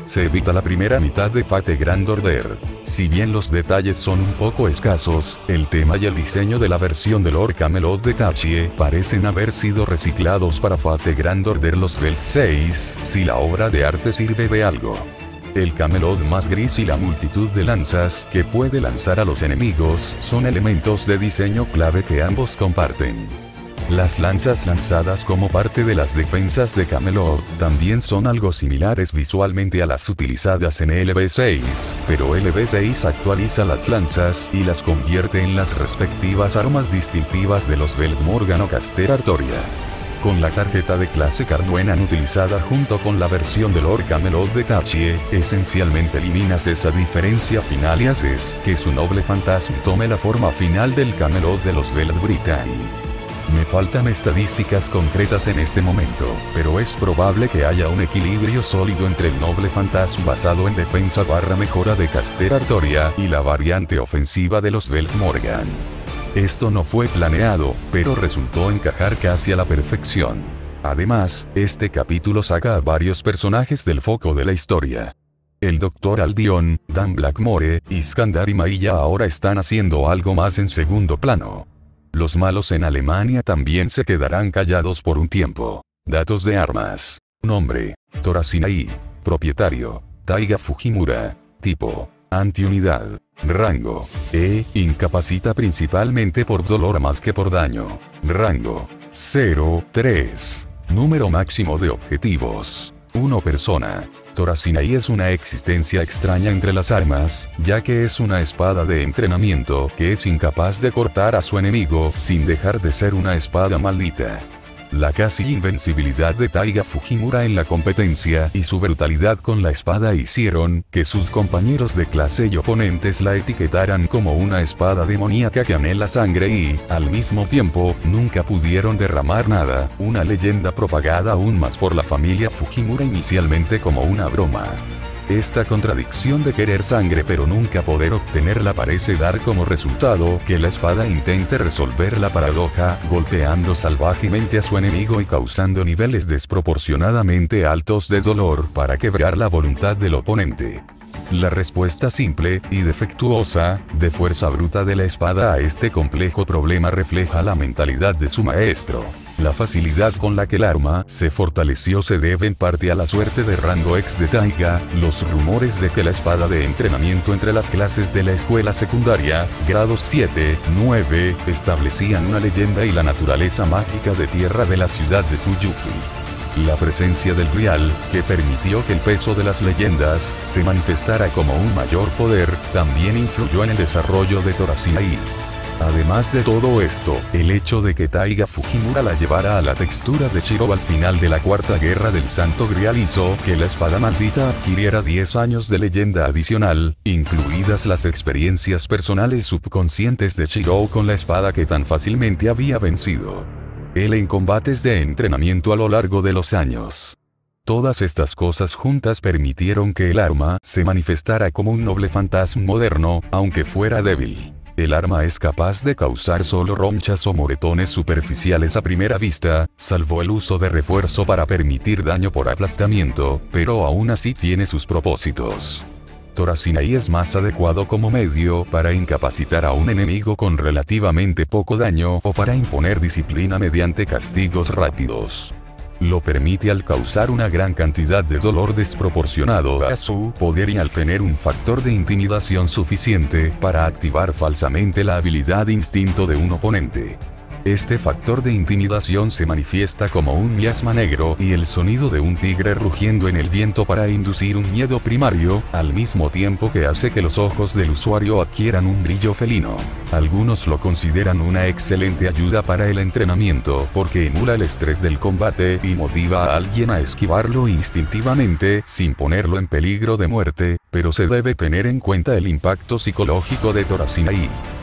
Se evita la primera mitad de Fate Grand Order. Si bien los detalles son un poco escasos, el tema y el diseño de la versión de Lord Camelot de Tachie parecen haber sido reciclados para Fate Grand Order los Belt seis, si la obra de arte sirve de algo. El Camelot más gris y la multitud de lanzas que puede lanzar a los enemigos son elementos de diseño clave que ambos comparten. Las lanzas lanzadas como parte de las defensas de Camelot también son algo similares visualmente a las utilizadas en L V seis, pero L V seis actualiza las lanzas y las convierte en las respectivas armas distintivas de los Belt Morgan o Caster Artoria. Con la tarjeta de clase Carduenan utilizada junto con la versión de Lord Camelot de Tachie, esencialmente eliminas esa diferencia final y haces que su noble fantasma tome la forma final del Camelot de los Belt Britain. Me faltan estadísticas concretas en este momento, pero es probable que haya un equilibrio sólido entre el noble fantasma basado en defensa barra mejora de Caster Artoria y la variante ofensiva de los Belt Morgan. Esto no fue planeado, pero resultó encajar casi a la perfección. Además, este capítulo saca a varios personajes del foco de la historia. El doctor Albion, Dan Blackmore, Iskandar y Mailla ahora están haciendo algo más en segundo plano. Los malos en Alemania también se quedarán callados por un tiempo. Datos de armas. Nombre: Torasinai. Propietario: Taiga Fujimura. Tipo: antiunidad. Rango: E. Incapacita principalmente por dolor más que por daño. Rango: cero tres. Número máximo de objetivos: uno persona. Torasinai es una existencia extraña entre las armas, ya que es una espada de entrenamiento que es incapaz de cortar a su enemigo sin dejar de ser una espada maldita. La casi invencibilidad de Taiga Fujimura en la competencia y su brutalidad con la espada hicieron que sus compañeros de clase y oponentes la etiquetaran como una espada demoníaca que anhela sangre y, al mismo tiempo, nunca pudieron derramar nada, una leyenda propagada aún más por la familia Fujimura inicialmente como una broma. Esta contradicción de querer sangre pero nunca poder obtenerla parece dar como resultado que la espada intente resolver la paradoja, golpeando salvajemente a su enemigo y causando niveles desproporcionadamente altos de dolor para quebrar la voluntad del oponente. La respuesta simple, y defectuosa, de fuerza bruta de la espada a este complejo problema refleja la mentalidad de su maestro. La facilidad con la que el arma se fortaleció se debe en parte a la suerte de rango X de Taiga, los rumores de que la espada de entrenamiento entre las clases de la escuela secundaria, grados siete, nueve, establecían una leyenda y la naturaleza mágica de tierra de la ciudad de Fuyuki. La presencia del Rial, que permitió que el peso de las leyendas se manifestara como un mayor poder, también influyó en el desarrollo de Torasinai. Además de todo esto, el hecho de que Taiga Fujimura la llevara a la textura de Shiro al final de la Cuarta Guerra del Santo Grial hizo que la espada maldita adquiriera diez años de leyenda adicional, incluidas las experiencias personales subconscientes de Shiro con la espada que tan fácilmente había vencido. Él en combates de entrenamiento a lo largo de los años. Todas estas cosas juntas permitieron que el arma se manifestara como un noble fantasma moderno, aunque fuera débil. El arma es capaz de causar solo ronchas o moretones superficiales a primera vista, salvo el uso de refuerzo para permitir daño por aplastamiento, pero aún así tiene sus propósitos. Torasinai es más adecuado como medio para incapacitar a un enemigo con relativamente poco daño o para imponer disciplina mediante castigos rápidos. Lo permite al causar una gran cantidad de dolor desproporcionado a su poder y al tener un factor de intimidación suficiente para activar falsamente la habilidad instinto de un oponente. Este factor de intimidación se manifiesta como un miasma negro y el sonido de un tigre rugiendo en el viento para inducir un miedo primario, al mismo tiempo que hace que los ojos del usuario adquieran un brillo felino. Algunos lo consideran una excelente ayuda para el entrenamiento porque emula el estrés del combate y motiva a alguien a esquivarlo instintivamente sin ponerlo en peligro de muerte, pero se debe tener en cuenta el impacto psicológico de Torasinai.